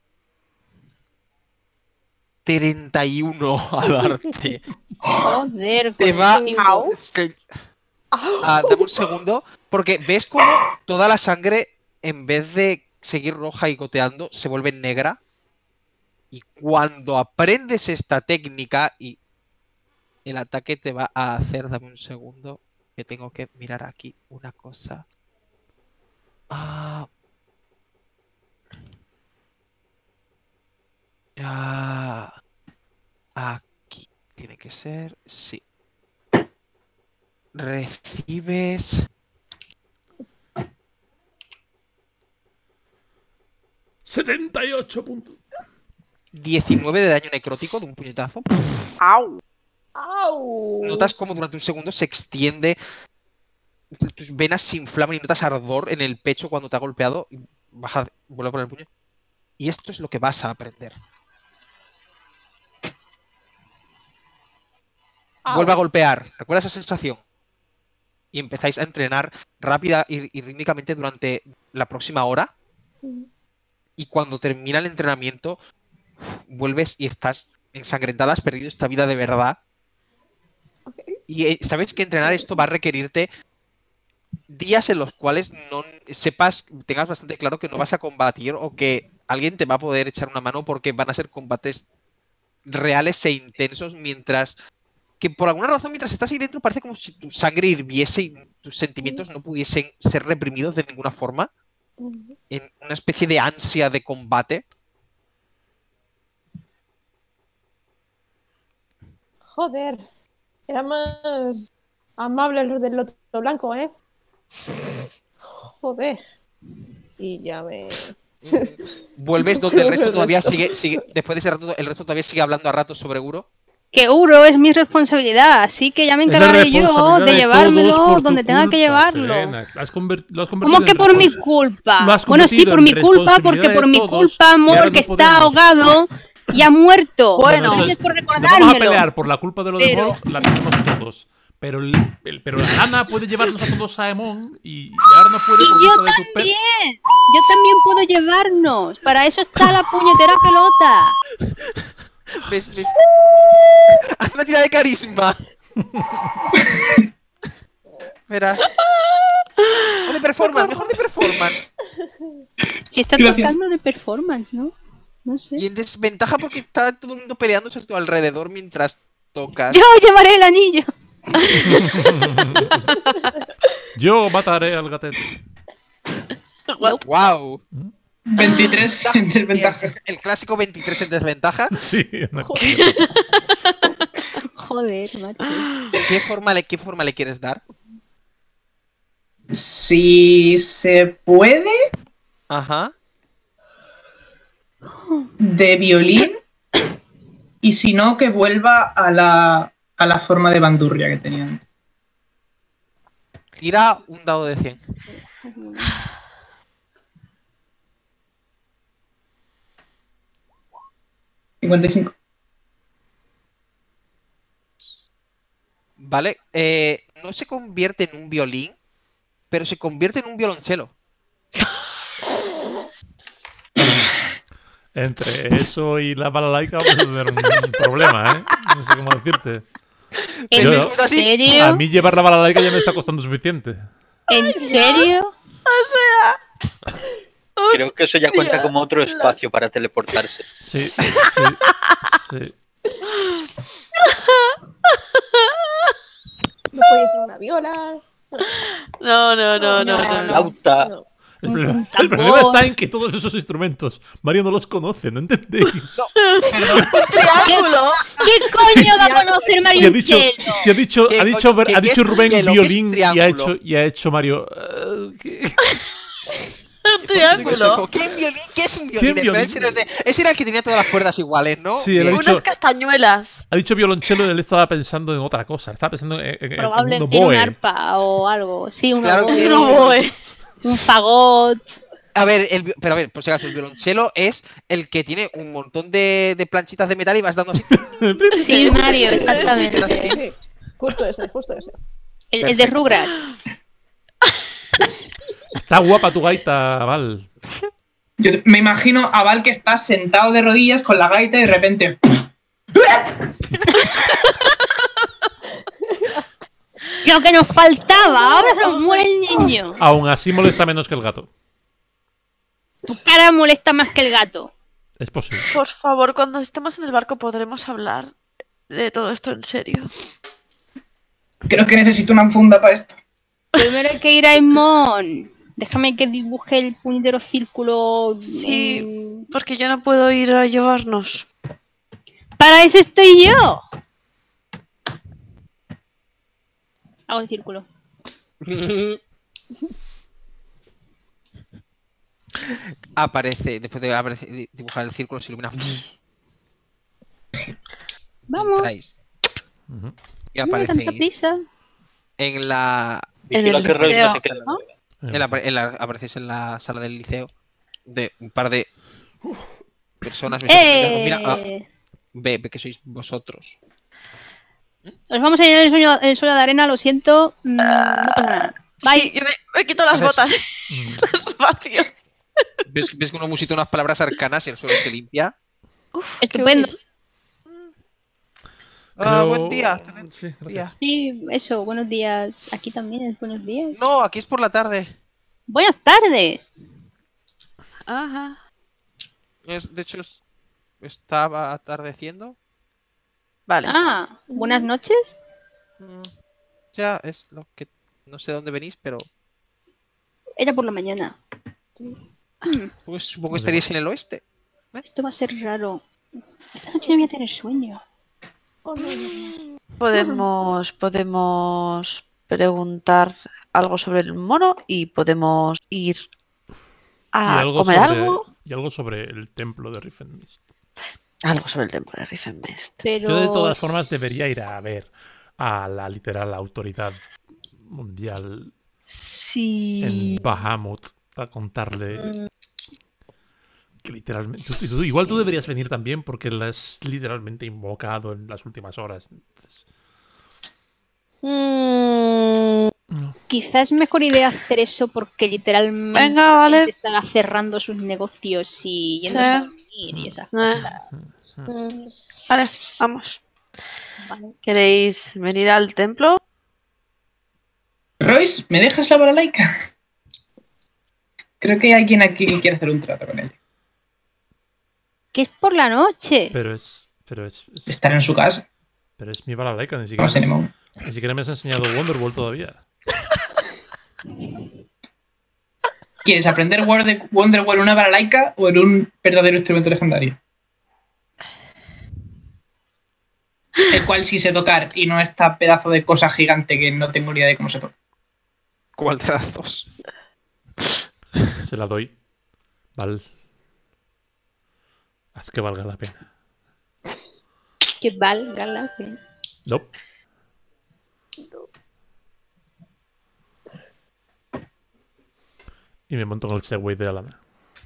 treinta y uno a darte. Joder, Te con va el tiempo. Es que- Ah, dame un segundo, porque ves como toda la sangre, en vez de seguir roja y goteando, se vuelve negra. Y cuando aprendes esta técnica y el ataque te va a hacer, dame un segundo, que tengo que mirar aquí una cosa. Ah. Ah. Aquí tiene que ser, sí. Recibes setenta y ocho puntos. diecinueve de daño necrótico de un puñetazo. ¡Au! Au. Notas como durante un segundo se extiende, tus venas se inflaman y notas ardor en el pecho cuando te ha golpeado. Y baja, vuelve a poner el puño. Y esto es lo que vas a aprender. Au. Vuelve a golpear. ¿Recuerdas esa sensación? Y empezáis a entrenar rápida y, y rítmicamente durante la próxima hora. Y cuando termina el entrenamiento, vuelves y estás ensangrentada, has perdido esta vida de verdad. Ok. Y eh, sabes que entrenar esto va a requerirte días en los cuales no sepas, tengas bastante claro que no vas a combatir o que alguien te va a poder echar una mano porque van a ser combates reales e intensos, mientras que por alguna razón mientras estás ahí dentro parece como si tu sangre hirviese y tus sentimientos no pudiesen ser reprimidos de ninguna forma, en una especie de ansia de combate. Joder. Era más amable los del loto blanco, ¿eh? Joder. Y ya me... Vuelves donde el resto todavía sigue, sigue, después de ese rato, el resto todavía sigue hablando a ratos sobre Uro. Que Uro es mi responsabilidad, así que ya me Es la encargaré yo responsabilidad de todos llevármelo por tu donde tenga que culpa, llevarlo. Selena. Has conver- lo has convertido ¿Cómo que en por mi respons- culpa? Lo has Bueno, sí, convertido por en mi culpa, porque responsabilidad por de mi todos, culpa, y ahora Amor, no que está podemos. ahogado y ha muerto. Bueno, eso Gracias es- por si nos vamos a recordármelo. pelear por la culpa de lo de Pero- Morph, la tenemos todos. Pero, el, el- pero la Lana puede llevarnos a todos a Emon y, y ahora no puede Y por yo culpa de su per- también. Yo también puedo llevarnos. Para eso está la puñetera pelota. ¿Ves? ¿Ves? Haz una tira de carisma. Verás. O de performance, mejor de performance. Si está Gracias. tocando de performance, ¿no? No sé. Y en desventaja porque está todo el mundo peleándose a tu alrededor mientras tocas. Yo llevaré el anillo. Yo mataré al gatete. ¡Wow! veintitrés en desventaja. El, el clásico veintitrés en desventaja. Sí, no- Joder, macho. ¿Qué forma le, qué forma le quieres dar? Si se puede, Ajá. de violín. Y si no, que vuelva a la, a la forma de bandurria que tenía antes. Tira un dado de cien. cincuenta y cinco. ¿Vale? Eh, no se convierte en un violín, pero se convierte en un violonchelo. Entre eso y la balalaika vamos a tener un, un problema, ¿eh? No sé cómo decirte. ¿En Yo- serio? A mí llevar la balalaika ya me está costando suficiente. ¿En serio? Creo que eso ya cuenta como otro espacio para teleportarse. Sí, sí, sí. No puede ser una viola. No, no, no, no, no. no. Lauta. No. El problema, Un el problema tambor. está en que todos esos instrumentos Mario no los conoce, ¿no entendéis? ¡Triángulo! ¿Qué coño va a conocer Si ha Mario dicho, Chelo? si ha dicho, ¿Qué ha dicho, coño? ¿Qué- ha qué dicho es Rubén hielo? ¿Qué es violín y ha triángulo? hecho, y ha hecho Mario. eh, ¿qué? ¡Un triángulo! ¿Qué violín? ¿Qué es un ¿Qué violín? violín? Ese, era el de- ese era el que tenía todas las cuerdas iguales, ¿no? Sí, él ha Bien. dicho- Unas castañuelas. Ha dicho violonchelo y él estaba pensando en otra cosa. Estaba pensando en, en, en Probablemente un en un oboe. arpa o algo. Sí, un Claro que sí. oboe, Un oboe. un fagot. A ver, el, vi- pero a ver, por si acaso, el violonchelo es el que tiene un montón de, de planchitas de metal y vas dando así. Sí, Mario, Sí, exactamente. sí. Sí, justo ese, justo ese. El, el de Rugrats. Está guapa tu gaita, Val. Yo me imagino a Val que está sentado de rodillas con la gaita y de repente. Lo que nos faltaba. Ahora se nos muere el niño. Aún así molesta menos que el gato. Tu cara molesta más que el gato. Es posible. Por favor, cuando estemos en el barco podremos hablar de todo esto en serio. Creo que necesito una funda para esto. Primero hay que ir a Emon. Déjame que dibuje el puñetero círculo. Sí. en- Porque yo no puedo ir a llevarnos. Para eso estoy yo. Hago el círculo. Aparece, después de aparece- dibujar el círculo, se ilumina. Vamos. Entráis. Ujú. Y No hay tanta aparece prisa. en la, En Vigila el que Roy no liceo, se quede. ¿no? en la, en la- aparecéis en la sala del liceo de un par de personas. Mira, ah, ¡Eh! ve, ve que sois vosotros. Os vamos a llenar el sueño, el suelo de arena, lo siento. Mm, no pasa nada. Bye. Sí, yo me, me quito las Haces- botas. Mm. Despacio. ¿Ves, ves que uno musita unas palabras arcanas y el suelo se limpia? Uf, qué Estupendo. útil. Ah, Creo- buen día. tened Sí, gracias. día. Sí, eso, buenos días. Aquí también es buenos días. No, aquí es por la tarde. Buenas tardes. Ajá. Es, de hecho, es- estaba atardeciendo. Vale. Ah, buenas noches. Mm, Ya, es lo que... No sé dónde venís, pero... Era por la mañana. Hmm, Pues supongo que estaríais en el oeste. esto va a ser raro. Esta noche no voy a tener sueño. Oh, no, no, no. Podemos, podemos preguntar algo sobre el mono y podemos ir Y a algo, comer sobre, algo. y algo sobre el templo de Riffenmist. Algo sobre el templo de Rifenmest. Pero... Yo de todas formas debería ir a ver a la literal autoridad mundial Sí. en Bahamut a contarle que literalmente... tú- tú- igual tú deberías venir también porque la has literalmente invocado en las últimas horas. Entonces, Mm, no. quizás es mejor idea hacer eso porque literalmente Venga, vale. estará cerrando sus negocios y yéndose Sí. a dormir y esas Eh, cosas. mm, Vale, vamos. Vale. ¿Queréis venir al templo? Royce, ¿me dejas la balalaika? Creo que hay alguien aquí que quiere hacer un trato con él. Que es por la noche. Pero es... Pero es, es- Estar en su casa. pero es mi balalaika, ni No siquiera, sé, ni me, modo. ni siquiera me has enseñado Wonderwall todavía. ¿Quieres aprender Wonder- Wonderwall en una balalaika o en un verdadero instrumento legendario? El cual sí sé tocar y no esta pedazo de cosa gigante que no tengo ni idea de cómo se toca. ¿Cuál de las dos? Se la doy. Val. Haz que valga la pena. Que valga la pena. No. Y me monto en el Segway de Alana.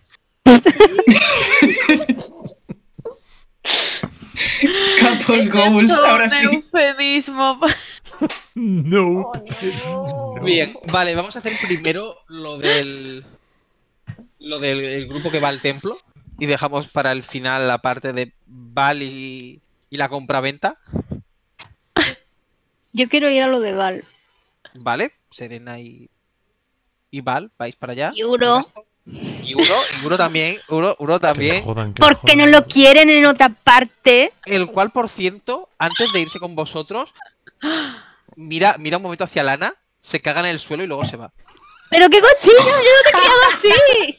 Couple Es goals, eso, ahora un sí. eufemismo. No. Oh, no. Bien, vale, vamos a hacer primero lo del. Lo del el grupo que va al templo. Y dejamos para el final la parte de Val y, y la compraventa. Yo quiero ir a lo de Val. Vale, Serena y. Y Val, vais para allá. Y Uro. Y Uro, y Uro también. Uro, Uro Que me también. jodan, que me Porque no jodan. lo quieren en otra parte. El cual, por ciento, antes de irse con vosotros, mira, mira un momento hacia Lana, se caga en el suelo y luego se va. Pero qué cochino, yo no te he criado así.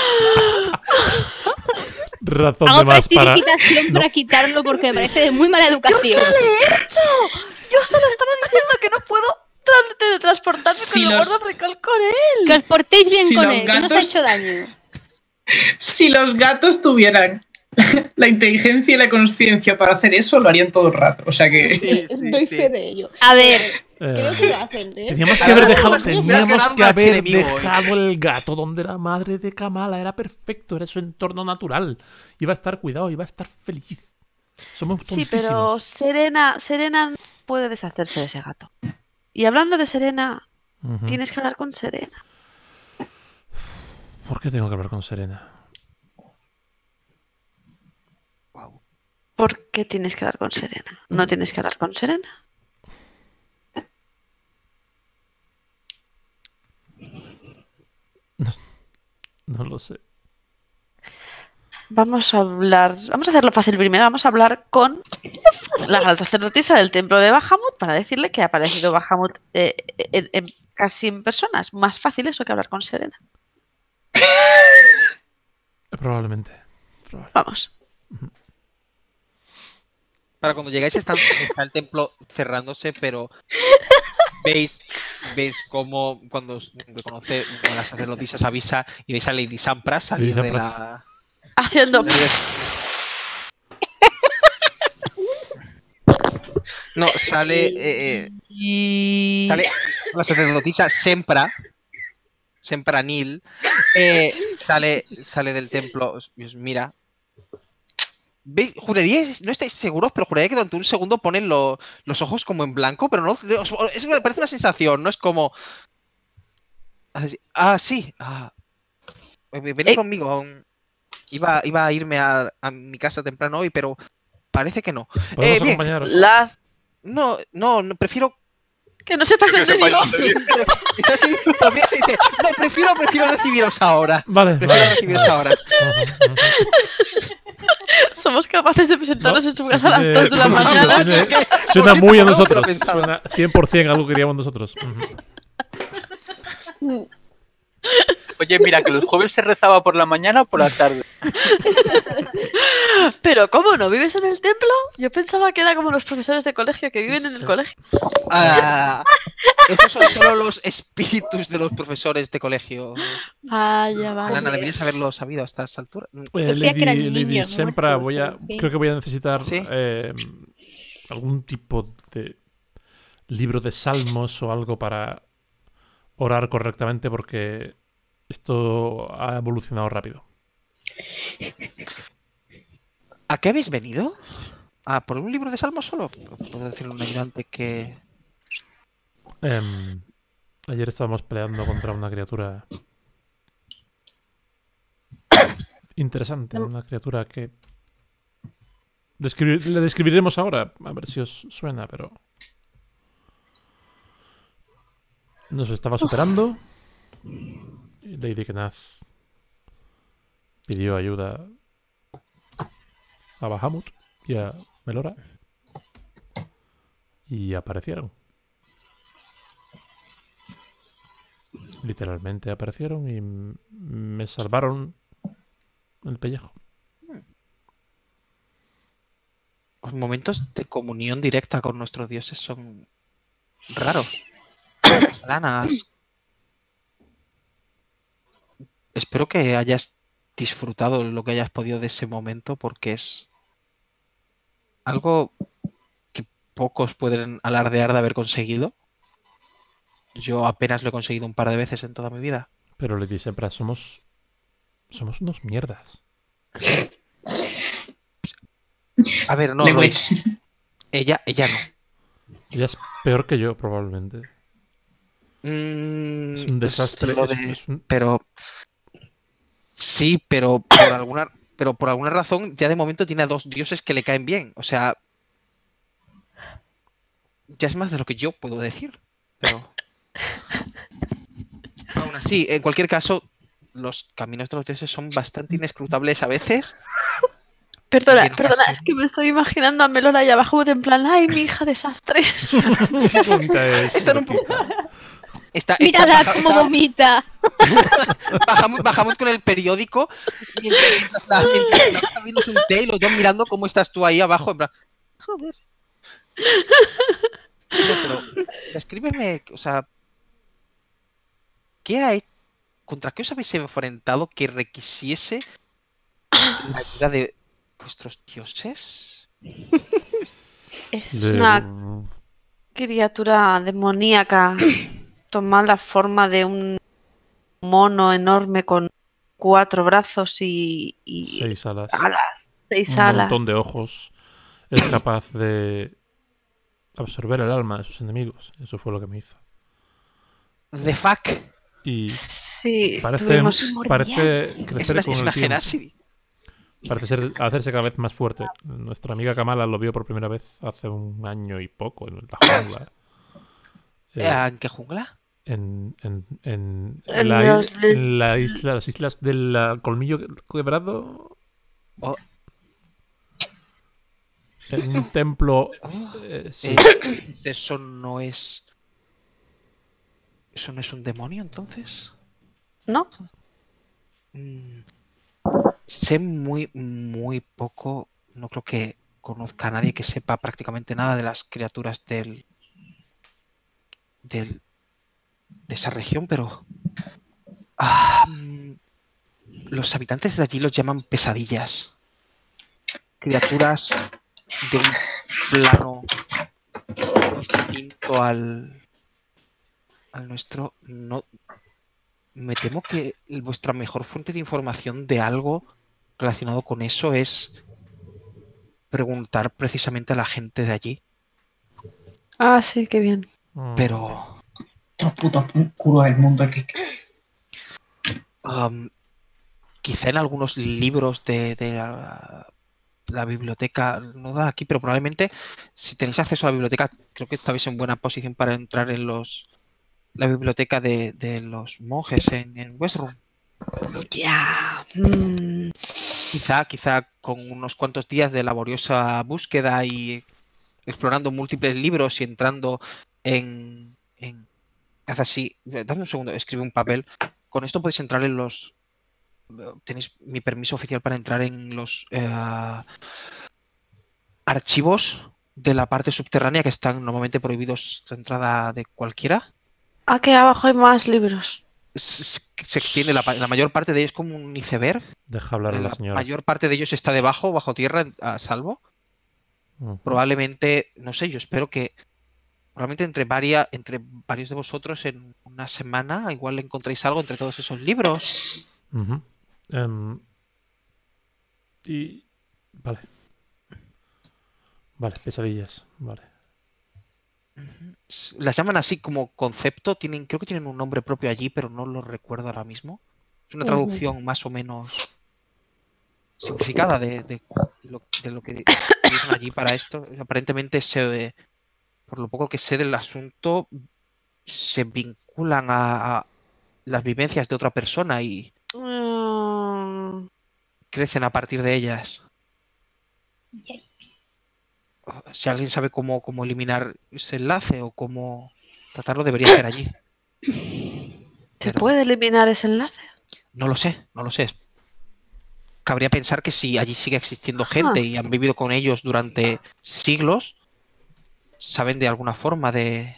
Razón Hago de más para... prestidigitación para quitarlo porque me parece de muy mala educación. Yo solo estaba diciendo que no puedo tra- teletransportarme Si con el los- World of Recall con él. Que os portéis bien Si con los él, que no os ha gatos- hecho daño. Si los gatos tuvieran la inteligencia y la conciencia para hacer eso, lo harían todo el rato. O sea que... Doy fe de ello. A ver, Eh, Creo que lo hacen, ¿eh? teníamos que Ahora haber dejado, hubieras teníamos ganado que un haber archienemigo, eh. dejado el gato donde la madre de Kamala era perfecto, era su entorno natural. Iba a estar cuidado, iba a estar feliz. Somos Sí, tontísimos. pero Serena, Serena puede deshacerse de ese gato. Y hablando de Serena, Ujú. tienes que hablar con Serena. ¿Por qué tengo que hablar con Serena? Wow. ¿Por qué tienes que hablar con Serena? ¿No tienes que hablar con Serena? No lo sé. Vamos a hablar, vamos a hacerlo fácil primero, vamos a hablar con la gran sacerdotisa del templo de Bahamut para decirle que ha aparecido Bahamut eh, en- en- casi en persona. Es más fácil eso que hablar con Serena. Probablemente. Probable. Vamos. Para cuando llegáis está, está el templo cerrándose, pero veis, veis cómo cuando os reconoce una de las sacerdotisas avisa y veis a Lady Sampras salir Lady de Sampras. la... Haciendo... No, sale... eh, eh, Y... sale la sacerdotisa Sempra, Sempranil, eh, sale, sale del templo, os, os mira. ¿Veis? Juraría, no estáis seguros, pero juraría que durante un segundo ponen lo- los ojos como en blanco, pero no, os- eso me parece una sensación, no es como... Así- Ah, sí, ah, venid Eh. conmigo, aún- iba, iba a irme a, a mi casa temprano hoy, pero parece que no. ¿Podemos Eh, bien. acompañaros? Las... No, no, no, prefiero Que no sepas el digo. Está así, también se dice, no, prefiero, prefiero recibiros ahora. Vale, Prefiero vale. recibiros ahora. Ujú, ujú. Somos capaces de presentarnos No, en su sí casa a las tiene- dos de la tiene mañana. sentido, tiene- ¿Por Suena qué muy a no? nosotros. Lo pensaba. Suena cien por cien algo que queríamos nosotros. Ujú. Oye, mira, que los jueves se rezaba por la mañana o por la tarde. Pero ¿cómo no? ¿Vives en el templo? Yo pensaba que era como los profesores de colegio que viven en el colegio. Ah, esos son solo los espíritus de los profesores de colegio. Vaya, vaya. Alana, deberías haberlo sabido a estas alturas. Eh, Decía que eran Lady, Lady niños Sempra, muertos, voy a, ¿o qué? creo que voy a necesitar Sí. eh, algún tipo de libro de salmos o algo para orar correctamente porque esto ha evolucionado rápido. ¿A qué habéis venido? ¿A por un libro de salmos solo? Puedo decirle a un ayudante que... Em, ayer estábamos peleando contra una criatura interesante, una criatura que describir- le describiremos ahora, a ver si os suena, pero nos estaba superando y Lady Kenaz pidió ayuda a Bahamut y a Melora y aparecieron. Literalmente aparecieron y m- me salvaron el pellejo. Los momentos de comunión directa con nuestros dioses son raros. Alana, has- espero que hayas disfrutado lo que hayas podido de ese momento porque es algo que pocos pueden alardear de haber conseguido. Yo apenas lo he conseguido un par de veces en toda mi vida. Pero Lady Sempra, somos somos unos mierdas. A ver, no, Language. Royce, ella, ella no. Ella es peor que yo, probablemente. Mm, Es un desastre. lo es- de- es un- Pero sí, pero por alguna, pero por alguna razón ya de momento tiene a dos dioses que le caen bien. O sea, ya es más de lo que yo puedo decir. Pero aún así, en cualquier caso, los caminos de los dioses son bastante inescrutables a veces. Perdona, Y en perdona, ocasión- es que me estoy imaginando a Melora y abajo en plan, ay, mi hija desastre. Qué bonita es, Están un poco- loquita. Está, está, Mírala baja- cómo está- vomita. bajamos, bajamos con el periódico mientras, mientras la, mientras la está viendo un té y los dos mirando cómo estás tú ahí abajo. En plan, joder. No, pero descríbeme, o sea, ¿qué hay? ¿Contra qué os habéis enfrentado que requisiese la ayuda de vuestros dioses? Es De- una criatura demoníaca. Toma la forma de un mono enorme con cuatro brazos y, y Seis alas. alas. Seis Un alas. montón de ojos. Es capaz de absorber el alma de sus enemigos. Eso fue lo que me hizo. The fuck. Y Sí, parece, tuvimos... parece Es crecer una, con es el una tiempo. Genasi. Parece ser, hacerse cada vez más fuerte. Nuestra amiga Kamala lo vio por primera vez hace un año y poco en la jungla. Eh, ¿En qué jungla? en, en, en, En la, los i- de- en la isla, las islas del ah, colmillo quebrado. Oh. En un templo. Oh, eh, sí. eh, eso no es. ¿Eso no es un demonio entonces? ¿No? Mm, sé muy, muy poco. No creo que conozca a nadie que sepa prácticamente nada de las criaturas del. del de esa región, pero. Ah, mm, los habitantes de allí los llaman pesadillas. Criaturas de un plano distinto al. al nuestro. No. Me temo que vuestra mejor fuente de información de algo relacionado con eso es preguntar precisamente a la gente de allí. Ah, sí, qué bien. Mm. Pero Otro puto pu- culo del mundo aquí. um, quizá en algunos libros de, de la, la biblioteca, no da aquí, pero probablemente si tenéis acceso a la biblioteca, creo que estáis en buena posición para entrar en los la biblioteca de, de los monjes en, en Westruun. Ya. mm, Quizá, quizá con unos cuantos días de laboriosa búsqueda y explorando múltiples libros y entrando en... en haz así, dame un segundo, escribe un papel con esto podéis entrar en los... Tenéis mi permiso oficial para entrar en los eh, archivos de la parte subterránea que están normalmente prohibidos de entrada de cualquiera. Aquí abajo hay más libros. Se, se extiende, la, la mayor parte de ellos como un iceberg. Deja hablar a la La señora. mayor parte de ellos está debajo, bajo tierra, a salvo. Ujú. Probablemente, no sé, yo espero que probablemente entre varias, entre varios de vosotros en una semana igual encontréis algo entre todos esos libros. Ujú. Em, y... Vale. Vale, pesadillas. Vale. S- Las llaman así como concepto, tienen, creo que tienen un nombre propio allí, pero no lo recuerdo ahora mismo. Es una Ujú. traducción más o menos simplificada de, de lo, de lo que dicen allí para esto. Aparentemente, se, por lo poco que sé del asunto, se vinculan a, a las vivencias de otra persona y Mm, crecen a partir de ellas. Si alguien sabe cómo, cómo eliminar ese enlace o cómo tratarlo, debería ser allí. ¿Se Pero puede eliminar ese enlace? no lo sé, no lo sé. Cabría pensar que si allí sigue existiendo Ajá. gente y han vivido con ellos durante siglos, saben de alguna forma de,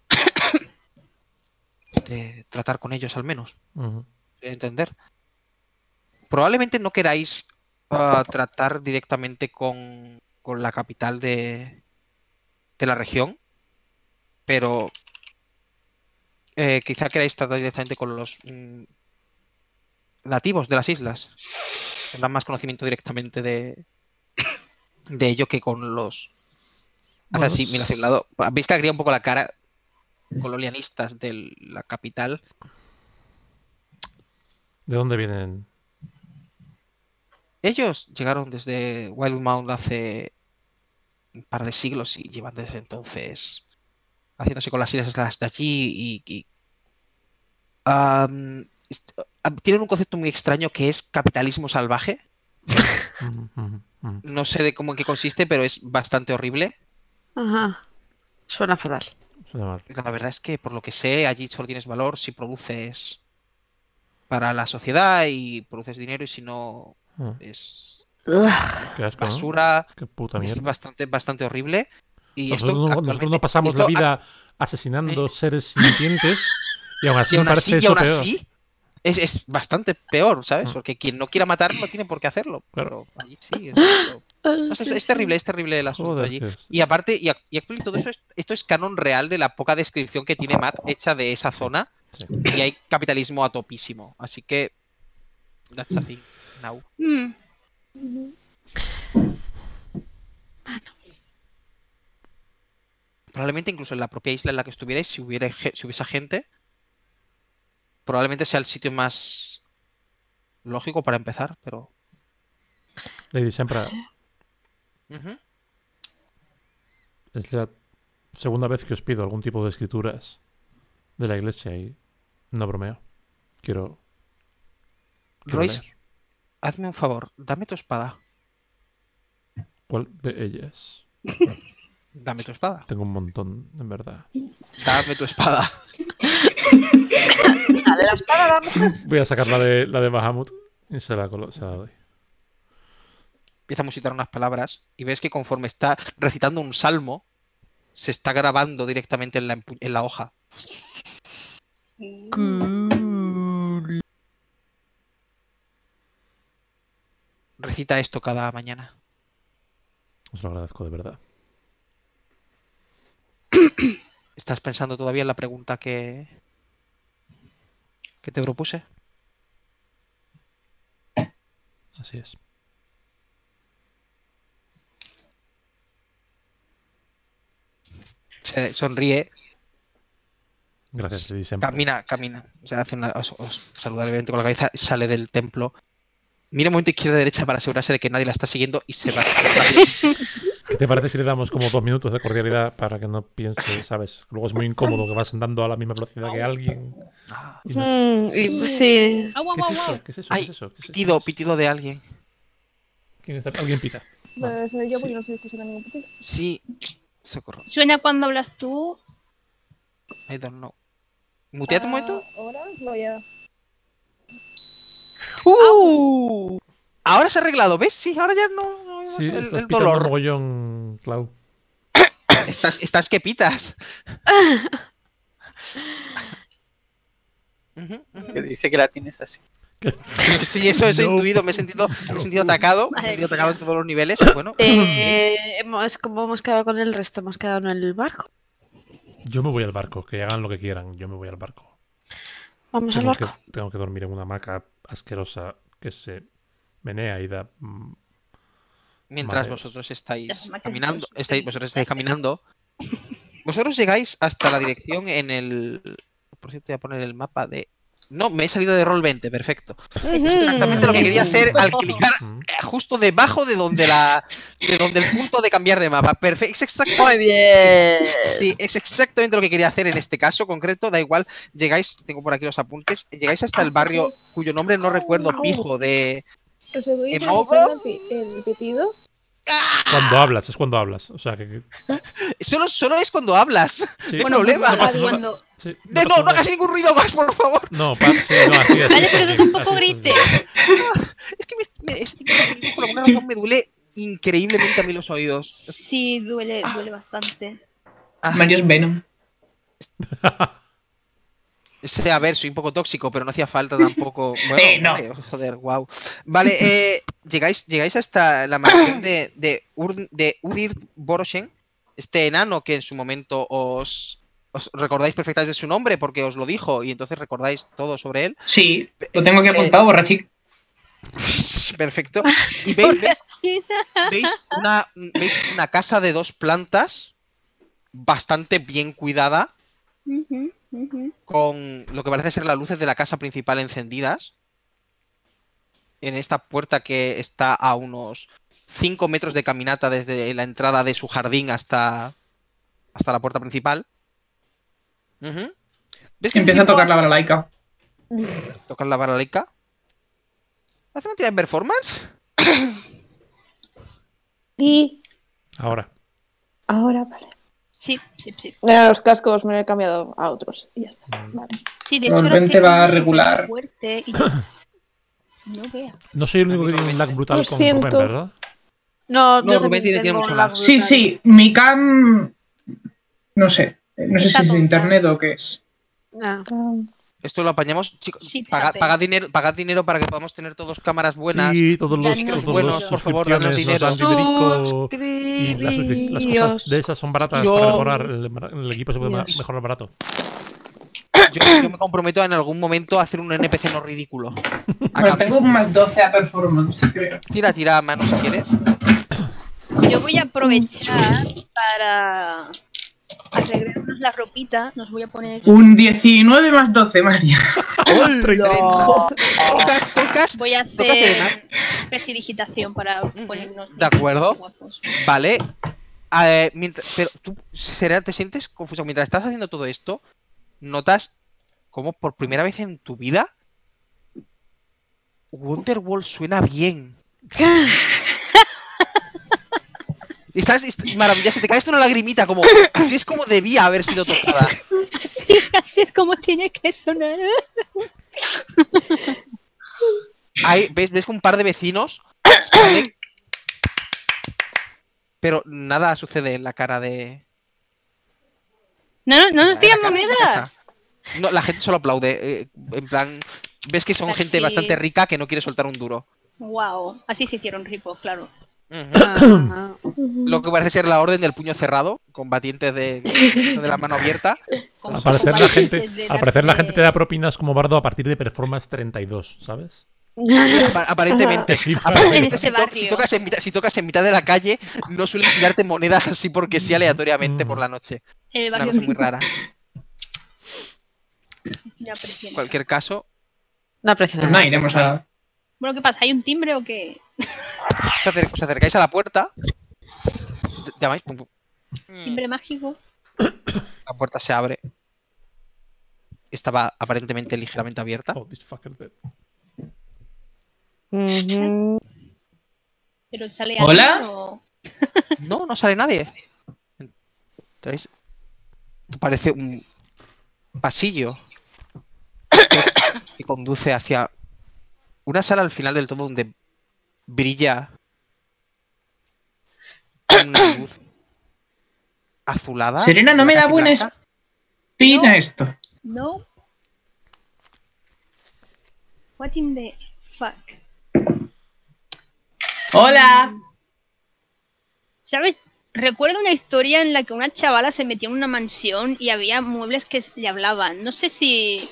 de tratar con ellos al menos, Ujú. de entender. Probablemente no queráis ah, tratar directamente con, con la capital de, de la región, pero eh, quizá queráis tratar directamente con los mm, nativos de las islas. Tendrán más conocimiento directamente de, de ello que con los... Hace Bueno, así, mira hacia un lado. Veis que agría un poco la cara colonialistas de la capital. ¿de dónde vienen? Ellos llegaron desde Wildmount hace un par de siglos y llevan desde entonces haciéndose con las islas de allí y, y, am, est- am- tienen un concepto muy extraño que es capitalismo salvaje. Ujú, ujú, ujú. No sé de cómo en qué consiste, pero es bastante horrible. Ajá. Suena fatal. Suena mal. La verdad es que por lo que sé, allí solo tienes valor si produces para la sociedad y produces dinero y si no Ah, es Ugh. qué asco, ¿no? basura. Qué puta Es mierda. bastante, bastante horrible. O Y sea, esto nosotros, no, nosotros actualmente. no pasamos la esto ac- vida asesinando ¿eh? seres sintientes y aún así Y me aún así, parece y eso aún peor. así, es, es bastante peor, ¿sabes? Mm, Porque quien no quiera matar no tiene por qué hacerlo. Claro. Pero allí sí. Es, esto- Ah, no sé, es, sí, es sí. terrible, es terrible el asunto Joder, allí. qué es- Y aparte, y, ac- y actualmente todo eso, es- esto es canon real de la poca descripción que tiene Matt hecha de esa Sí, zona. sí. Y hay capitalismo a topísimo. Así que. That's a thing now. Mm, Probablemente incluso en la propia isla en la que estuvierais, si hubiera ge- si hubiese gente, probablemente sea el sitio más lógico para empezar, pero. Lady Sempra, Ujú. es la segunda vez que os pido algún tipo de escrituras de la iglesia y no bromeo. Quiero, quiero Royce, leer. hazme un favor, dame tu espada. ¿Cuál de ellas? Dame tu espada. Tengo un montón, en verdad. Dame tu espada. Dale la espada, vamos. Voy a sacar la de, la de Bahamut y se la, colo- se la doy. Empieza a musitar unas palabras y ves que conforme está recitando un salmo, se está grabando directamente en la, empu- en la hoja. Recita esto cada mañana. Os lo agradezco de verdad. ¿Estás pensando todavía en la pregunta que, que te propuse? Así es. Se sonríe, Gracias, Lady Sempra. camina, camina. O sea, hace una, os, os saluda levemente con la cabeza, sale del templo. Mira un momento izquierda y derecha para asegurarse de que nadie la está siguiendo y se va. ¿Qué te parece si le damos como dos minutos de cordialidad para que no piense, ¿sabes? Luego es muy incómodo que vas andando a la misma velocidad que alguien. Ah, y no- Mm, y pues sí. Au, au, ¿Qué es au, eso? au. ¿Qué es eso? ¿Qué Ay, es eso? ¿Qué es- pitido, quién es? pitido de alguien. ¿Quién está? Alguien pita. Pero soy yo porque Sí. no estoy escuchando ningún pitido. Sí, socorro. Suena cuando hablas tú. I don't know. ¿Muteate un momento? Ah, ahora voy a. ¡Uh! Ahora se ha arreglado, ¿ves? Sí, ahora ya no, no vemos Sí, el, estás el pitando dolor. mogollón, Clau. Estás, estás que pitas. Ujú, ujú. Que dice que la tienes así. Sí, eso, eso he No. intuido, me he sentido, me he sentido atacado, me he Madre sentido mía. atacado en todos los niveles. Bueno, Eh, hemos, como hemos quedado con el resto, hemos quedado en el barco. Yo me voy al barco, que hagan lo que quieran. Yo me voy al barco. Vamos al Tengo barco. que, tengo que dormir en una hamaca asquerosa que se menea y da. mm, mientras mareos. vosotros Las estáis máquinas caminando, dos. estáis, vosotros estáis caminando, vosotros llegáis hasta la dirección en el... Por cierto, voy a poner el mapa de... No, me he salido de roll veinte, perfecto. Es exactamente lo que quería hacer al clicar Mm. eh, justo debajo de donde la... de donde el punto de cambiar de mapa. Perfecto, es exactamente... Muy bien. Sí, es exactamente lo que quería hacer en este caso concreto, da igual, llegáis, tengo por aquí los apuntes, llegáis hasta el barrio cuyo nombre no recuerdo, Pijo, de... ¿Os oís ¿En modo? el pi- el pitido? Cuando hablas, es cuando hablas. O sea que. que- Solo, solo es cuando hablas. Sí, No hay Bueno, problema. no pasa- no pa- cuando... sí, De, pasa no, no nada. hagas ningún ruido más, por favor. No, pa- sí, no, así, así. Vale, pero así, tú tampoco así, así. grites. Es que me, me- ese tipo de sonidos por alguna razón me duele increíblemente a mí los oídos. Sí, duele, duele bastante. Ah, Mario es Venom. sé, a ver, soy un poco tóxico, pero no hacía falta tampoco. Bueno, Eh, no. vale, joder, wow. Vale, eh, llegáis, llegáis hasta la mansión de, de, Ur- de Udir Boroshen, este enano que en su momento os, os recordáis perfectamente su nombre porque os lo dijo y entonces recordáis todo sobre él. Sí, lo tengo aquí apuntado, borrachito. Perfecto. Y veis, veis, China. veis una, veis una casa de dos plantas bastante bien cuidada, Ujú, ujú. con lo que parece ser las luces de la casa principal encendidas. En esta puerta que está a unos cinco metros de caminata desde la entrada de su jardín hasta, hasta la puerta principal. Ujú. ¿Ves que Empieza a este tipo tocar la balalaika. tocar la balalaika? ¿Hace una tirada en performance? Y Ahora. ahora, vale. Sí, sí, sí. Mira, los cascos me lo he cambiado a otros y ya está. Vale. Sí, de hecho, ahora Normalmente tengo va una regular. súper fuerte y... No veas. No soy el único que tiene un lag brutal Lo con siento. Rubén, ¿verdad? No, No, yo Rubén también tiene- tiene tengo mucho un lag. lag Sí, brutal. sí, mi cam. No sé. No sé Está si es de tonta. internet o qué es. Ah. Ah, Esto lo apañamos, chicos. Sí, te Pagad, la pagad pelas. dinero, pagad dinero para que podamos tener todos cámaras buenas. Sí, todos los, Danos todos buenos, los por favor, danos suscripciones nos dan dinero. dinerico y las, las cosas de esas son baratas Yo- para mejorar. El, el equipo se puede ma- Dios. mejorar barato. Yo, yo me comprometo en algún momento a hacer un N P C no ridículo. A Bueno, cambio- tengo un más doce a performance, creo. Tira, tira a mano si quieres. Yo voy a aprovechar para arreglarnos la ropita. Nos voy a poner... Un diecinueve más doce, Mario. treinta. Tocas, tocas. Voy a Tocas, Elena. hacer prestidigitación para ponernos... De acuerdo. guapos. Vale. Eh, mientras- pero tú, Serena, te sientes confuso. Mientras estás haciendo todo esto, notas como por primera vez en tu vida Wonderwall suena bien. Y estás, est- maravilloso, se te cae esto una lagrimita, como así es como debía haber sido tocada. Sí, así es como tiene que sonar. Ahí, ves, ves que un par de vecinos salen, pero nada sucede en la cara de. No, no, no nos en digan la cara de la monedas. casa. No, la gente solo aplaude. eh, en plan, ves que son Cachis. gente bastante rica que no quiere soltar un duro. Wow, así se hicieron ricos, claro. Ujú. Ah. Lo que parece ser la orden del puño cerrado, combatientes de, de la mano abierta. Como Al parecer, la combatientes gente, del al parecer la arte- gente te da propinas como bardo a partir de performance treinta y dos, ¿sabes? Apa- Aparentemente. Sí, Aparentemente, En este si, to- barrio. si tocas en mitad, si tocas en mitad de la calle, no suelen tirarte monedas así porque sí aleatoriamente Mm. por la noche. En el Es una barrio cosa muy rara. Mira, En precioso. cualquier caso, No aprecio Pues nada. nada, iremos a. Bueno, ¿qué pasa? ¿Hay un timbre o qué? os, acer- os acercáis a la puerta. d- Llamáis. Pum, pum. ¿Timbre mágico? La puerta se abre. Estaba aparentemente ligeramente abierta. Oh, this fucker's dead. Ujú. ¿Pero sale ¿Hola? alguien o...? No, no sale nadie. Entonces, parece un pasillo que, que conduce hacia una sala al final del todo donde brilla una luz azulada. Serena, no me da casi buena blanca. espina No. esto. No. What in the fuck? ¡Hola! ¿Sabes? Recuerdo una historia en la que una chavala se metió en una mansión y había muebles que le hablaban. No sé si...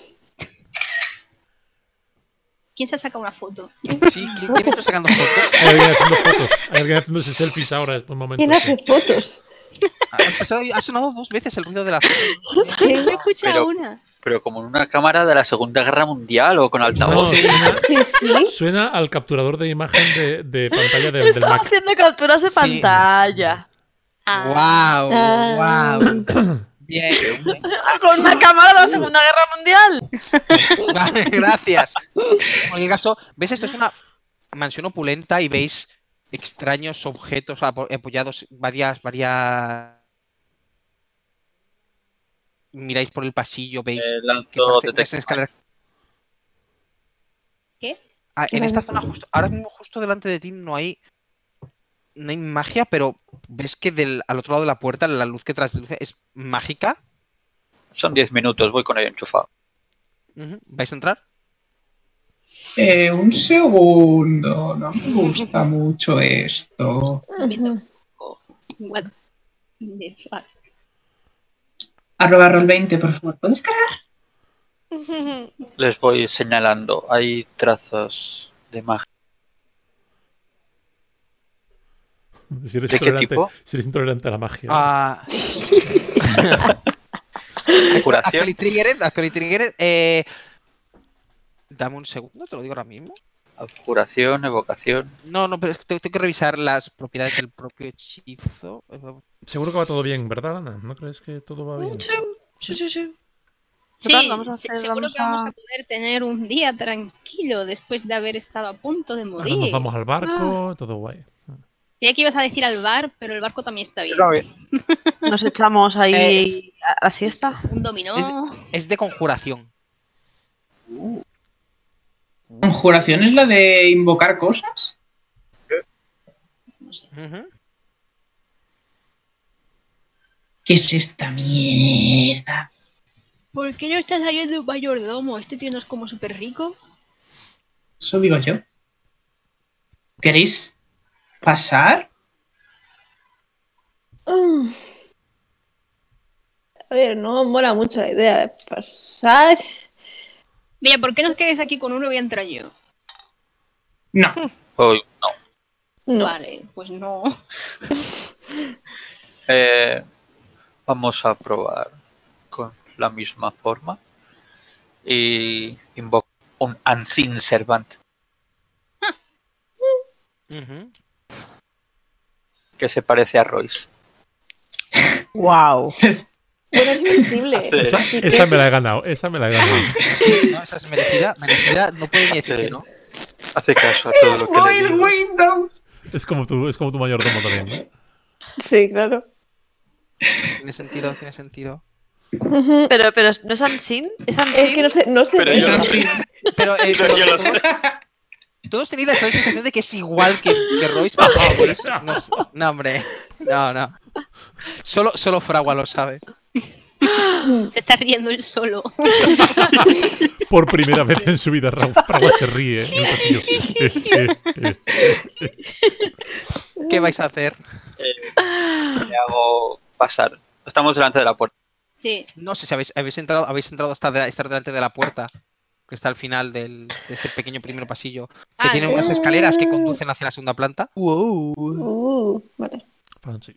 ¿Quién se ha sacado una foto? Sí, ¿quién, quién está sacando fotos? Hay alguien haciendo fotos. Hay alguien haciéndose selfies ahora, es un momento. ¿Quién hace fotos? Ha, ha sonado dos veces el ruido de la Yo he escuchado Pero- una. Pero como en una cámara de la Segunda Guerra Mundial o con No, altavoz. suena, Sí, sí. suena al capturador de imagen de, de pantalla de- del Estaba Mac. haciendo capturas de Sí. pantalla. Ah, ¡Wow! Ah. ¡Wow! Bien. Con una cámara de la Segunda Guerra Mundial. Vale, gracias. En cualquier caso, ¿ves? Esto es una mansión opulenta y veis extraños objetos apo- apoyados, varias, varias... Miráis por el pasillo, veis Eh, que lanzo parece- ves detective. escaleras. ¿Qué? Ah, en Vale. esta zona, justo, ahora mismo justo delante de ti no hay, no hay magia, pero ves que del, al otro lado de la puerta la luz que trasluce es mágica. Son diez minutos, voy con el enchufado. Ujú. ¿Vais a entrar? Eh, un segundo. No me gusta mucho esto. Ujú. Oh, what in the fuck? Arroba roll veinte, por favor. ¿Puedes cargar? Les voy señalando. Hay trazos de magia. Si eres, ¿De qué intolerante, tipo? si eres intolerante a la magia. Ah, Curación. Actually Triggered, Actually Triggered, eh... Dame un segundo, te lo digo ahora mismo. Curación, evocación. No, no, pero es que tengo, tengo que revisar las propiedades del propio hechizo. Seguro que va todo bien, ¿verdad, Ana? ¿No crees que todo va bien? Sí, sí, sí, sí. Sí, Total, vamos a se- hacer- seguro vamos que vamos a- a poder tener un día tranquilo después de haber estado a punto de Ahora morir. nos vamos al barco, todo guay. Creía que ibas a decir al bar, pero el barco también está bien. Nos echamos ahí Eh, a la siesta. Un dominó. Es- Es de conjuración. ¿Conjuración es la de invocar cosas? Ujú. ¿Qué es esta mierda? ¿Por qué no estás saliendo un mayordomo? Este tío no es como súper rico. Eso digo yo. ¿Queréis pasar? Mm. A ver, no mola mucho la idea de pasar. Mira, ¿por qué no os quedáis aquí con uno y voy a entrar yo? No. Hoy no. No. Vale, pues no. Eh, vamos a probar con la misma forma. Y invoco un Unseen Servant. Ujú. Que se parece a Royce. Wow. Bueno, es invisible. Hace- Esa, así que- esa me la he ganado, esa me la he ganado. No, esa es merecida, merecida, no puede ni decir que no. Hace caso a todo lo que le digo. Windows. Es como tu, es como tu mayordomo también, ¿no? Sí, claro. Tiene sentido, tiene sentido. Ujú. Pero, pero ¿no es Unseen? ¿Es Unseen? Es que no sé, no sé Pero de Es yo eso. no así. Pero, eh, Pero pero yo lo todos, todos tenéis la sensación de que es igual que, que Royce. pero no, Royce no, es- no, hombre. No, no. Solo, solo Fragua lo sabe. Se está riendo él solo. Por primera vez en su vida, Raúl Fragua se ríe. en el pasillo. Eh, eh, eh. ¿Qué vais a hacer? Le hago pasar. Estamos delante de la puerta. Sí. No sé si habéis, habéis entrado, habéis entrado hasta de- estar delante de la puerta, que está al final del, de este pequeño primer pasillo, que Ah, tiene sí. unas escaleras que conducen hacia la segunda planta. Wow. Uh, vale. Fancy.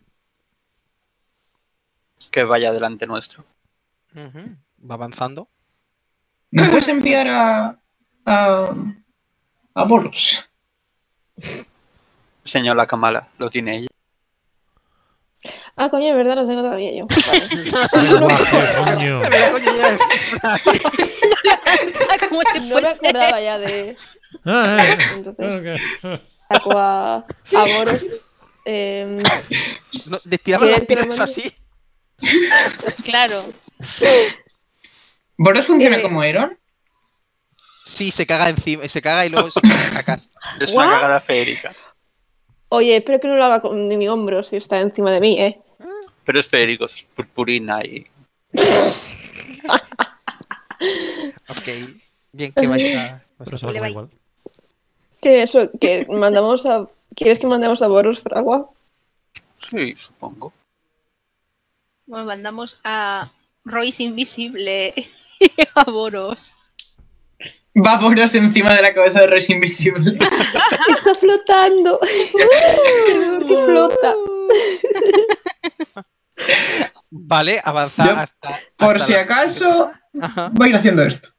Que vaya delante nuestro. Ujú. Va avanzando. ¿Me puedes enviar a. a. a Bolos? Señor la Kamala, lo tiene ella. Ah, coño, es verdad, lo tengo todavía yo. Vale. Guaje, coño. Mira, coño, ya- Como si No me fuese- acordaba ya de. Ah, eh. Entonces, Ok. saco a, a Boros. Em, No, ¿te tiraban las ¿Quieres que lo piedras mande? así? Claro. ¿Boros funciona Eh, como Eron? Sí, se caga encima, se caga y luego se caga cacas. Es una cagada feérica. Oye, espero que no lo haga con de mi hombro si está encima de mí, ¿eh? Pero es feérico, es purpurina y... Ok. Bien, que vais a... Pero se va a Le comer va- igual. Que eso, que mandamos a... ¿Quieres que mandemos a Boros Fragua? Sí, supongo. Bueno, mandamos a Royce Invisible a Boros. Va Boros encima de la cabeza de Royce Invisible. Está flotando. Que flota. Vale, avanza Yo, hasta... Por hasta si la- acaso, Ajá. voy a ir haciendo esto.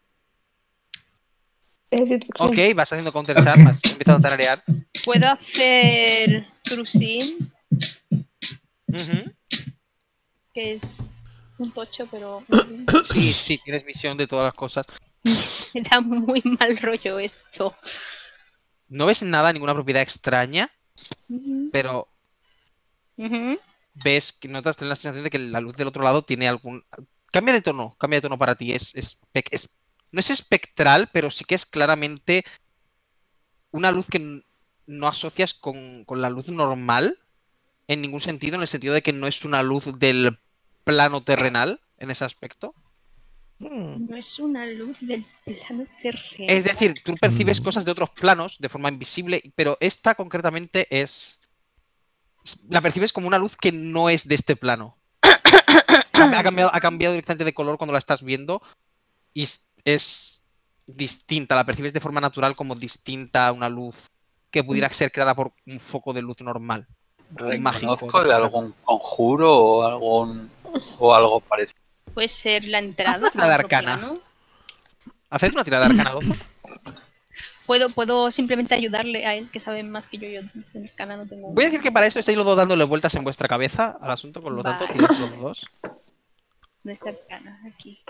Es decir, Ok, vas haciendo counter armas, empezando a tararear. Puedo hacer cruising, Ujú. que es un tocho, pero Sí, sí, tienes visión de todas las cosas. me da muy mal rollo esto. No ves nada, ninguna propiedad extraña, pero Ujú. ves que notas tienes la sensación de que la luz del otro lado tiene algún... Cambia de tono, cambia de tono para ti. Es, es, es- no es espectral, pero sí que es claramente una luz que n- no asocias con, con la luz normal en ningún sentido, en el sentido de que no es una luz del plano terrenal en ese aspecto. No es una luz del plano terrenal. Es decir, tú percibes Mm. cosas de otros planos de forma invisible, pero esta concretamente es... La percibes como una luz que no es de este plano. Ha cambiado, ha cambiado directamente de color cuando la estás viendo y es- es distinta, la percibes de forma natural como distinta a una luz que pudiera ser creada por un foco de luz normal. Mágico. ¿Reconozco de algún conjuro o algún o algo parecido? Puede ser la entrada. Haz una tirada a otro arcana. plano. Haced una tirada de arcana, doctor. Puedo, puedo simplemente ayudarle a él, que sabe más que yo. Yo en arcana no tengo. Voy a decir que para eso estáis los dos dándole vueltas en vuestra cabeza al asunto, por lo tanto, Vale. tiráis los dos. ¿Dónde está arcana? Aquí.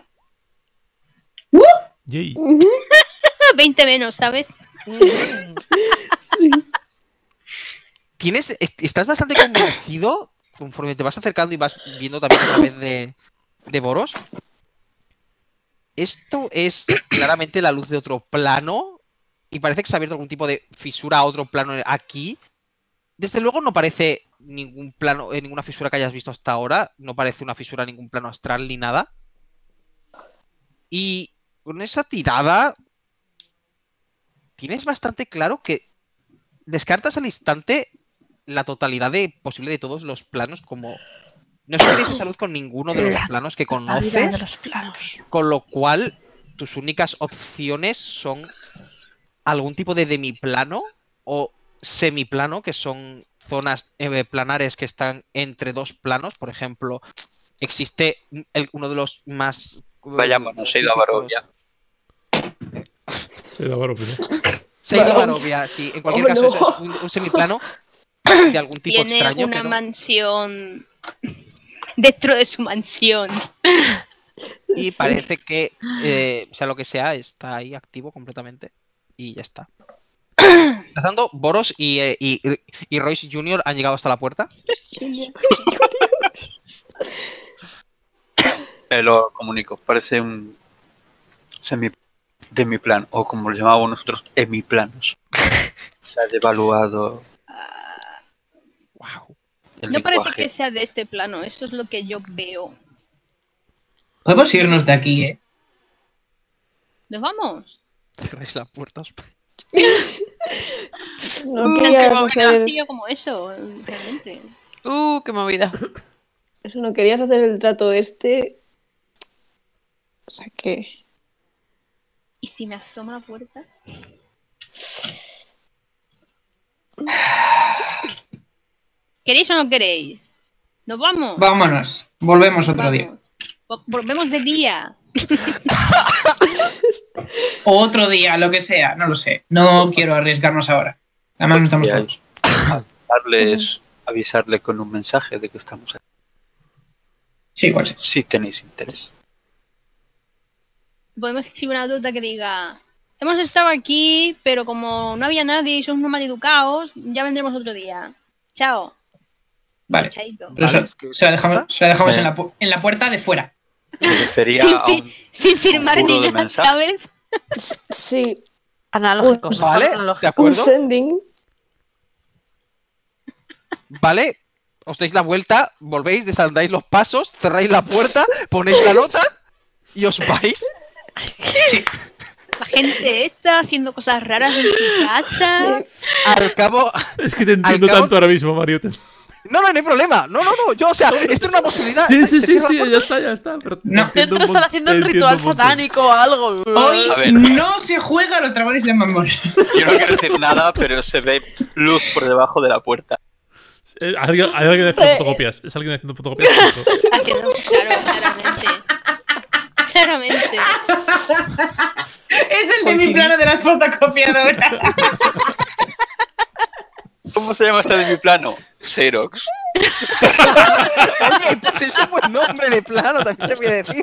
Yay. veinte menos, ¿sabes? Tienes, est- estás bastante convencido conforme te vas acercando y vas viendo también a través de, de Boros. Esto es claramente la luz de otro plano y parece que se ha abierto algún tipo de fisura a otro plano aquí. Desde luego no parece ningún plano, eh, ninguna fisura que hayas visto hasta ahora. No parece una fisura en ningún plano astral ni nada. Y con esa tirada tienes bastante claro que descartas al instante la totalidad de posible de todos los planos como... No experiencias esa luz con ninguno de los planos que conoces, de los planos. con lo cual tus únicas opciones son algún tipo de demiplano o semiplano, que son zonas eh, planares que están entre dos planos. Por ejemplo, existe el- uno de los más... Vayámonos, he ido a Barovia. Se da barro, pero- Se ha ido a Vale. Barovia, sí. En cualquier Oh, caso, no. eso es un, un semiplano de algún tipo Tiene extraño. una pero- mansión dentro de su mansión. Y parece que, eh, sea lo que sea, está ahí activo completamente. Y ya está. Empezando, Boros y, eh, y, y Royce junior han llegado hasta la puerta. Eh, lo comunico. Parece un semi demiplan, o como lo llamábamos nosotros, hemiplanos. Se ha devaluado Wow. el No parece lenguaje. que sea de este plano, eso es lo que yo veo. Podemos irnos de aquí, ¿eh? ¿Nos vamos? Cerráis la puerta. os- No Uh, querías qué movida. hacer, Sencillo como eso, realmente. Uh, qué movida. eso, no querías hacer el trato este. O sea que. ¿Y si me asoma a la puerta? ¿Queréis o no queréis? ¿Nos vamos? Vámonos. Volvemos otro día. Vamos. Vo- Volvemos de día. O otro día, lo que sea. No lo sé. No quiero arriesgarnos ahora. Además no estamos Ya, todos. Darles, avisarle con un mensaje de que estamos aquí. Sí, igual sí. Si tenéis interés. Podemos escribir una nota que diga: hemos estado aquí, pero como no había nadie y somos unos maleducados, ya vendremos otro día. Chao. Vale. Chaito. Pero Vale, se, se la dejamos, se la dejamos en, la, pu- en la puerta de fuera. Me refería Sin, a fi- un sin firmar conjuro ni de nada, mensaje. ¿sabes? Sí, Analógicos. Vale, analógicos. ¿de un acuerdo? sending. Vale, os dais la vuelta, volvéis, desandáis los pasos, cerráis la puerta, ponéis la nota y os vais. La gente está haciendo cosas raras en su casa. Sí. Al cabo... Es que te entiendo cabo- tanto ahora mismo, Mario. Te- No, no, no hay problema. No, no, no. Yo, o sea, esto es una posibilidad. Sí, sí, Te sí, cierro la sí, puerta. ya está, ya está. Pero te No. entiendo Dentro un están mon- haciendo te un entiendo ritual un montón. satánico o algo. Hoy A ver. no se juega a los dragones de Mamors. Yo no quiero decir nada, pero se ve luz por debajo de la puerta. Eh, Alguien, hay alguien haciendo fotocopias. Es alguien haciendo fotocopias. Haciendo, claro, claramente. Claramente. Es el de mi plano de las fotocopiadoras. ¿Cómo se llama este de mi plano? Xerox. Oye, pues es un buen nombre de plano, también te voy a decir.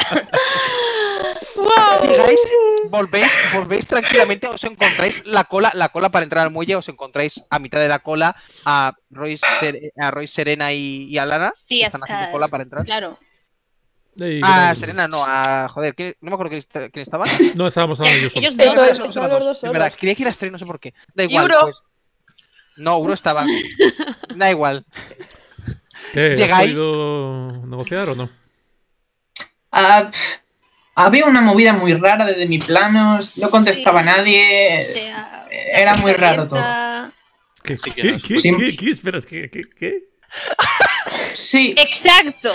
Llegáis, volvéis, volvéis tranquilamente, os encontráis la cola, la cola para entrar al muelle, os encontráis a mitad de la cola a Royce, Ser- a Royce Serena y, y a Lana. Sí, que están haciendo hasta. cola para entrar. Claro. Ey, Ah, ¿qué tal? Serena, no, a. Joder, ¿quién- no me acuerdo quién, est- quién estaba. No, estábamos hablando yo solo. Ellos No, dos. no, Eso, no, no, estaban no, los dos es verdad, solos. quería que ir a Estrella, no sé por qué. Da ¿Y igual, Uro? pues. No, Uro estaba. Da igual. ¿Qué? ¿Has Llegáis- podido negociar o no? Ah, pf, había una movida muy rara desde mi plano, no contestaba Sí. nadie. O sea, Era muy raro todo. abierta. ¿Qué? Sí que ¿Qué? no. ¿Qué? Sí. ¿Qué? ¿Qué? Espera, es que- ¿qué? ¿Qué? Sí, Exacto.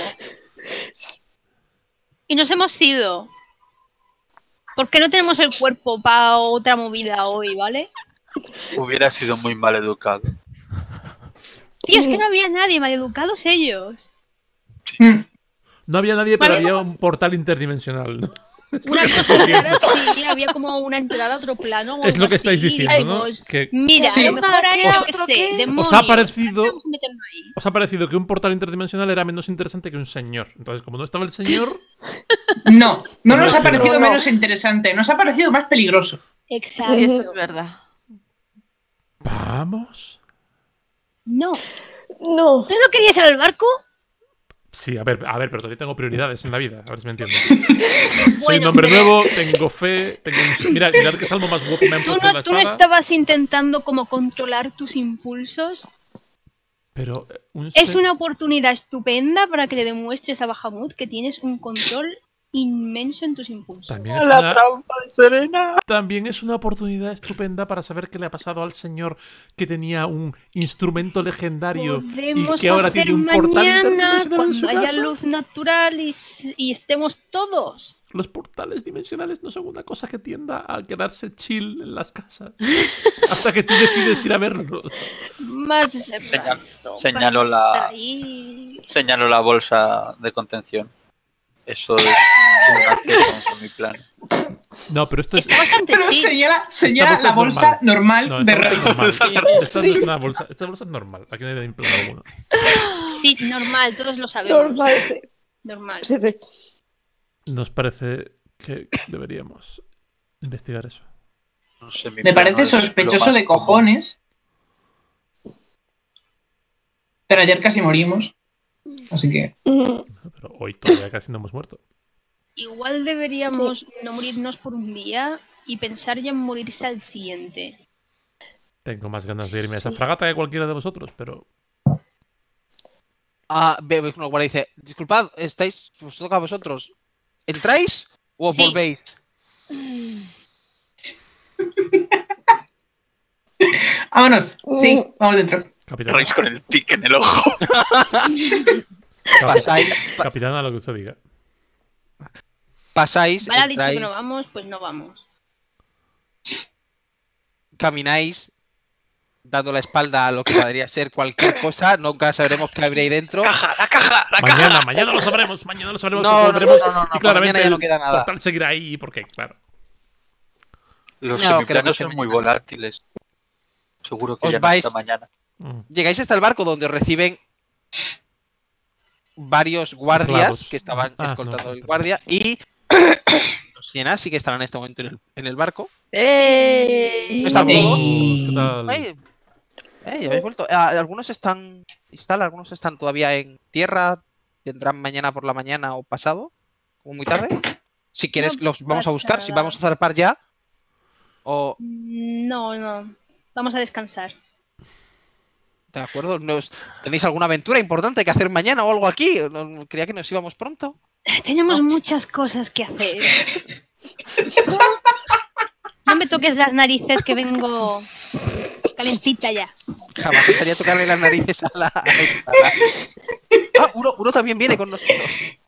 Y nos hemos ido. Porque no tenemos el cuerpo para otra movida hoy, ¿vale? Hubiera sido muy mal educado. Tío, es que no había nadie, maleducados ellos. mm, No había nadie, pero Vale. había un portal interdimensional. ¿no? Una cosa rara, sí, había como una entrada a otro plano. o Es algo lo que estáis así, diciendo, ¿no? dijimos, Que Mira, Sí. a lo mejor hay, Os- yo qué sé, demonios. os ha parecido- Vamos a meternos ahí. os ha parecido que un portal interdimensional era menos interesante que un señor. Entonces, como no estaba el señor, no, no nos No, ha parecido no, no. menos interesante, nos ha parecido más peligroso. Exacto. Sí, eso es verdad. vamos. No. No. ¿Tú no querías ir al barco? Sí, a ver, a ver, pero todavía tengo prioridades en la vida, a ver si me entiendes. Soy un Bueno, hombre pero nuevo, tengo fe, tengo un... Mira, mirad qué salmo más guapo me han ¿Tú puesto en la no, tú no espada. estabas intentando como controlar tus impulsos? Pero eh, un Es se- una oportunidad estupenda para que le demuestres a Bahamut que tienes un control inmenso en tus impulsos. También es, La una, trampa de Serena. también es una oportunidad estupenda para saber qué le ha pasado al señor que tenía un instrumento legendario y Podemos que ahora hacer tiene un portal mañana interdimensional en su cuando haya casa. luz natural y, s- y estemos todos. Los portales dimensionales no son una cosa que tienda a quedarse chill en las casas. Hasta que tú decides ir a verlos. Más Señal- razón señaló para la- estar ahí. Señalo la bolsa de contención. Eso es un acceso con mi plan. No, pero esto es... Está bastante Pero chill. señala, señala bolsa la es bolsa normal, No, de esta bolsa es Royce. normal. Esta no es una bolsa. Esta bolsa es normal. Aquí no hay plan alguno. Sí, normal, todos lo sabemos. Normal, sí. Normal. Sí, sí. Nos parece que deberíamos investigar eso. No sé, mi Me plano parece es lo sospechoso más de común. cojones. Pero ayer casi morimos. Así que. Mm, Pero hoy todavía casi no hemos muerto. Igual deberíamos no morirnos por un día y pensar ya en morirse al siguiente. Tengo más ganas de irme a esa Sí. fragata que cualquiera de vosotros, pero... Ah, ve, ve, uno guardia y dice: disculpad, estáis. Os toca a vosotros. ¿Entráis o Sí. volvéis? Vámonos. Sí, Mm. vamos dentro. Capitana, Royce con el tic en el ojo. Pasáis, pa- capitana, lo que usted diga. pasáis, Vale, ha dicho que entráis, no vamos, pues no vamos. camináis dando la espalda a lo que podría ser cualquier cosa. Nunca sabremos qué habría ahí dentro. ¡Caja, la caja, la Mañana, caja! mañana lo sabremos, mañana lo sabremos. No, porque no, no, volveremos no, no, no, y para claramente mañana ya no el queda nada. portal seguirá ahí, porque, claro. Los No, creo que semiplanos se son me- muy volátiles. Seguro que Os ya no vais- hasta mañana. Mm. Llegáis hasta el barco donde os reciben varios guardias Esclavos. que estaban Ah, escoltando no, el no. guardia y los Siena sí que están en este momento en el, en el barco. ¡Ey! ¿No están Ey. todos? ¿Qué tal? Ay, ay, habéis vuelto. Ah, algunos están instala, algunos están todavía en tierra. Vendrán mañana por la mañana o pasado, como muy tarde. Si quieres, No los vamos a pasa buscar. Si nada. vamos a zarpar ya. O. No, no. Vamos a descansar. ¿De acuerdo? ¿Nos- ¿Tenéis alguna aventura importante que hacer mañana o algo aquí? No- Creía que nos íbamos pronto. Tenemos muchas cosas que hacer. No me toques las narices que vengo calentita ya. Jamás pensaría tocarle las narices a la. a la invitada. Ah, uno, uno también viene con nosotros.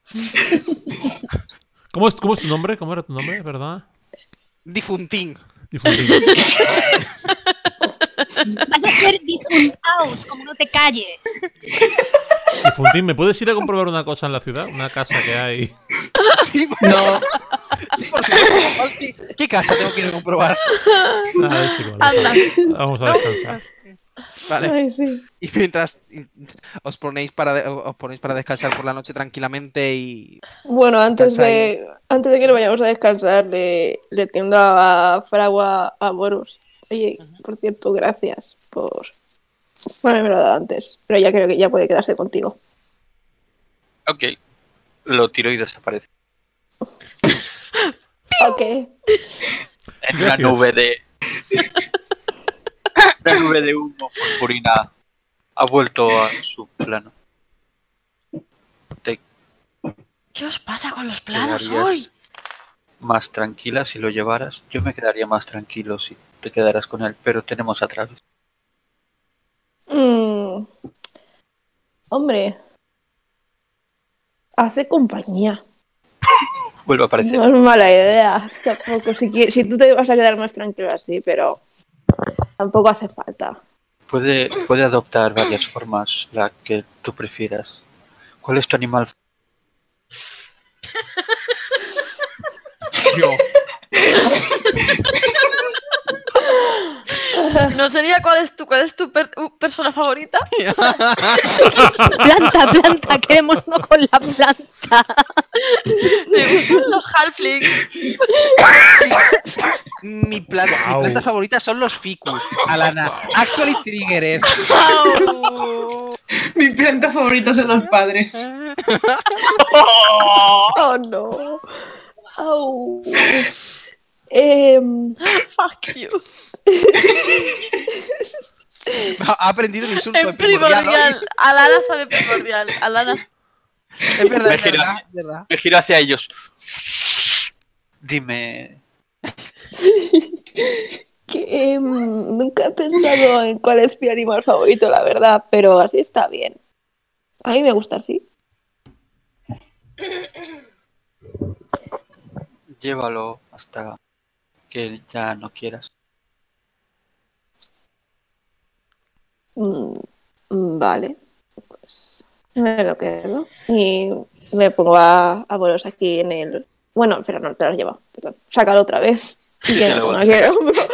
¿Cómo es, ¿Cómo es tu nombre? ¿Cómo era tu nombre, verdad? Difuntín. Difundido. Vas a ser difuntaos, como no te calles. Difuntín, ¿me puedes ir a comprobar una cosa en la ciudad? Una casa que hay. Sí, No. sí, por supuesto. ¿Qué, qué casa tengo que ir a comprobar? Ah, es igual. Anda. Vamos a descansar. Vale. Ay, sí. Y mientras os ponéis para de- os ponéis para descansar por la noche tranquilamente y. Bueno, antes Descansáis. de, antes de que nos vayamos a descansar, le, le tiendo a Fragua a Boros. Oye, por cierto, gracias por. Bueno, me lo he dado antes, pero ya creo que ya puede quedarse contigo. Ok. Lo tiro y desaparece. Ok. En una Gracias. nube de. Una nube de humo purpurina ha vuelto a su plano. Te ¿Qué os pasa con los planos quedarías hoy? más tranquila si lo llevaras. Yo me quedaría más tranquilo si te quedaras con él, pero tenemos a Travis. Mm. Hombre. Hace compañía. Vuelve a aparecer. No es mala idea. Tampoco. Si, qui- si tú te vas a quedar más tranquilo así, pero tampoco hace falta. Puede, puede adoptar varias formas, la que tú prefieras. ¿Cuál es tu animal? Yo. ¿No sería cuál es tu, cuál es tu per- u- persona favorita? Planta, planta, quedémonos con la planta. Me gustan los halflings. Mi, plan- Guau. mi planta favorita son los ficus. Alana. Actually triggered. Au. Mi planta favorita son los padres. Oh, no. Au. Em, Fuck you. Ha aprendido un insulto En en primordial. ¿no? primordial. Alana sabe primordial. Alana. Es verdad, es Me giro- verdad, es verdad. Me giro hacia ellos. Dime. que, em, nunca he pensado en cuál es mi animal favorito, la verdad, pero así está bien. A mí me gusta así. Llévalo hasta que ya no quieras. Mm, mm, vale, pues me lo quedo. Y me pongo a, a Boros aquí en el... Bueno, pero no te lo has llevado. Perdón. Sácalo otra vez. Sí, Que se lo no voy a quiero.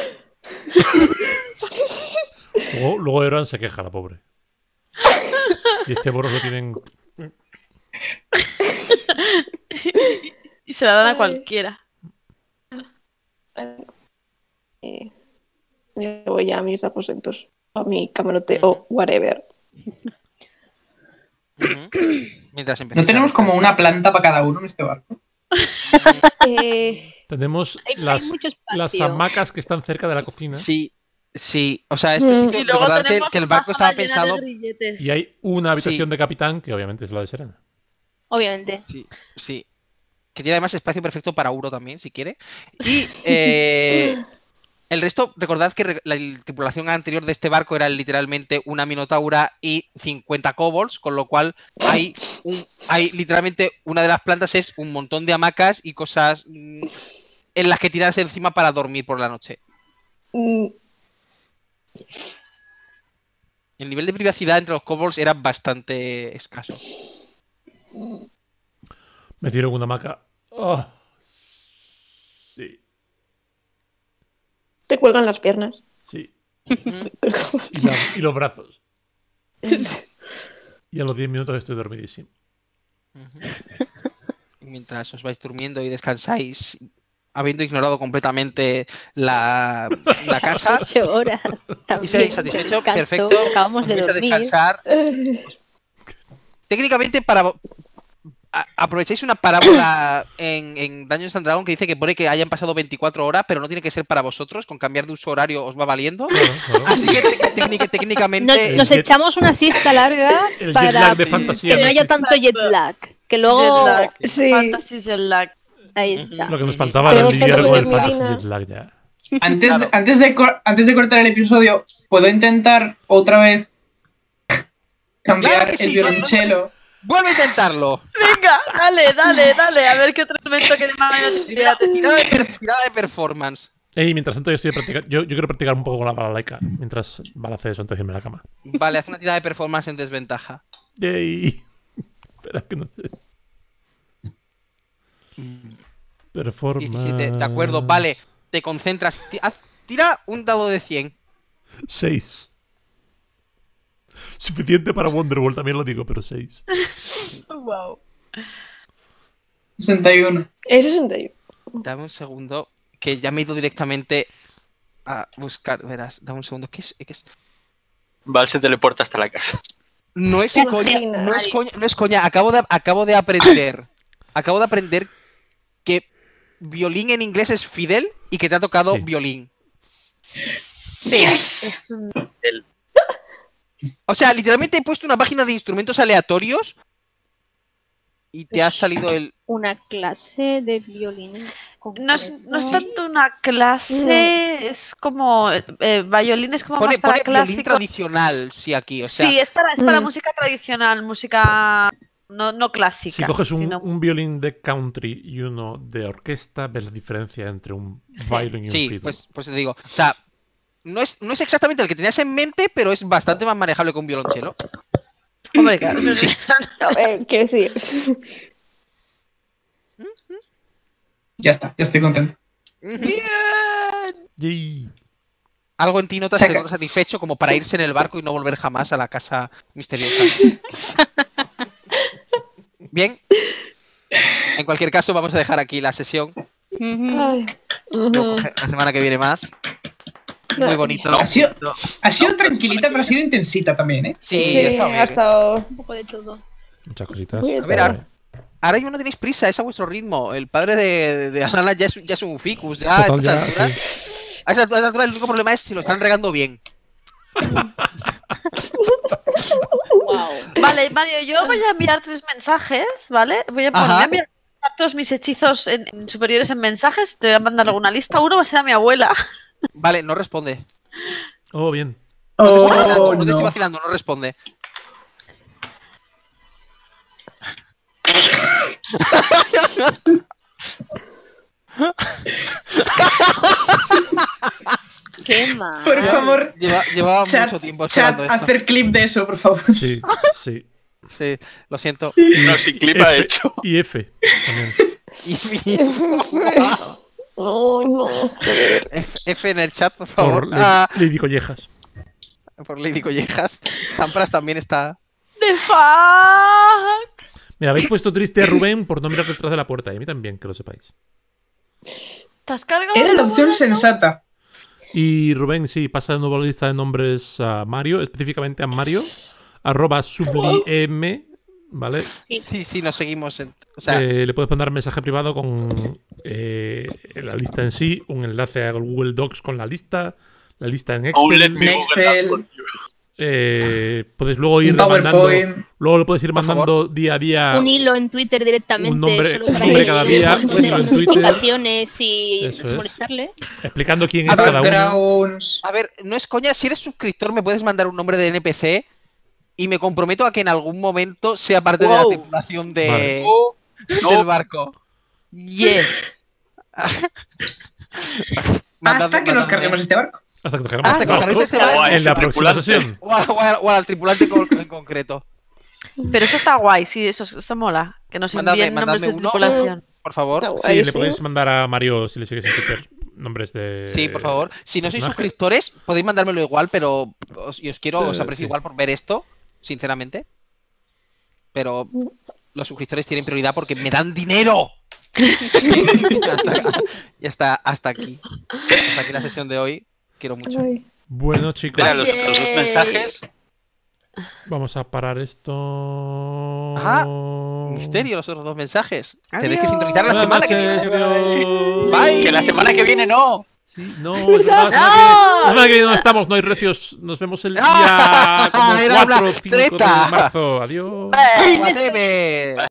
Luego, luego Eran se queja, la pobre. Y este Boros lo tienen. Y se la dan a Ay. cualquiera. Bueno, y me voy ya a mis aposentos. A mi camarote o whatever. Ujú. Mientras ¿No empezáis tenemos a- como una planta para cada uno en este barco? Eh, Tenemos Hay, hay las, mucho las espacio. hamacas que están cerca de la cocina. Sí, sí. O sea, este Mm. sitio, Y luego recordad que, tenemos que el una barco sala estaba llena pensado. de grilletes. Y hay una habitación Sí. de capitán, que obviamente es la de Serena. Obviamente. Sí, sí. Que tiene además espacio perfecto para Uro también, si quiere. Y eh, el resto, recordad que re- la tripulación anterior de este barco era literalmente una minotaura y cincuenta kobolds, con lo cual hay, un, hay literalmente una de las plantas es un montón de hamacas y cosas mm, en las que tirarse encima para dormir por la noche. mm, El nivel de privacidad entre los kobolds era bastante escaso. Me tiro en una hamaca. Oh, sí, te cuelgan las piernas. sí. Mm. Y, la- y los brazos. Y a los diez minutos estoy dormidísimo. Ujú. Y mientras os vais durmiendo y descansáis, habiendo ignorado completamente la, la casa, Ocho horas. y seáis también. satisfechos, Descanso, perfecto. Acabamos de Vais a dormir. descansar. Técnicamente, para a- aprovecháis una parábola en, en Dungeons and Dragons que dice que pone que hayan pasado veinticuatro horas, pero no tiene que ser para vosotros, con cambiar de uso horario os va valiendo. Claro, claro. Así que te- técnica- técnicamente... Nos, nos jet- echamos una siesta larga El jet para lag de que fantasía. no no haya existe. tanto jet lag. Que luego. Jet lag. Sí. Fantasy jet lag. Ahí está. Lo que nos faltaba era Tenemos que lidiar con el dormir, fantasy Medina. jet lag ya. Antes, Claro. de, antes, de, cor- antes de cortar el episodio, ¿puedo intentar otra vez cambiar Claro que sí, el violonchelo? ¡Vuelve a intentarlo! Venga, dale, dale, dale. A ver qué otro elemento que de manera Tirada tirada de, per- tirada de performance. Ey, mientras tanto yo estoy practicando. Yo, yo quiero practicar un poco con la balalaika mientras Val hace eso antes de irme a la cama. Vale, haz una tirada de performance en desventaja. Yay. Espera que no sé. Performance. diecisiete, de acuerdo, vale. Te concentras. Ti- haz- Tira un dado de cien. seis. Suficiente para Wonderwall, también lo digo, pero seis. Wow. sesenta y uno. Es sesenta y uno. Dame un segundo, que ya me he ido directamente a buscar. Verás, dame un segundo. ¿Qué es? ¿Qué es? Val se teleporta hasta la casa. No es ¿Te coña, imaginas? no es coña, no es coña. Acabo de, acabo de aprender. Acabo de aprender que violín en inglés es Fidel y que te ha tocado Sí. violín. Sí. Es un- El- O sea, literalmente he puesto una página de instrumentos aleatorios y te ha salido el. Una clase de violín. No es, no es concreto. tanto una clase, es como. Eh, violín es como Pone, más para pone violín clásico. tradicional, sí, aquí. O sea, Sí, es para, es para Mm. música tradicional, música no, no clásica. Si coges un, sino- un violín de country y uno de orquesta, ves la diferencia entre un violín y un sí, fiddle. pues, pues te digo. O sea, no es, no es exactamente el que tenías en mente, pero es bastante más manejable que un violonchelo. Hombre, claro. A ver, quiero decir. Ya está, ya estoy contento. Yay. Algo en ti notas Saca. que no satisfecho como para irse en el barco y no volver jamás a la casa misteriosa. Bien. En cualquier caso, vamos a dejar aquí la sesión. Ujú. Ay. Luego, Ujú. La semana que viene más. Muy bonito. Ha sido, ha sido tranquilita, pero ha sido intensita también, ¿eh? Sí, Sí, está bien. ha estado. Un poco de todo. Muchas cositas. Muy A ver, ahora, ahora mismo no tenéis prisa, es a vuestro ritmo. El padre de, de Alana ya es, ya es un ficus. Ya, a Total, estas ya, alturas- sí. a estas alturas el único problema es si lo están regando bien. Wow. Vale, Mario, yo voy a enviar tres mensajes, ¿vale? Voy a poner Ajá. voy a enviar a todos mis hechizos en, en superiores en mensajes. Te voy a mandar alguna lista. Uno va a ser a mi abuela. Vale, no responde. Oh, bien. No te estoy Oh, vacilando, no te estoy no. vacilando, no responde. Qué mal. Por favor, Lleva- llevaba chat, mucho tiempo chat, esperando esto. hacer clip de eso, por favor. Sí, sí. Sí, lo siento. No, si clip ha F, hecho. Y F también. Y- No, no. F, F en el chat, por Por favor. Lady, Ah, Lady Collejas. por Lady Collejas. Sampras también está. ¡The fuck! Mira, habéis puesto triste a Rubén por no mirar detrás de la puerta. Y a mí también, que lo sepáis. ¿Te has cargado? Era la opción abuela? sensata. Y Rubén, sí, pasa de nuevo la lista de nombres a Mario, específicamente a Mario, arroba sublime, ¿vale? Sí. Sí, sí, nos seguimos. en- O sea, Eh, le puedes mandar mensaje privado con eh, la lista en sí, un enlace a Google Docs con la lista, la lista en Oh, let Excel. me Excel. Google that. eh, puedes luego ir Un mandando, PowerPoint. luego le puedes ir Por mandando día a día. Un hilo en Twitter directamente. Un nombre- solo un para nombre que cada le día, dé un montón un hilo de en Twitter. notificaciones y Eso es. molestarle. Explicando quién A es ver, cada uno. Backgrounds. a ver, no es coña. Si eres suscriptor, me puedes mandar un nombre de N P C y me comprometo a que en algún momento sea parte de la Wow. tripulación de, Vale. Oh, del no, barco. Yes. Mandadme- Hasta que nos mandadme- carguemos este barco. Hasta que te cargamos Hasta el que barco. carguéis este barco. En la próxima Tripulante. sesión. O, al- o al- o al tripulante con- en concreto. Pero eso está guay, sí, eso, eso mola. Que nos Mandadme- envíen nombres de mandadme uno. tripulación. Por favor. Está Sí, guay, le sí. podéis mandar a Mario, si le sigues en Twitter, nombres de. Sí, por favor. Si no sois personaje. suscriptores, podéis mandármelo igual, pero os, y os quiero, os Eh, aprecio sí. igual por ver esto, sinceramente. Pero los suscriptores tienen prioridad porque me dan dinero. hasta, y hasta, hasta aquí. Hasta aquí la sesión de hoy. Quiero mucho. Ay. Bueno, chicos, espera, los, los dos Yay. mensajes. vamos a parar esto. Ah, misterio los otros dos mensajes. Tenéis que Adiós. sintonizar la Buenas semana que noches, viene. adiós. Bye. Que la semana que viene no. Sí, no, es verdad, la semana que, la semana que viene no estamos, no hay recios. Nos vemos el día como Era una cuatro o cinco de treta. marzo. Adiós. Whatever.